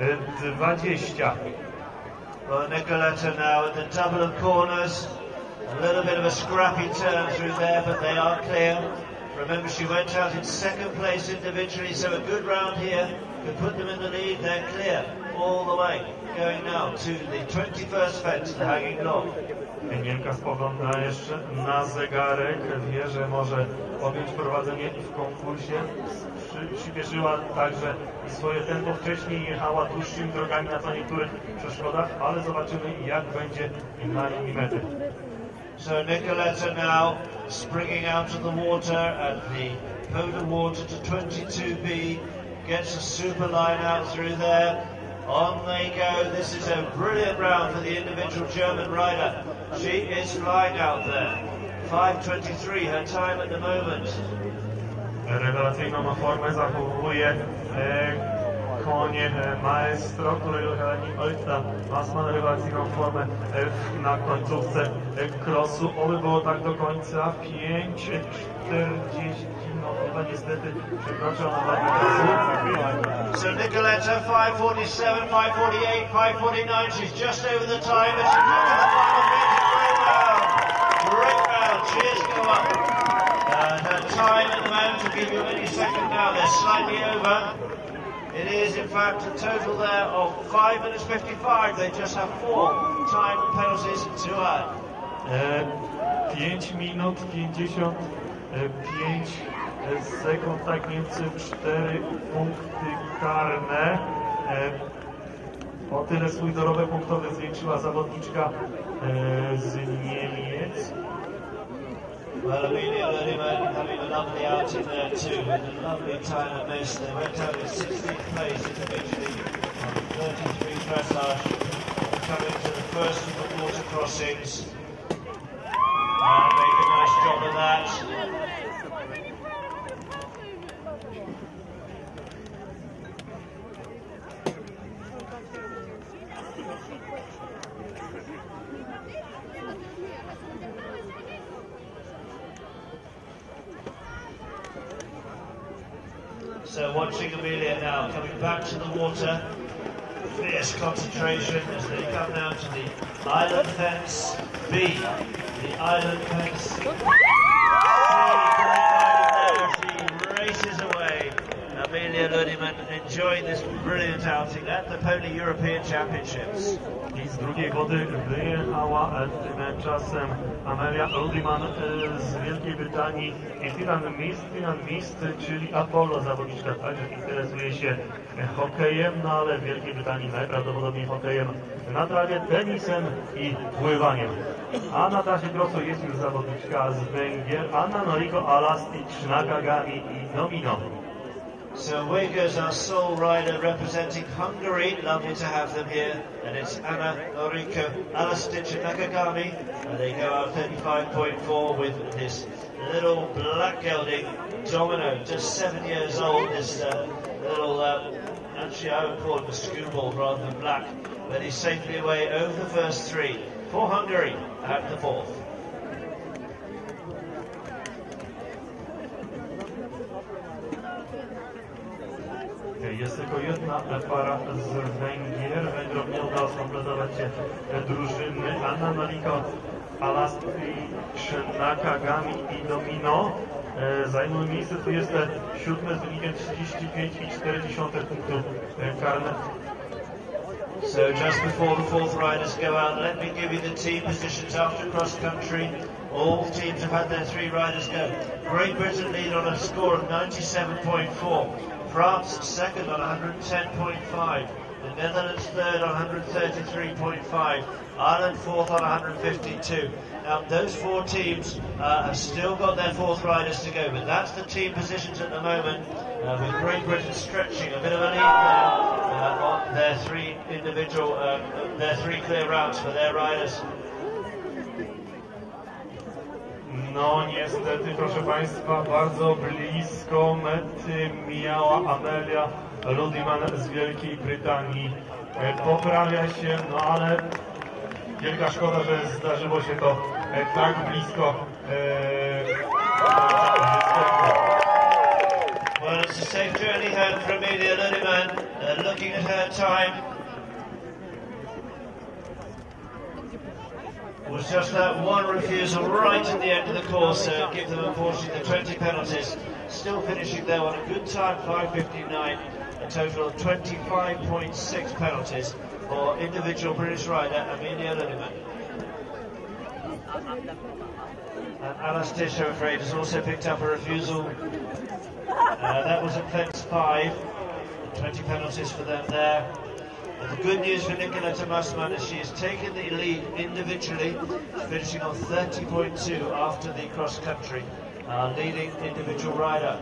S2: 20.
S1: Well, Nicoletta now at the double of corners. A little bit of a scrappy turn through there, but they are clear. Remember, she went out in second place individually, so a good round here could put them in the lead. They're clear all the way. Going now to the 21st fence, the hanging log.
S2: Niemka spogląda jeszcze na zegarek, wie, że może podjąć prowadzenie w konkursie. Przyspieszyła także swoje tempo. Wcześniej jechała dłuższymi drogami na co niektórych przeszkodach, ale zobaczymy, jak będzie na linii mety.
S1: So Nicoletta now springing out of the water at the pod of water to 22B, gets a super line out through there. On they go. This is a brilliant round for the individual German rider. She is flying out there. 5:23 her time at the moment.
S2: Rewelacyjną formę zachowuje konie Maestro, którego Nicoletta Massman rewelacyjną formę na końcówce crossu. Oby było tak do końca. 5:40. No chyba niestety przekroczył na ładny czas.
S1: So Nicoletta 5:47, 5:48, 5:49. She's just over the time, but she's got to the final bit. Great round. Cheers go up. Her time at the moment will give you any second now. They're slightly over. It is in fact a total there of 5 minutes 55. They just have 4 time penalties to add.
S2: 5 minut 55 sekund, tak więc 4 punkty karne. O tyle swój dorobek punktowy zwiększyła zawodniczka z Niemiec.
S1: Well, Amelia Lodiman having a lovely outing there too, with a lovely time and miss. They went out in 16th place individually on 33 dressage, coming to the first of the water crossings. And make a nice job of that. So watching Amelia now coming back to the water, fierce concentration as they come now to the island fence B, the island fence. She races away. Amelia Lodiman enjoying this brilliant outing at the Pony European Championships.
S2: I z drugiej wody wyjechała tymczasem Amelia Lodiman z Wielkiej Brytanii i Finan Mist, czyli Apollo, zawodniczka także interesuje się hokejem, no ale w Wielkiej Brytanii najprawdopodobniej hokejem na trawie, tenisem i pływaniem. A na trasie crossu jest już zawodniczka z Węgier, Anna Noriko Alastic, Nakagami i Domino.
S1: So away goes our sole rider representing Hungary. Lovely to have them here. And it's Anna Noriko Alastic and Nakagami. And they go out 35.4 with this little black gelding Domino, just 7 years old. This little, actually I would call him a screwball rather than black. But he's safely away over the first three for Hungary at the fourth.
S2: Jest tylko jedna para z Węgier. Węgrom nie udało skompletować się drużyny. Anna Noriko Alastic, Nakagami i Domino zajmują miejsce 27 z wynikiem 35,4 punktów karnych.
S1: So just before the fourth riders go out, let me give you the team positions after cross country. All teams have had their three riders go. Great Britain lead on a score of 97.4. France second on 110.5. The Netherlands third on 133.5. Ireland fourth on 152. Now those four teams have still got their fourth riders to go, but that's the team positions at the moment, with Great Britain stretching a bit of a lead there on their three individual, their three clear routes for their riders.
S2: No niestety, proszę Państwa, bardzo blisko mety miała Amelia Lodiman z Wielkiej Brytanii. Poprawia się, no ale wielka szkoda, że zdarzyło się to tak blisko.
S1: Well, it's a safe journey home for Amelia Lodiman. Looking at her time, was just that one refusal right at the end of the course, give them unfortunately the 20 penalties. Still finishing there on a good time, 5:59, a total of 25.6 penalties for individual British rider Amelia Lodiman. And Alastic, I'm afraid, has also picked up a refusal. That was at fence 5, 20 penalties for them there. The good news for Nicoletta Mussmann is she has taken the lead individually, finishing on 30.2 after the cross-country, leading individual rider.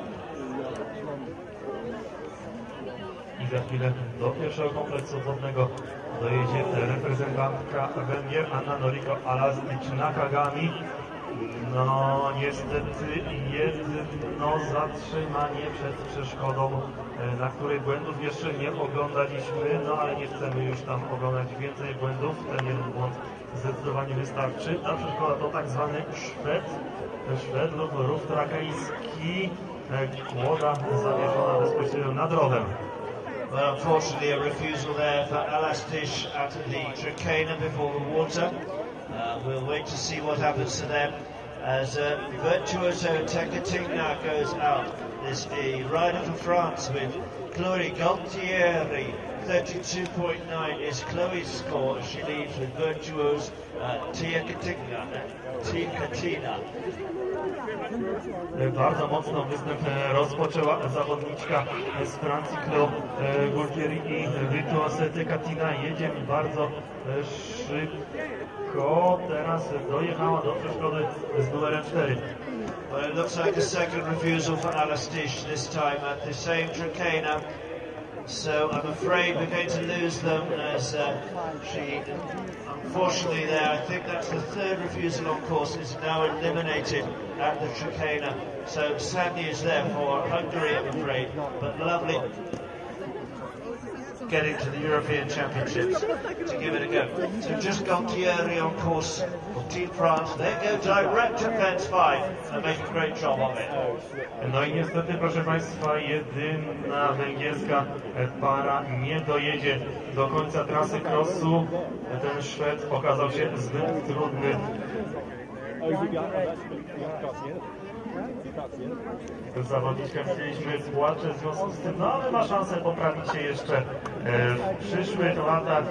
S2: I za chwilę do pierwszego kompleksu wodnego dojedzie reprezentantka Węgier, Anna Noriko Alastic Nakagami. No niestety jedno zatrzymanie przed przeszkodą, na której błędów jeszcze nie oglądaliśmy, no ale nie chcemy już tam oglądać więcej błędów, ten jeden błąd zdecydowanie wystarczy. Ta przeszkoda to tak zwany Szwed lub rów trakeński, kłoda zawieszona bezpośrednio nad rowem.
S1: Well, unfortunately, a refusal there for Alastic at the Tracana before the water. We'll wait to see what happens to them. as Virtuoso Tekatina goes out. There's a rider for France with Chloe Galtieri. 32.9 is Chloe's score. She leads with Virtuoso Tekatina.
S2: Bardzo mocno występ rozpoczęła zawodniczka z Francji, Chloe Galtieri i Virtuoso Tekatina. Jedzie bardzo szybko. Teraz dojechała do przeszkody z numerem 4.
S1: Well, it looks like a second refusal for Alastiche this time at the same Trakehner. So I'm afraid we're going to lose them as she, unfortunately there, I think that's the third refusal on course, is now eliminated at the Trakehner. So sad news there for Hungary, I'm afraid, but lovely getting to the European Championships to give it a go. So just Galtieri on course for Team France. They go direct to fence 5 and make a great job of it.
S2: No i niestety, proszę Państwa, jedyna węgierska para nie dojedzie do końca trasy crossu. Ten Szwed okazał się zbyt trudny. Zawodniczkę chcieliśmy płacze w związku z tym, no ale ma szansę poprawić się jeszcze w przyszłych latach.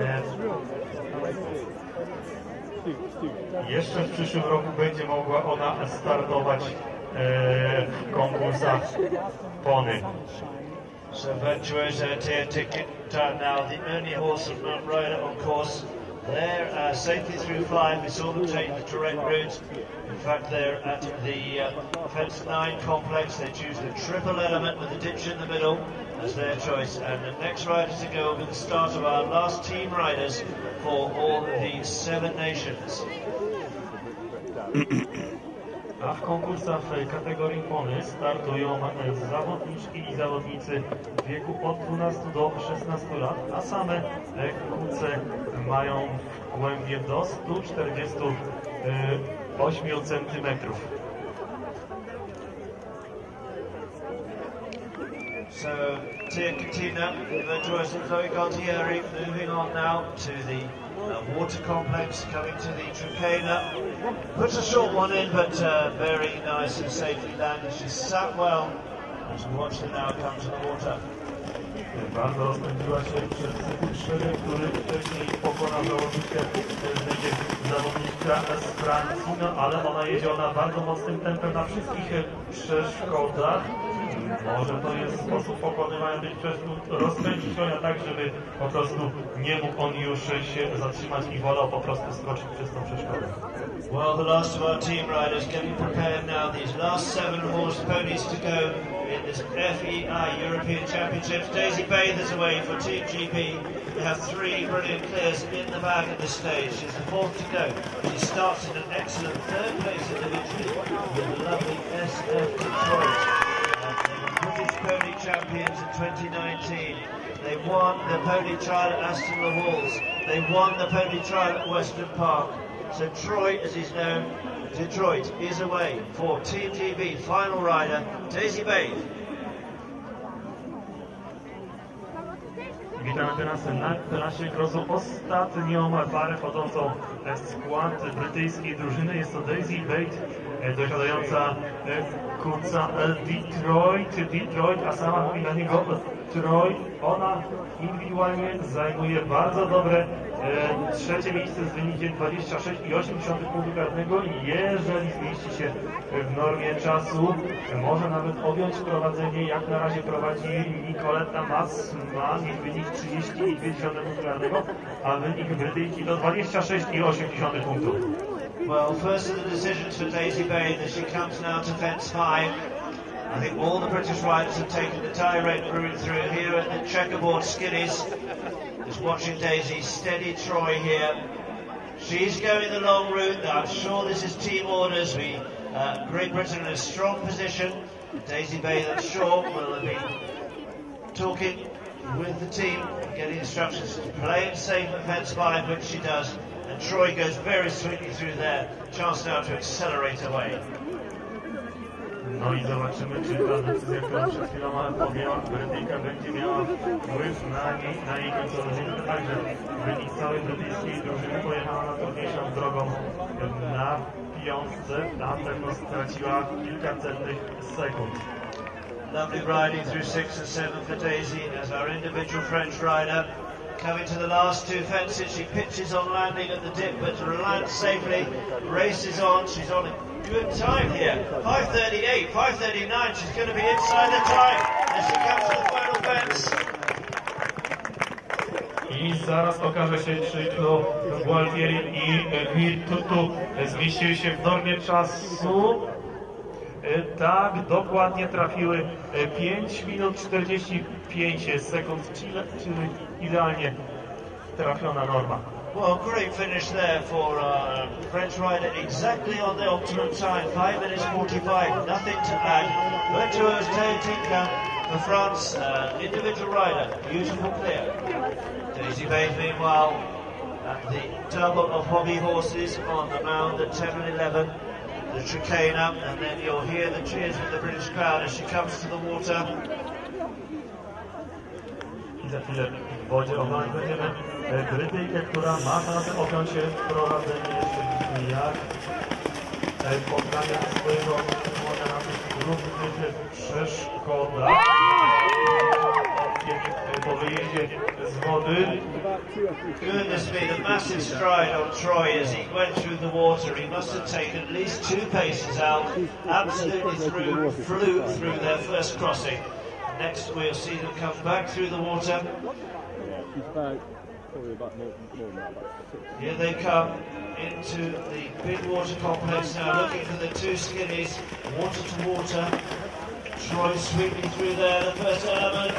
S2: Jeszcze w przyszłym roku będzie mogła ona startować w konkursach pony.
S1: So Virtuoso Tekatina now the only horse of Mount Rider on course. They're safely through 5. We saw them take the direct route. In fact, they're at the fence 9 complex. They choose the triple element with the ditch in the middle as their choice. And the next rider to go will be the start of our last team riders for all the 7 nations.
S2: A w konkursach w kategorii pony startują zawodniczki i zawodnicy w wieku od 12 do 16 lat, a same kuce mają w głębie do 148 cm.
S1: So Tekatina, Virtuoso Chloe Galtieri moving on now to the water complex, coming to the Trakehner. Puts a short one in, but very nice and safely landed. She sat well as we watch her now come to the water.
S2: Bardzo rozpędziła się przez Szwedę, który wcześniej pokonał zawodniczkę, będzie zawodniczka z Francji, no ale ona jedzie bardzo mocnym tempem na wszystkich przeszkodach. Może to jest sposób pokonywania tych przeszkód, rozkręcić konia tak, żeby po prostu nie mógł on już się zatrzymać i wolał po prostu skoczyć przez tą przeszkodę.
S1: Well, the last of our team riders getting prepared now. These last 7 horse ponies to go in this FEI European Championships. Daisy Bathers away for Team GB. They have 3 brilliant clears in the bag at this stage. She's the 4th to go. She starts in an excellent 3rd place individually with the lovely SF Detroit. British Pony Champions in 2019. They won the Pony Trial at Aston Le Halls. They won the Pony Trial at Western Park. So Troy, as he's known, Detroit is away for Team GB. Final rider, Daisy Babe.
S2: Witamy teraz na trasie crossu ostatnią parę wchodzącą w skład brytyjskiej drużyny. Jest to Daisy Bates, dosiadająca kurca Detroit, a sama mówi na niego Troy. Ona indywidualnie zajmuje bardzo dobre trzecie miejsce z wynikiem 26,8 punktu karnego. Jeżeli zmieści się w normie czasu, może nawet objąć prowadzenie, jak na razie prowadzi Nicoletta Massman, ich wynik 30,2 punktu karnego, a wynik Brytyjki to 26,8 punktu.
S1: Well, first of the decisions for Daisy Babe as she comes now to fence 5. I think all the British riders have taken the direct route through here at the checkerboard skiddies. Just watching Daisy steady Troy here. She's going the long route. I'm sure this is team orders. Great Britain in a strong position. Daisy Babe, I'm sure, will be talking with the team, getting instructions to play it safe at fence 5, which she does. And Troy goes very sweetly through there. Chance now to accelerate away.
S2: No i zobaczymy, czy ta decyzja, którą przed chwilą podjęła Brytyjka, będzie miała wpływ na jej końcowy wynik. Także wynik całej brytyjskiej drużyny pojechała na trudniejszą drogą na piątce, a tego straciła kilka cennych sekund.
S1: Lovely riding through 6 and 7 for Daisy as our individual French rider. Coming to the last two fences, she pitches on landing at the dip, but lands safely, races on. She's on a good time here. 5:38, 5:39. She's going to be inside the time as she comes to the final fence.
S2: I zaraz okaże się, czy to Gualtieri i Virtutu zmieściły się w normie czasu. Tak, dokładnie trafiły 5 minut 45 sekund, czyli idealnie trafiona norma.
S1: Well, great finish there for French rider, exactly on the optimum time, 5 minutes 45, nothing to add. Virtuoso Tinka for France, individual rider, beautiful clear. Daisy Bates, meanwhile, at the double of hobby horses on the mound at 10 and 11. The Tricana, and then you'll hear the cheers of the British crowd as she comes to the water.
S2: I za chwilę w wodzie oglądać będziemy Brytyjkę, która ma szansę objąć się prowadzenie jeszcze jak poddania swojego młodego na tych różnych przeszkodach. Po wyjeździe z wody.
S1: Goodness me, the massive stride on Troy as he went through the water. He must have taken at least 2 paces out, absolutely flew through their first crossing. Next we'll see them come back through the water. Here they come into the big water complex now, looking for the 2 skinnies, water to water. Troy sweeping through there, the first element.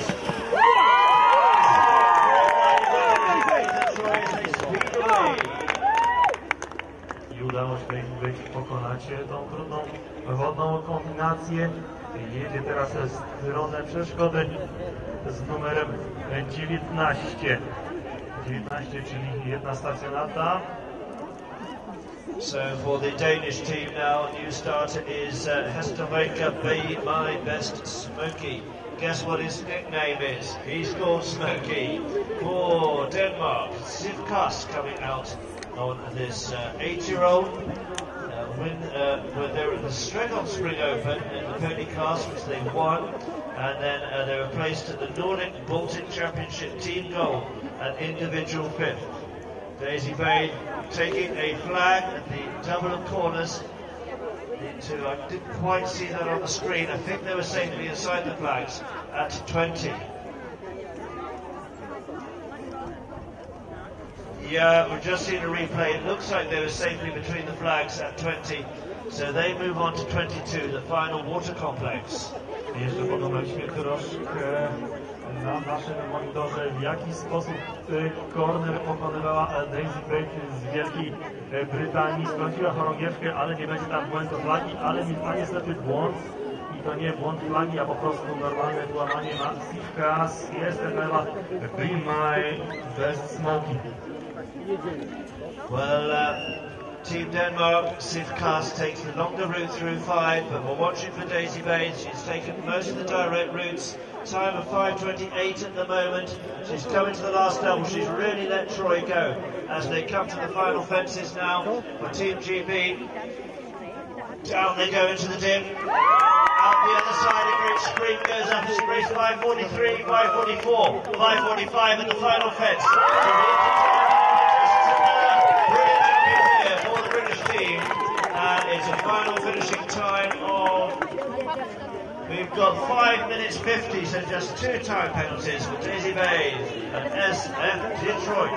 S2: I udało się być pokonać tą trudną wodną kombinację. Jedzie teraz w stronę przeszkody z numerem 19. 19, czyli jedna stacjonata.
S1: So for the Danish team now, new starter is Hestervika Be My Best Smokey. Guess what his nickname is? He's called Smokey. For Denmark, Sivkas coming out on this 8-year-old. When they were at the Stregholm Spring Open in the pony class, which they won, and then they were placed at the Nordic Baltic Championship team gold and individual 5th. Daisy Bates taking a flag at the double of corners. I didn't quite see that on the screen. I think they were safely inside the flags at 20. Yeah, we've just seen a replay. It looks like they were safely between the flags at 20. So they move on to 22, the final water complex.
S2: Jeszcze poglądaliśmy troszkę na naszym monitorze, w jaki sposób Corner pokonywała Daisy Bates z Wielkiej Brytanii. Sprawdziła chorągiewkę, ale nie będzie tam błędu flagi, ale niestety błąd. I to nie błąd flagi, a po prostu normalne złamanie na Sivkas. Jest Ewa Be My Best Smokey.
S1: Well, Team Denmark, Sivkas takes the longer route through 5, but we're watching for Daisy Bates. She's taken most of the direct routes. Time of 5:28 at the moment. She's coming to the last double. She's really let Troy go as they come to the final fences now for Team GB. Down they go into the dip. Out the other side, a great scream goes up as she races 5:43, 5:44, 5:45 at the final fence. For the British team, and it's a final finishing time of, we've got 5 minutes 50, so just 2 time penalties for Daisy Bates and SF Detroit.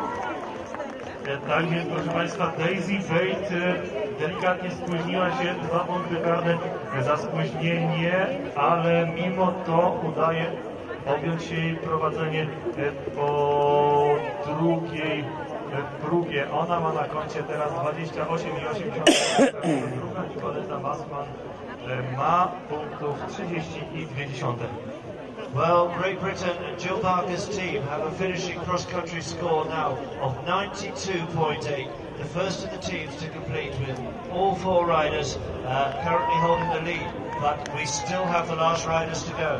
S2: Tak więc, proszę Państwa, Daisy Bates delikatnie spóźniła się, 2 punkty karne za spóźnienie, ale mimo to udaje objąć jej prowadzenie po drugiej próbie. Ona ma na koncie teraz 28,8. Druga Nikoleta Bassman ma punktów 30,2.
S1: Well, Great Britain and Jill Parker's team have a finishing cross-country score now of 92.8. The first of the teams to complete with all 4 riders currently holding the lead, but we still have the last riders to go.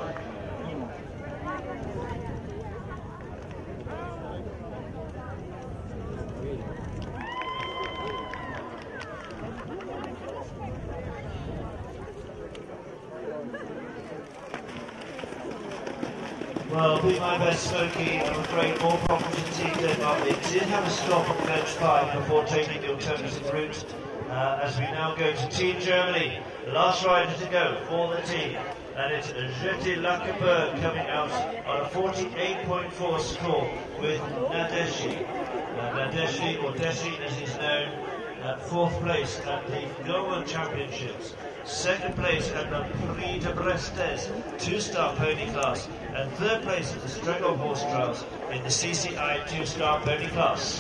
S1: Well, be my best, Smokey. I'm afraid more problems in Team Denmark. They did have a stop on bench 5 before taking the alternative route. As we now go to Team Germany, the last rider to go for the team. And it's Jette Lackenberg coming out on a 48.4 score with Nadeshi. Nadeshi, or Deshi as he's known, 4th place at the Global Championships. 2nd place at the Prix de Brestes 2-star pony class, and 3rd place at the Stregov Horse Trials in the CCI 2-star pony class.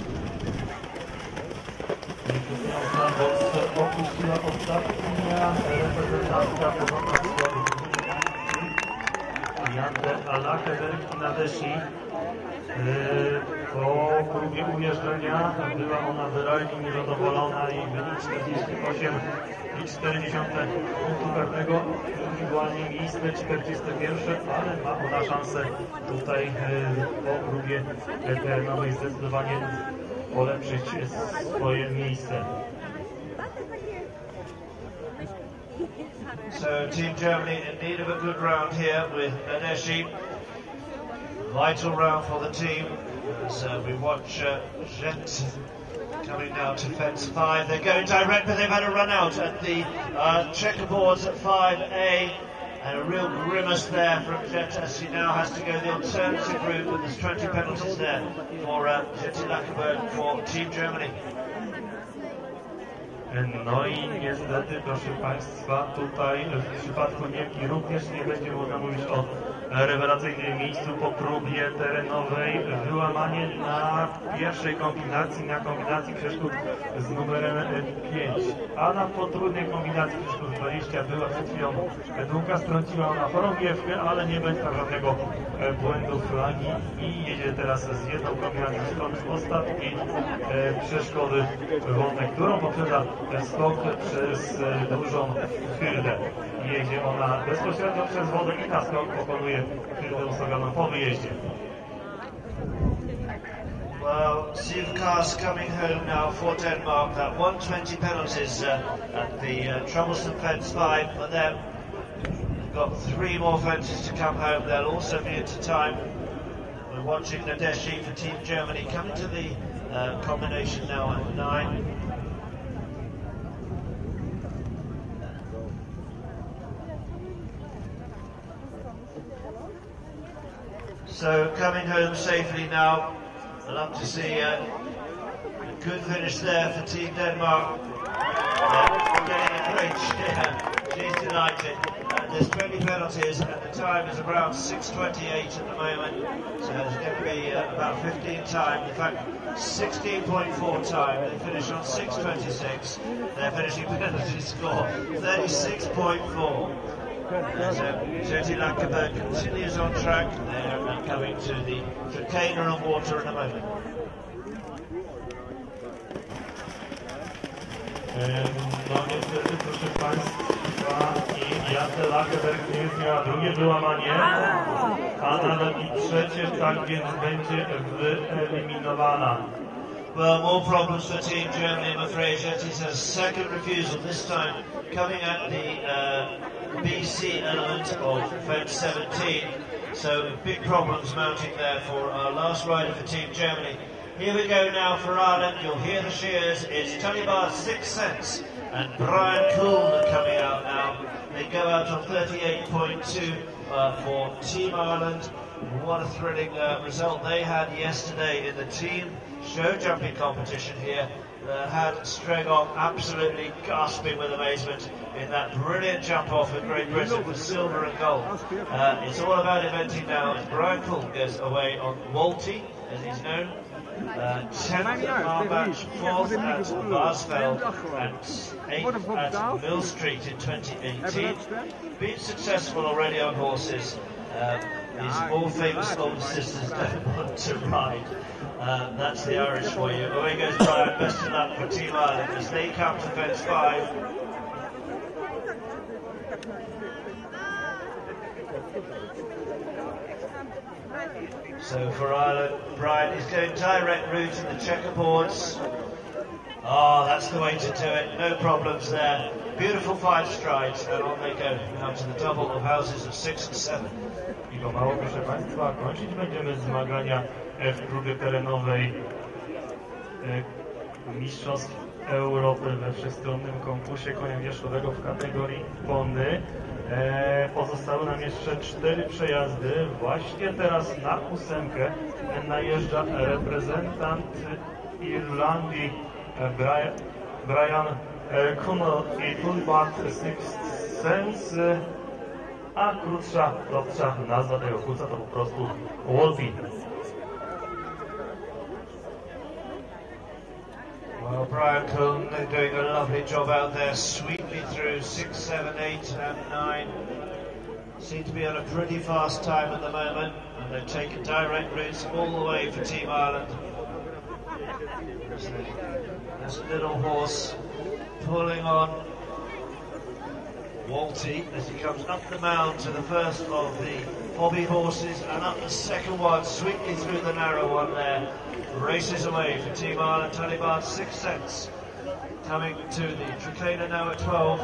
S2: Opuściła ostatnia reprezentacja Jette Lackenberg i Nadeshi. Po próbie ujeżdżenia była ona wyraźnie niezadowolona i wynik 48,4 punktu karnego, indywidualnie miejsce 41, ale ma ona szansę tutaj po próbie terenowej zdecydowanie polepszyć swoje miejsce.
S1: So Team Germany in need of a good round here with Nadeshi. Vital round for the team as we watch Jette coming now to fence 5. They're going direct, but they've had a run out at the checkerboards at 5A, and a real grimace there from Jette as she now has to go the alternative route, but there's 20 penalties there for Jette Lackenberg for Team Germany.
S2: No i niestety, proszę Państwa, tutaj w przypadku Niemki również nie będzie można mówić o rewelacyjnym miejscu po próbie terenowej. Wyłamanie na pierwszej kombinacji, na kombinacji przeszkód z numerem 5. A na potrójnej kombinacji przeszkód 20 była przed chwilą długa, strąciła ona chorągiewkę, ale nie będzie tam żadnego błędu flagi i jedzie teraz z jedną kombinacją z ostatniej przeszkody wodnej, którą poprzedza skok przez dużą hyrdę. Jedzie ona bezpośrednio przez wodę i na skok pokonuje hyrdę ustawioną po wyjeździe.
S1: Well, Siv Kars coming home now for Denmark. That 120 penalties at the troublesome fence 5 for them. They've got 3 more fences to come home. They'll also be into time. We're watching Nadeshi for Team Germany coming to the combination now at 9. So coming home safely now. I'd love to see a good finish there for Team Denmark. Getting a great cheer. She's delighted. There's 20 penalties and the time is around 6:28 at the moment. So there's going to be about 15 time. In fact, 16.4 time. They finish on 6:26. Their finishing penalty score 36.4. So Jette Lackenberg continues on track. They're coming to the Trakehner on water in a moment.
S2: No niestety, proszę Państwa, i Jette Lackenberg nie miała drugie wyłamanie, a nawet i trzecie, tak więc będzie wyeliminowana.
S1: Well, more problems for Team Germany, I'm afraid. Jette's has second refusal, this time coming at the BC element of fence 17. So big problems mounting there for our last rider for Team Germany. Here we go now for Ireland. You'll hear the shears. It's Tony Barr 6 cents and Brian Coulden coming out now. They go out on 38.2 for Team Ireland. What a thrilling result they had yesterday in the team show jumping competition here. Had Stregov absolutely gasping with amazement in that brilliant jump off with Great Britain with silver and gold. It's all about eventing now as Brian Coulden goes away on Walty, as he's known. 10th at Marmatch, 4th at Varsfeld, and 8th at Mill Street in 2018. Been successful already on horses. His more famous older sisters don't want to ride. That's the Irish for you. Away goes Brian, best of luck for Team Ireland as they come to fence 5. So for Ireland, Brian is going direct route to the checkerboards. Oh, that's the way to do it. No problems there. Beautiful 5 strides, and on they go now to the double of houses of 6 and 7.
S2: pomału, proszę Państwa, kończyć będziemy zmagania w próbie terenowej Mistrzostw Europy we wszechstronnym konkursie konia wierzchowego w kategorii pony. Pozostały nam jeszcze 4 przejazdy. Właśnie teraz na 8 najeżdża reprezentant Irlandii Brian Kuno i Tulbart Sixth Sense, a krótsza nazwa tego kursa to po prostu Wolfie.
S1: Well, Brian Coon, they're doing a lovely job out there, sweetly through 6, 7, 8 and 9. Seem to be on a pretty fast time at the moment, and they've taken direct routes all the way for Team Ireland. This little horse pulling on Walty as he comes up the mound to the first of the hobby horses and up the second one, sweetly through the narrow one there. Races away for Team Ireland, Tulbart Sixth Sense coming to the Trakehner now at 12.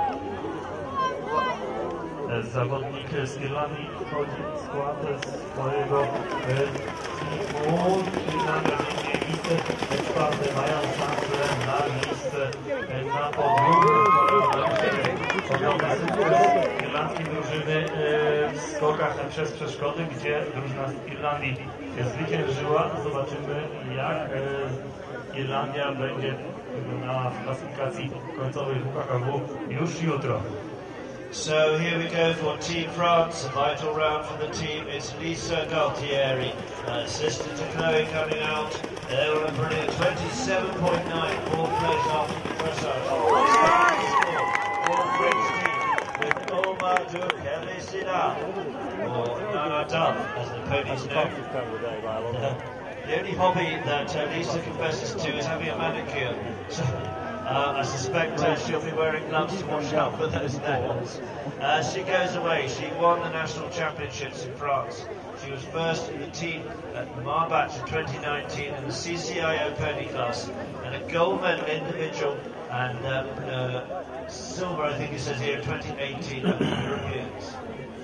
S2: Zawodnik z Irlandii wchodzi w skład swojego teamu. Irlandia będzie miejsce czwarte, mają szansę na miejsce na podium. Ogląda sukces irlandzkiej drużyny w skokach przez przeszkody, gdzie drużyna z Irlandii zwyciężyła. Zobaczymy, jak Irlandia będzie wyglądała w klasyfikacji końcowej WKKW już jutro.
S1: So here we go for Team France, a vital round for the team. It's Lisa Galtieri, sister to Chloe coming out. They were a brilliant 27.9, fourth place after the dressage. Fourth French team with Omadou Kelisina, or Nana Duff, as the ponies know. The only hobby that Lisa confesses to is having a manicure. So, I suspect she'll be wearing gloves to watch out for those nails. She goes away. She won the national championships in France. She was first in the team at Marbach in 2019 in the CCIO pony class, and a gold medal individual, and silver, I think it says here, in 2018 at the Europeans.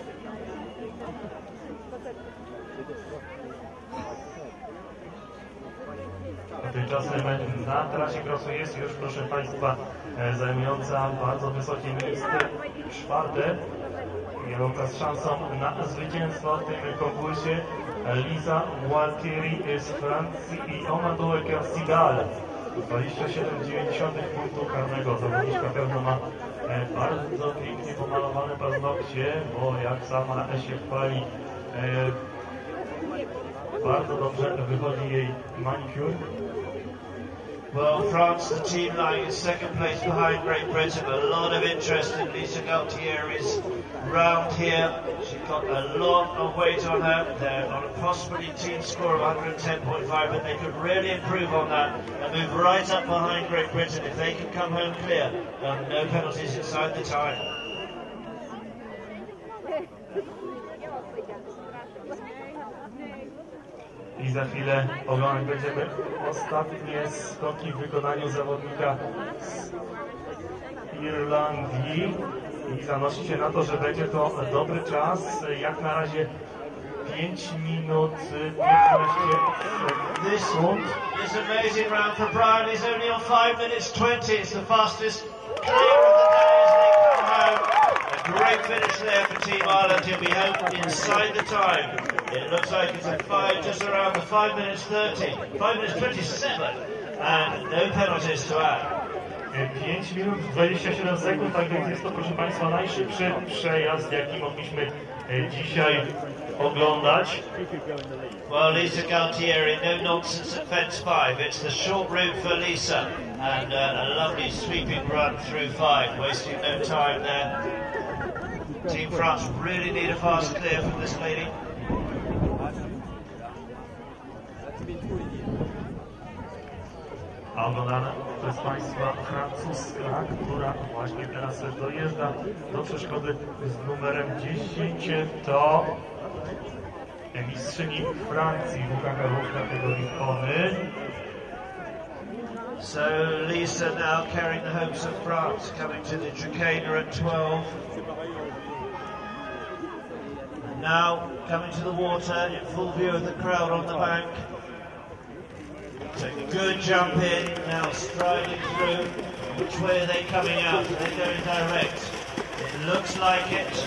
S2: Tymczasem na trasie krosu jest już, proszę Państwa, zajmująca bardzo wysokie miejsce czwarte, mieląca z szansą na zwycięstwo w tym konkursie Lisa Gualtieri z Francji i Omadou Kelisina. 27,9 punktu karnego. Zawodniczka pewno ma bardzo pięknie pomalowane paznokcie, bo jak sama się chwali, bardzo dobrze wychodzi jej manikur.
S1: Well, France, the team lying in second place behind Great Britain, but a lot of interest in Lisa Galtieri's round here. She's got a lot of weight on her. They're on a possibly team score of 110.5, but they could really improve on that and move right up behind Great Britain if they can come home clear. No penalties inside the time.
S2: I za chwilę oglądać będziemy ostatnie skoki w wykonaniu zawodnika z Irlandii i zanosi się na to, że będzie to dobry czas. Jak na razie 5 minut 15 sekund.
S1: This amazing round for Brian. He's only on 5 minutes 20. It's the fastest clear of the day as they come home. A great finish there for Team Ireland. He'll be home inside the time. It looks like it's just around the 5 minutes 30, 5 minutes 27, and no penalties to add.
S2: 5 minut 27 sekund, tak więc jest to, proszę Państwa, najszybszy przejazd, jaki mogliśmy dzisiaj oglądać.
S1: Well, Lisa Galtieri, no nonsense at fence 5. It's the short route for Lisa, and a lovely sweeping run through 5, wasting no time there. Team France really need a fast clear from this lady.
S2: A oglądana przez Państwa francuska, która właśnie teraz dojeżdża do przeszkody z numerem 10, to mistrzyni Francji WKKW w kategorii pony.
S1: So Lisa now carrying the hopes of France, coming to the Trakehner at 12. Now coming to the water in full view of the crowd on the bank. Take a good jump in, now striding through. Which way are they coming out? Are they going direct? It looks like it.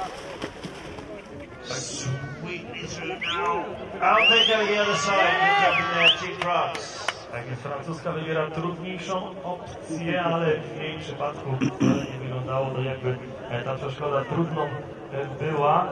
S1: Sweetly through now. Out they go the other side, jumping there, Team France.
S2: Tak więc francuska wybiera trudniejszą opcję, ale w jej przypadku nie wyglądało to, jakby ta przeszkoda trudną była.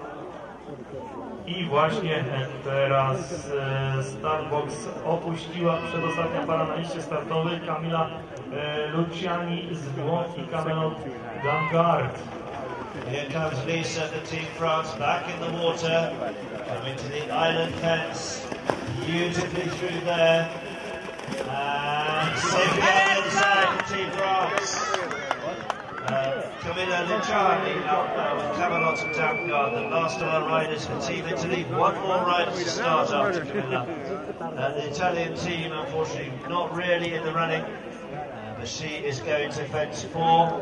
S2: I właśnie teraz Startbox opuściła przedostatnia para na liście startowej, Camila Luciani z Włoch i Camelot Damgard.
S1: Here comes Lisa, the Team France, back in the water, coming to the island fence, beautifully through there, and safely on the other side for Team France. Camilla Luciani out now with Camelot and Damgard, the last of our riders for Team Italy. One more rider to start after Camilla. The Italian team, unfortunately, not really in the running, but she is going to fence 4.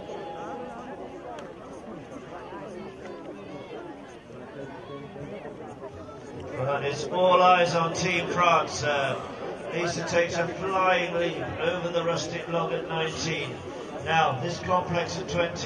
S1: But it's all eyes on Team France. Lisa takes a flying leap over the rustic log at 19. Now, this complex at 20.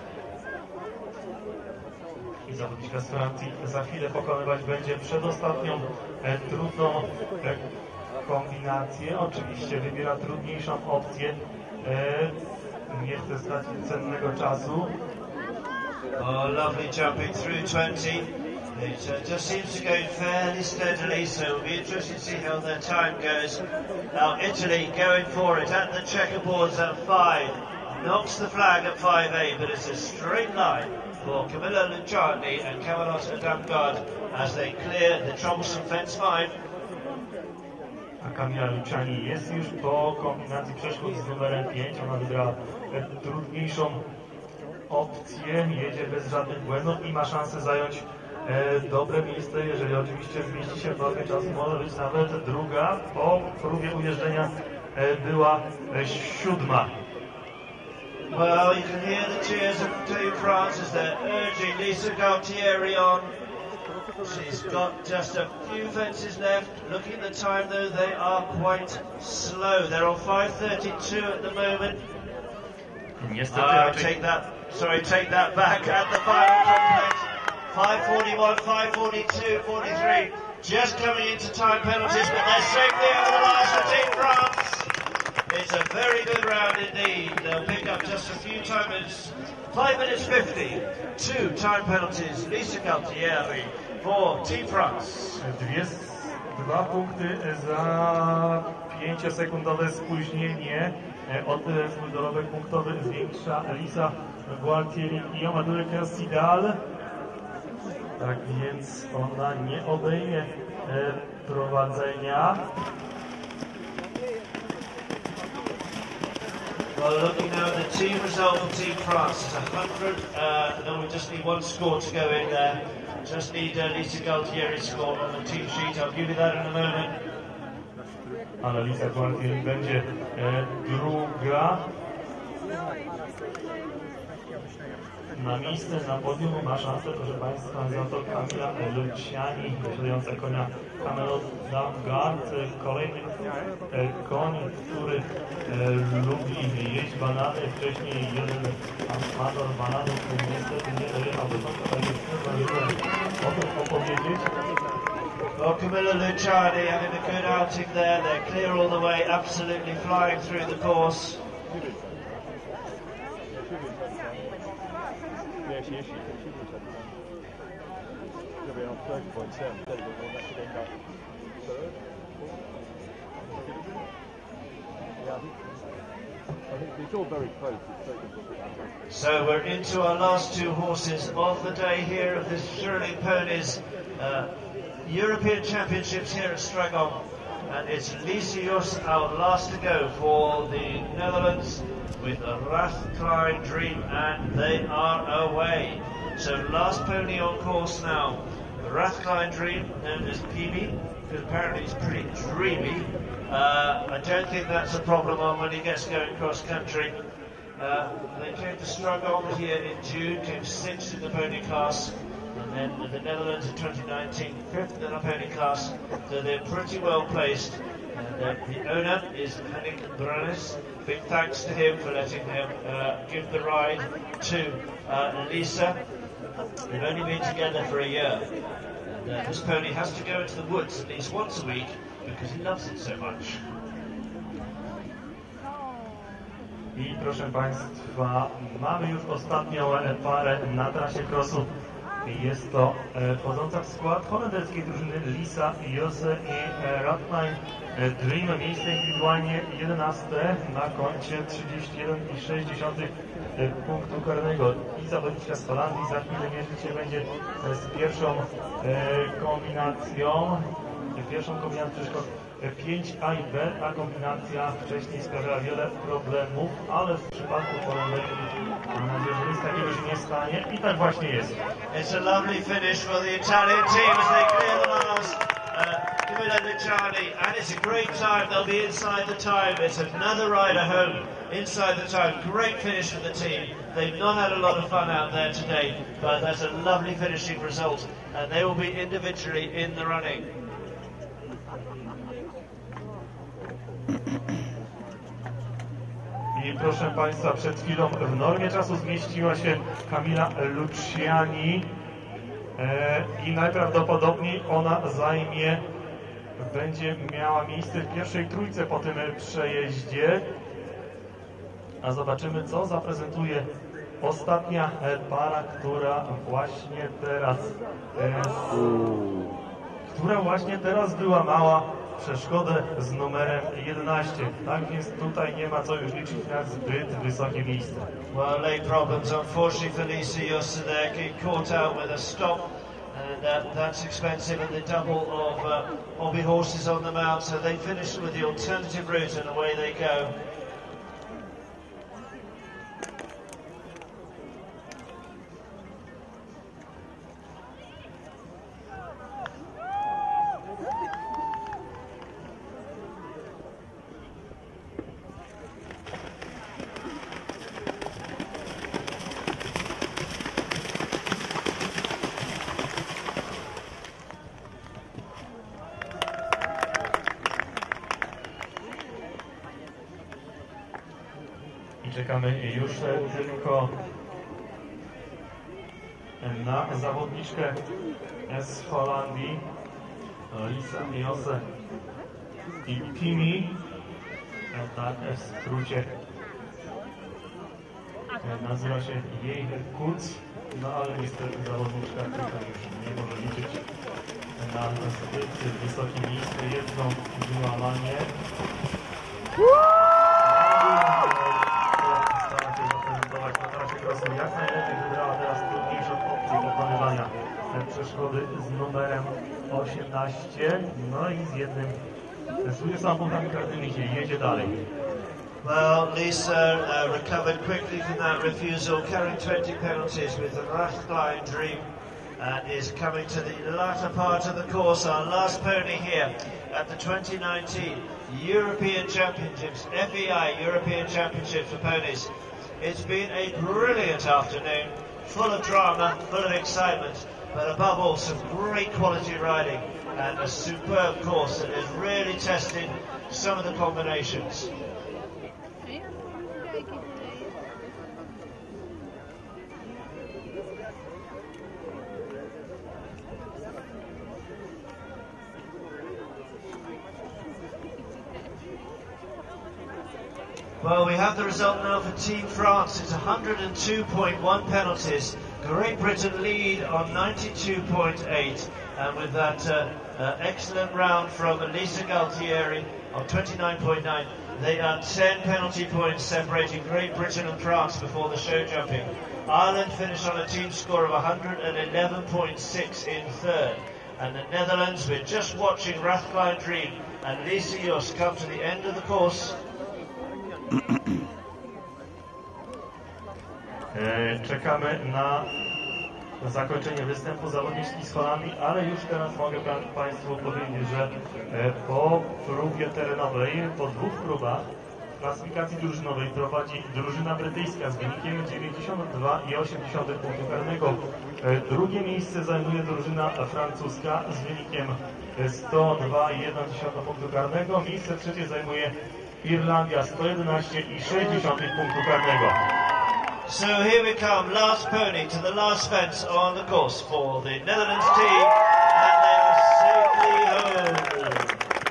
S2: I zawodniczka z Francji za chwilę pokonywać będzie przedostatnią trudną kombinację. Oczywiście wybiera trudniejszą opcję. Nie chce stracić cennego czasu.
S1: Oh, lovely jumping through 20. It just seems to go fairly steadily, so it'll be interesting to see how their time goes. Now, Italy going for it at the checkerboards at 5. Knocks the flag at 5A, but it's a straight line for Camilla Luciani and Camelot Damgard as they clear the troublesome fence 5.
S2: A Camilla Luciani jest już po kombinacji przeszkód z numerem 5. Ona wybrała trudniejszą opcję, jedzie bez żadnych błędów i ma szansę zająć dobre miejsce, jeżeli oczywiście zmieści się w normie czasu, może być nawet druga. Po próbie ujeżdżenia była 7.
S1: Well, you can hear the cheers of Team France as they're urging Lisa Galtieri on. She's got just a few fences left. Looking at the time though, they are quite slow. They're on 5:32 at the moment. Take that back at the final complex. 5:41, 5:42, 43. Just coming into time penalties, but they're safely over the line for Team France. It's a very good round indeed. They'll pick up just a few time minutes. 5 minutes 50. 2 time penalties. Lisa Galtieri for Team France.
S2: 2 punkty za 5-sekundowe spóźnienie. Od swój dorobek punktowy zwiększa Lisa Gualtieri i Amadure Cassidal. Tak więc ona nie obejmie prowadzenia.
S1: Well, looking now at the team result for Team France, it's 100. No, we just need one score to go in there. Just need Lisa Galtieri's score on the team sheet. I'll give you that in a moment.
S2: Ale Lisa Gualtieri będzie druga. Na miejsce na podium ma szansę, proszę Państwa, za to Camila Luciani, posiadająca konia Camelot Damgard, kolejny koń, który lubi jeść banany. Wcześniej jeden amator bananów niestety nie dojechał do końca, tak więc nie zdążyłem o tym opowiedzieć.
S1: Well, Camilla Luciani having a good outing there. They're clear all the way, absolutely flying through the course.
S4: Yeah, she is. She'll be on 30.7. That should end up third. Yeah, I think it's all very close.
S1: So we're into our last 2 horses of the day here of this Sterling Ponies European Championships here at Stragon. And it's Lysius, our last to go for the Netherlands, with the Rathkline Dream, and they are away. So last pony on course now, the Rathkline Dream, known as PB, because apparently it's pretty dreamy. I don't think that's a problem on when he gets going cross country. They came to Stragon here in June, came 6th in the pony class, and and then the Netherlands in 2019, fifth in the pony class, so they're pretty well placed. And the owner is Henrik Brannes. Big thanks to him for letting him give the ride to Lisa. They've only been together for a year. And this pony has to go into the woods at least once a week because he loves it so much.
S2: I proszę Państwa, mamy już ostatnią parę na trasie crossu. Jest to wchodząca w skład holenderskiej drużyny Lisa Josse i Rathline Dream. Miejsce indywidualnie 11 na koncie 31,6 punktu karnego. I zawodniczka z Holandii za chwilę mierzyć się będzie z pierwszą kombinacją. Pierwszą kombinacją przeszkód 5A i B, ta kombinacja wcześniej sprawiała wiele problemów, ale w przypadku Holenderki mam nadzieję, że nic takiego się nie stanie i tak właśnie jest.
S1: It's a lovely finish for the Italian team as they clear the last Luciani, and it's a great time. They'll be inside the time. It's another rider home inside the time. Great finish for the team. They've not had a lot of fun out there today, but that's a lovely finishing result, and they will be individually in the running.
S2: I proszę Państwa, przed chwilą w normie czasu zmieściła się Camilla Luciani i najprawdopodobniej ona będzie miała miejsce w pierwszej trójce po tym przejeździe. A zobaczymy, co zaprezentuje ostatnia para, która właśnie teraz wyłamała przeszkodę z numerem 11. Tak więc tutaj nie ma co już liczyć na zbyt wysokie miejsce.
S1: Well, late problems unfortunately for Lisa Josse there, getting caught out with a stop, and that's expensive, and the double of hobby horses on the mount, so they finished with the alternative route and away they go.
S2: Czekamy już tylko na zawodniczkę z Holandii, Lisa Josse i Kimi. Tak, w skrócie nazywa się jej Kuc, no ale niestety zawodniczka tutaj już nie może liczyć na zbyt wysokie miejsce. Jedno wyłamanie. Jak najlepiej wybrała teraz trudniejszą opcję pokonywania przeszkody z numerem 18, no i z jednym z 20 punktami karnymi jedzie dalej.
S1: Well, Lisa recovered quickly from that refusal, carrying 20 penalties with the Rathline Dream, and is coming to the latter part of the course. Our last pony here at the 2019 European Championships, FEI European Championships for ponies. It's been a brilliant afternoon, full of drama, full of excitement, but above all some great quality riding and a superb course that has really tested some of the combinations. Well, we have the result now for Team France. It's 102.1 penalties. Great Britain lead on 92.8. And with that excellent round from Elisa Galtieri on 29.9, they are 10 penalty points separating Great Britain and France before the show jumping. Ireland finished on a team score of 111.6 in third. And the Netherlands, we're just watching Rathline Dream and Lisa Josse come to the end of the course.
S2: Czekamy na zakończenie występu zawodniczki z Holandii, ale już teraz mogę Państwu powiedzieć, że po próbie terenowej, po dwóch próbach W klasyfikacji drużynowej prowadzi drużyna brytyjska z wynikiem 92,8 punktu karnego. Drugie miejsce zajmuje drużyna francuska z wynikiem 102,1 punktu karnego. Miejsce trzecie zajmuje Irlandia 111,6 punktu karnego.
S1: So here we come, last pony to the last fence on the course for the Netherlands team, and they are safely home.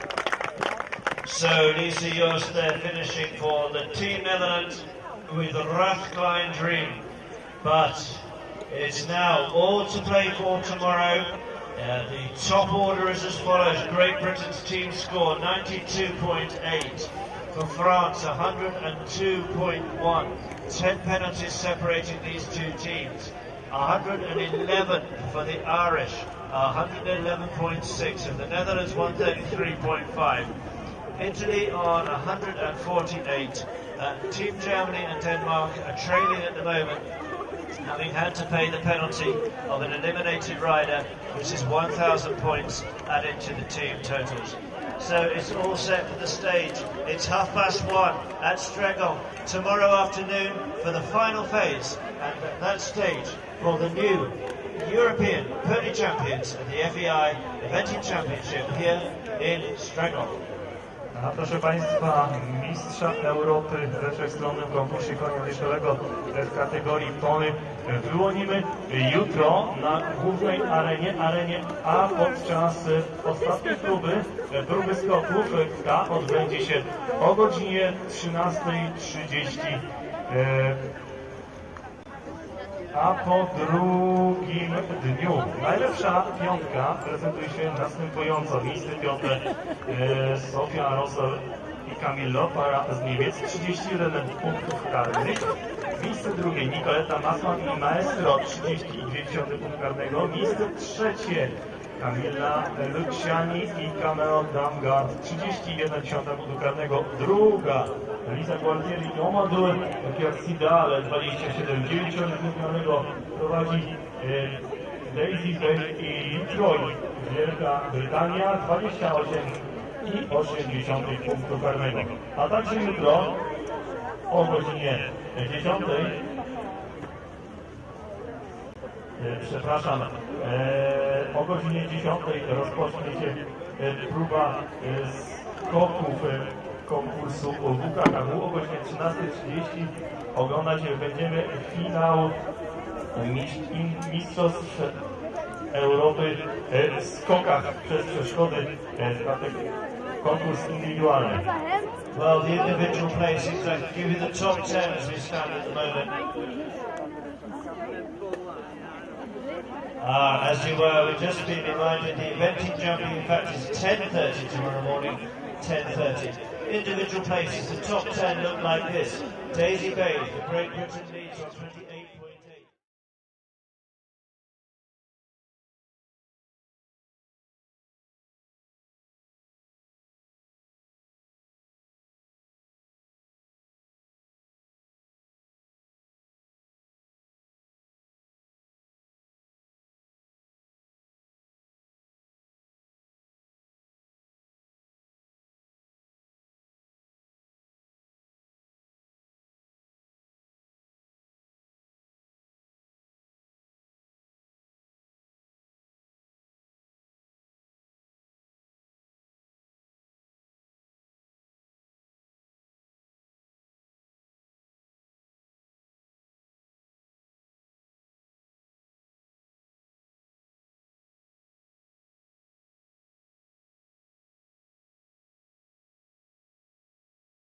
S1: So Lisa Joost there finishing for the Team Netherlands with the Rathklein Dream. But it's now all to play for tomorrow. The top order is as follows. Great Britain's team score 92.8. For France 102.1. 10 penalties separating these two teams. 111 for the Irish, 111.6, and the Netherlands 133.5. Italy on 148. Team Germany and Denmark are trailing at the moment, having had to pay the penalty of an eliminated rider, which is 1,000 points added to the team totals. So it's all set for the stage. It's 1:30 at Stregel tomorrow afternoon for the final phase, and at that stage for the new European Pony Champions at the FEI Eventing Championship here in Stregel.
S2: A proszę Państwa, mistrza Europy we wszechstronnym konkursie konia wyścigowego w kategorii pony wyłonimy jutro na głównej arenie A podczas ostatniej próby skoków. Ta odbędzie się o godzinie 13:30. A po drugim dniu najlepsza piątka prezentuje się następująco. Miejsce piąte Sofia Rosel i Camillo, para z Niemiec, 31 punktów karnych. Miejsce drugie Nicoletta Massman i Maestro, 30,2 punkt karnego. Miejsce trzecie Camilla Luciani i Cameron Damgard, 31,1 punktu karnego. Druga Lisa Gualtieri i Omadou Piercidale, 27,9 punktu karnego. Prowadzi Daisy Page i Troy, Wielka Brytania, 28,8 punktu karnego. A także jutro o godzinie 10. O godzinie 10 rozpocznie się próba skoków konkursu WKKW. O godzinie 13:30 oglądać będziemy finał Mistrzostw Europy w skokach przez przeszkody, konkurs indywidualny.
S1: Well, the individual places, I give you the top 10 as we stand at the moment. As you were, we've just been reminded the eventing jumping, in fact, is 10:30 tomorrow morning, 10:30. Individual places, the top 10 look like this. Daisy Bay, the Great Britain leads on 28.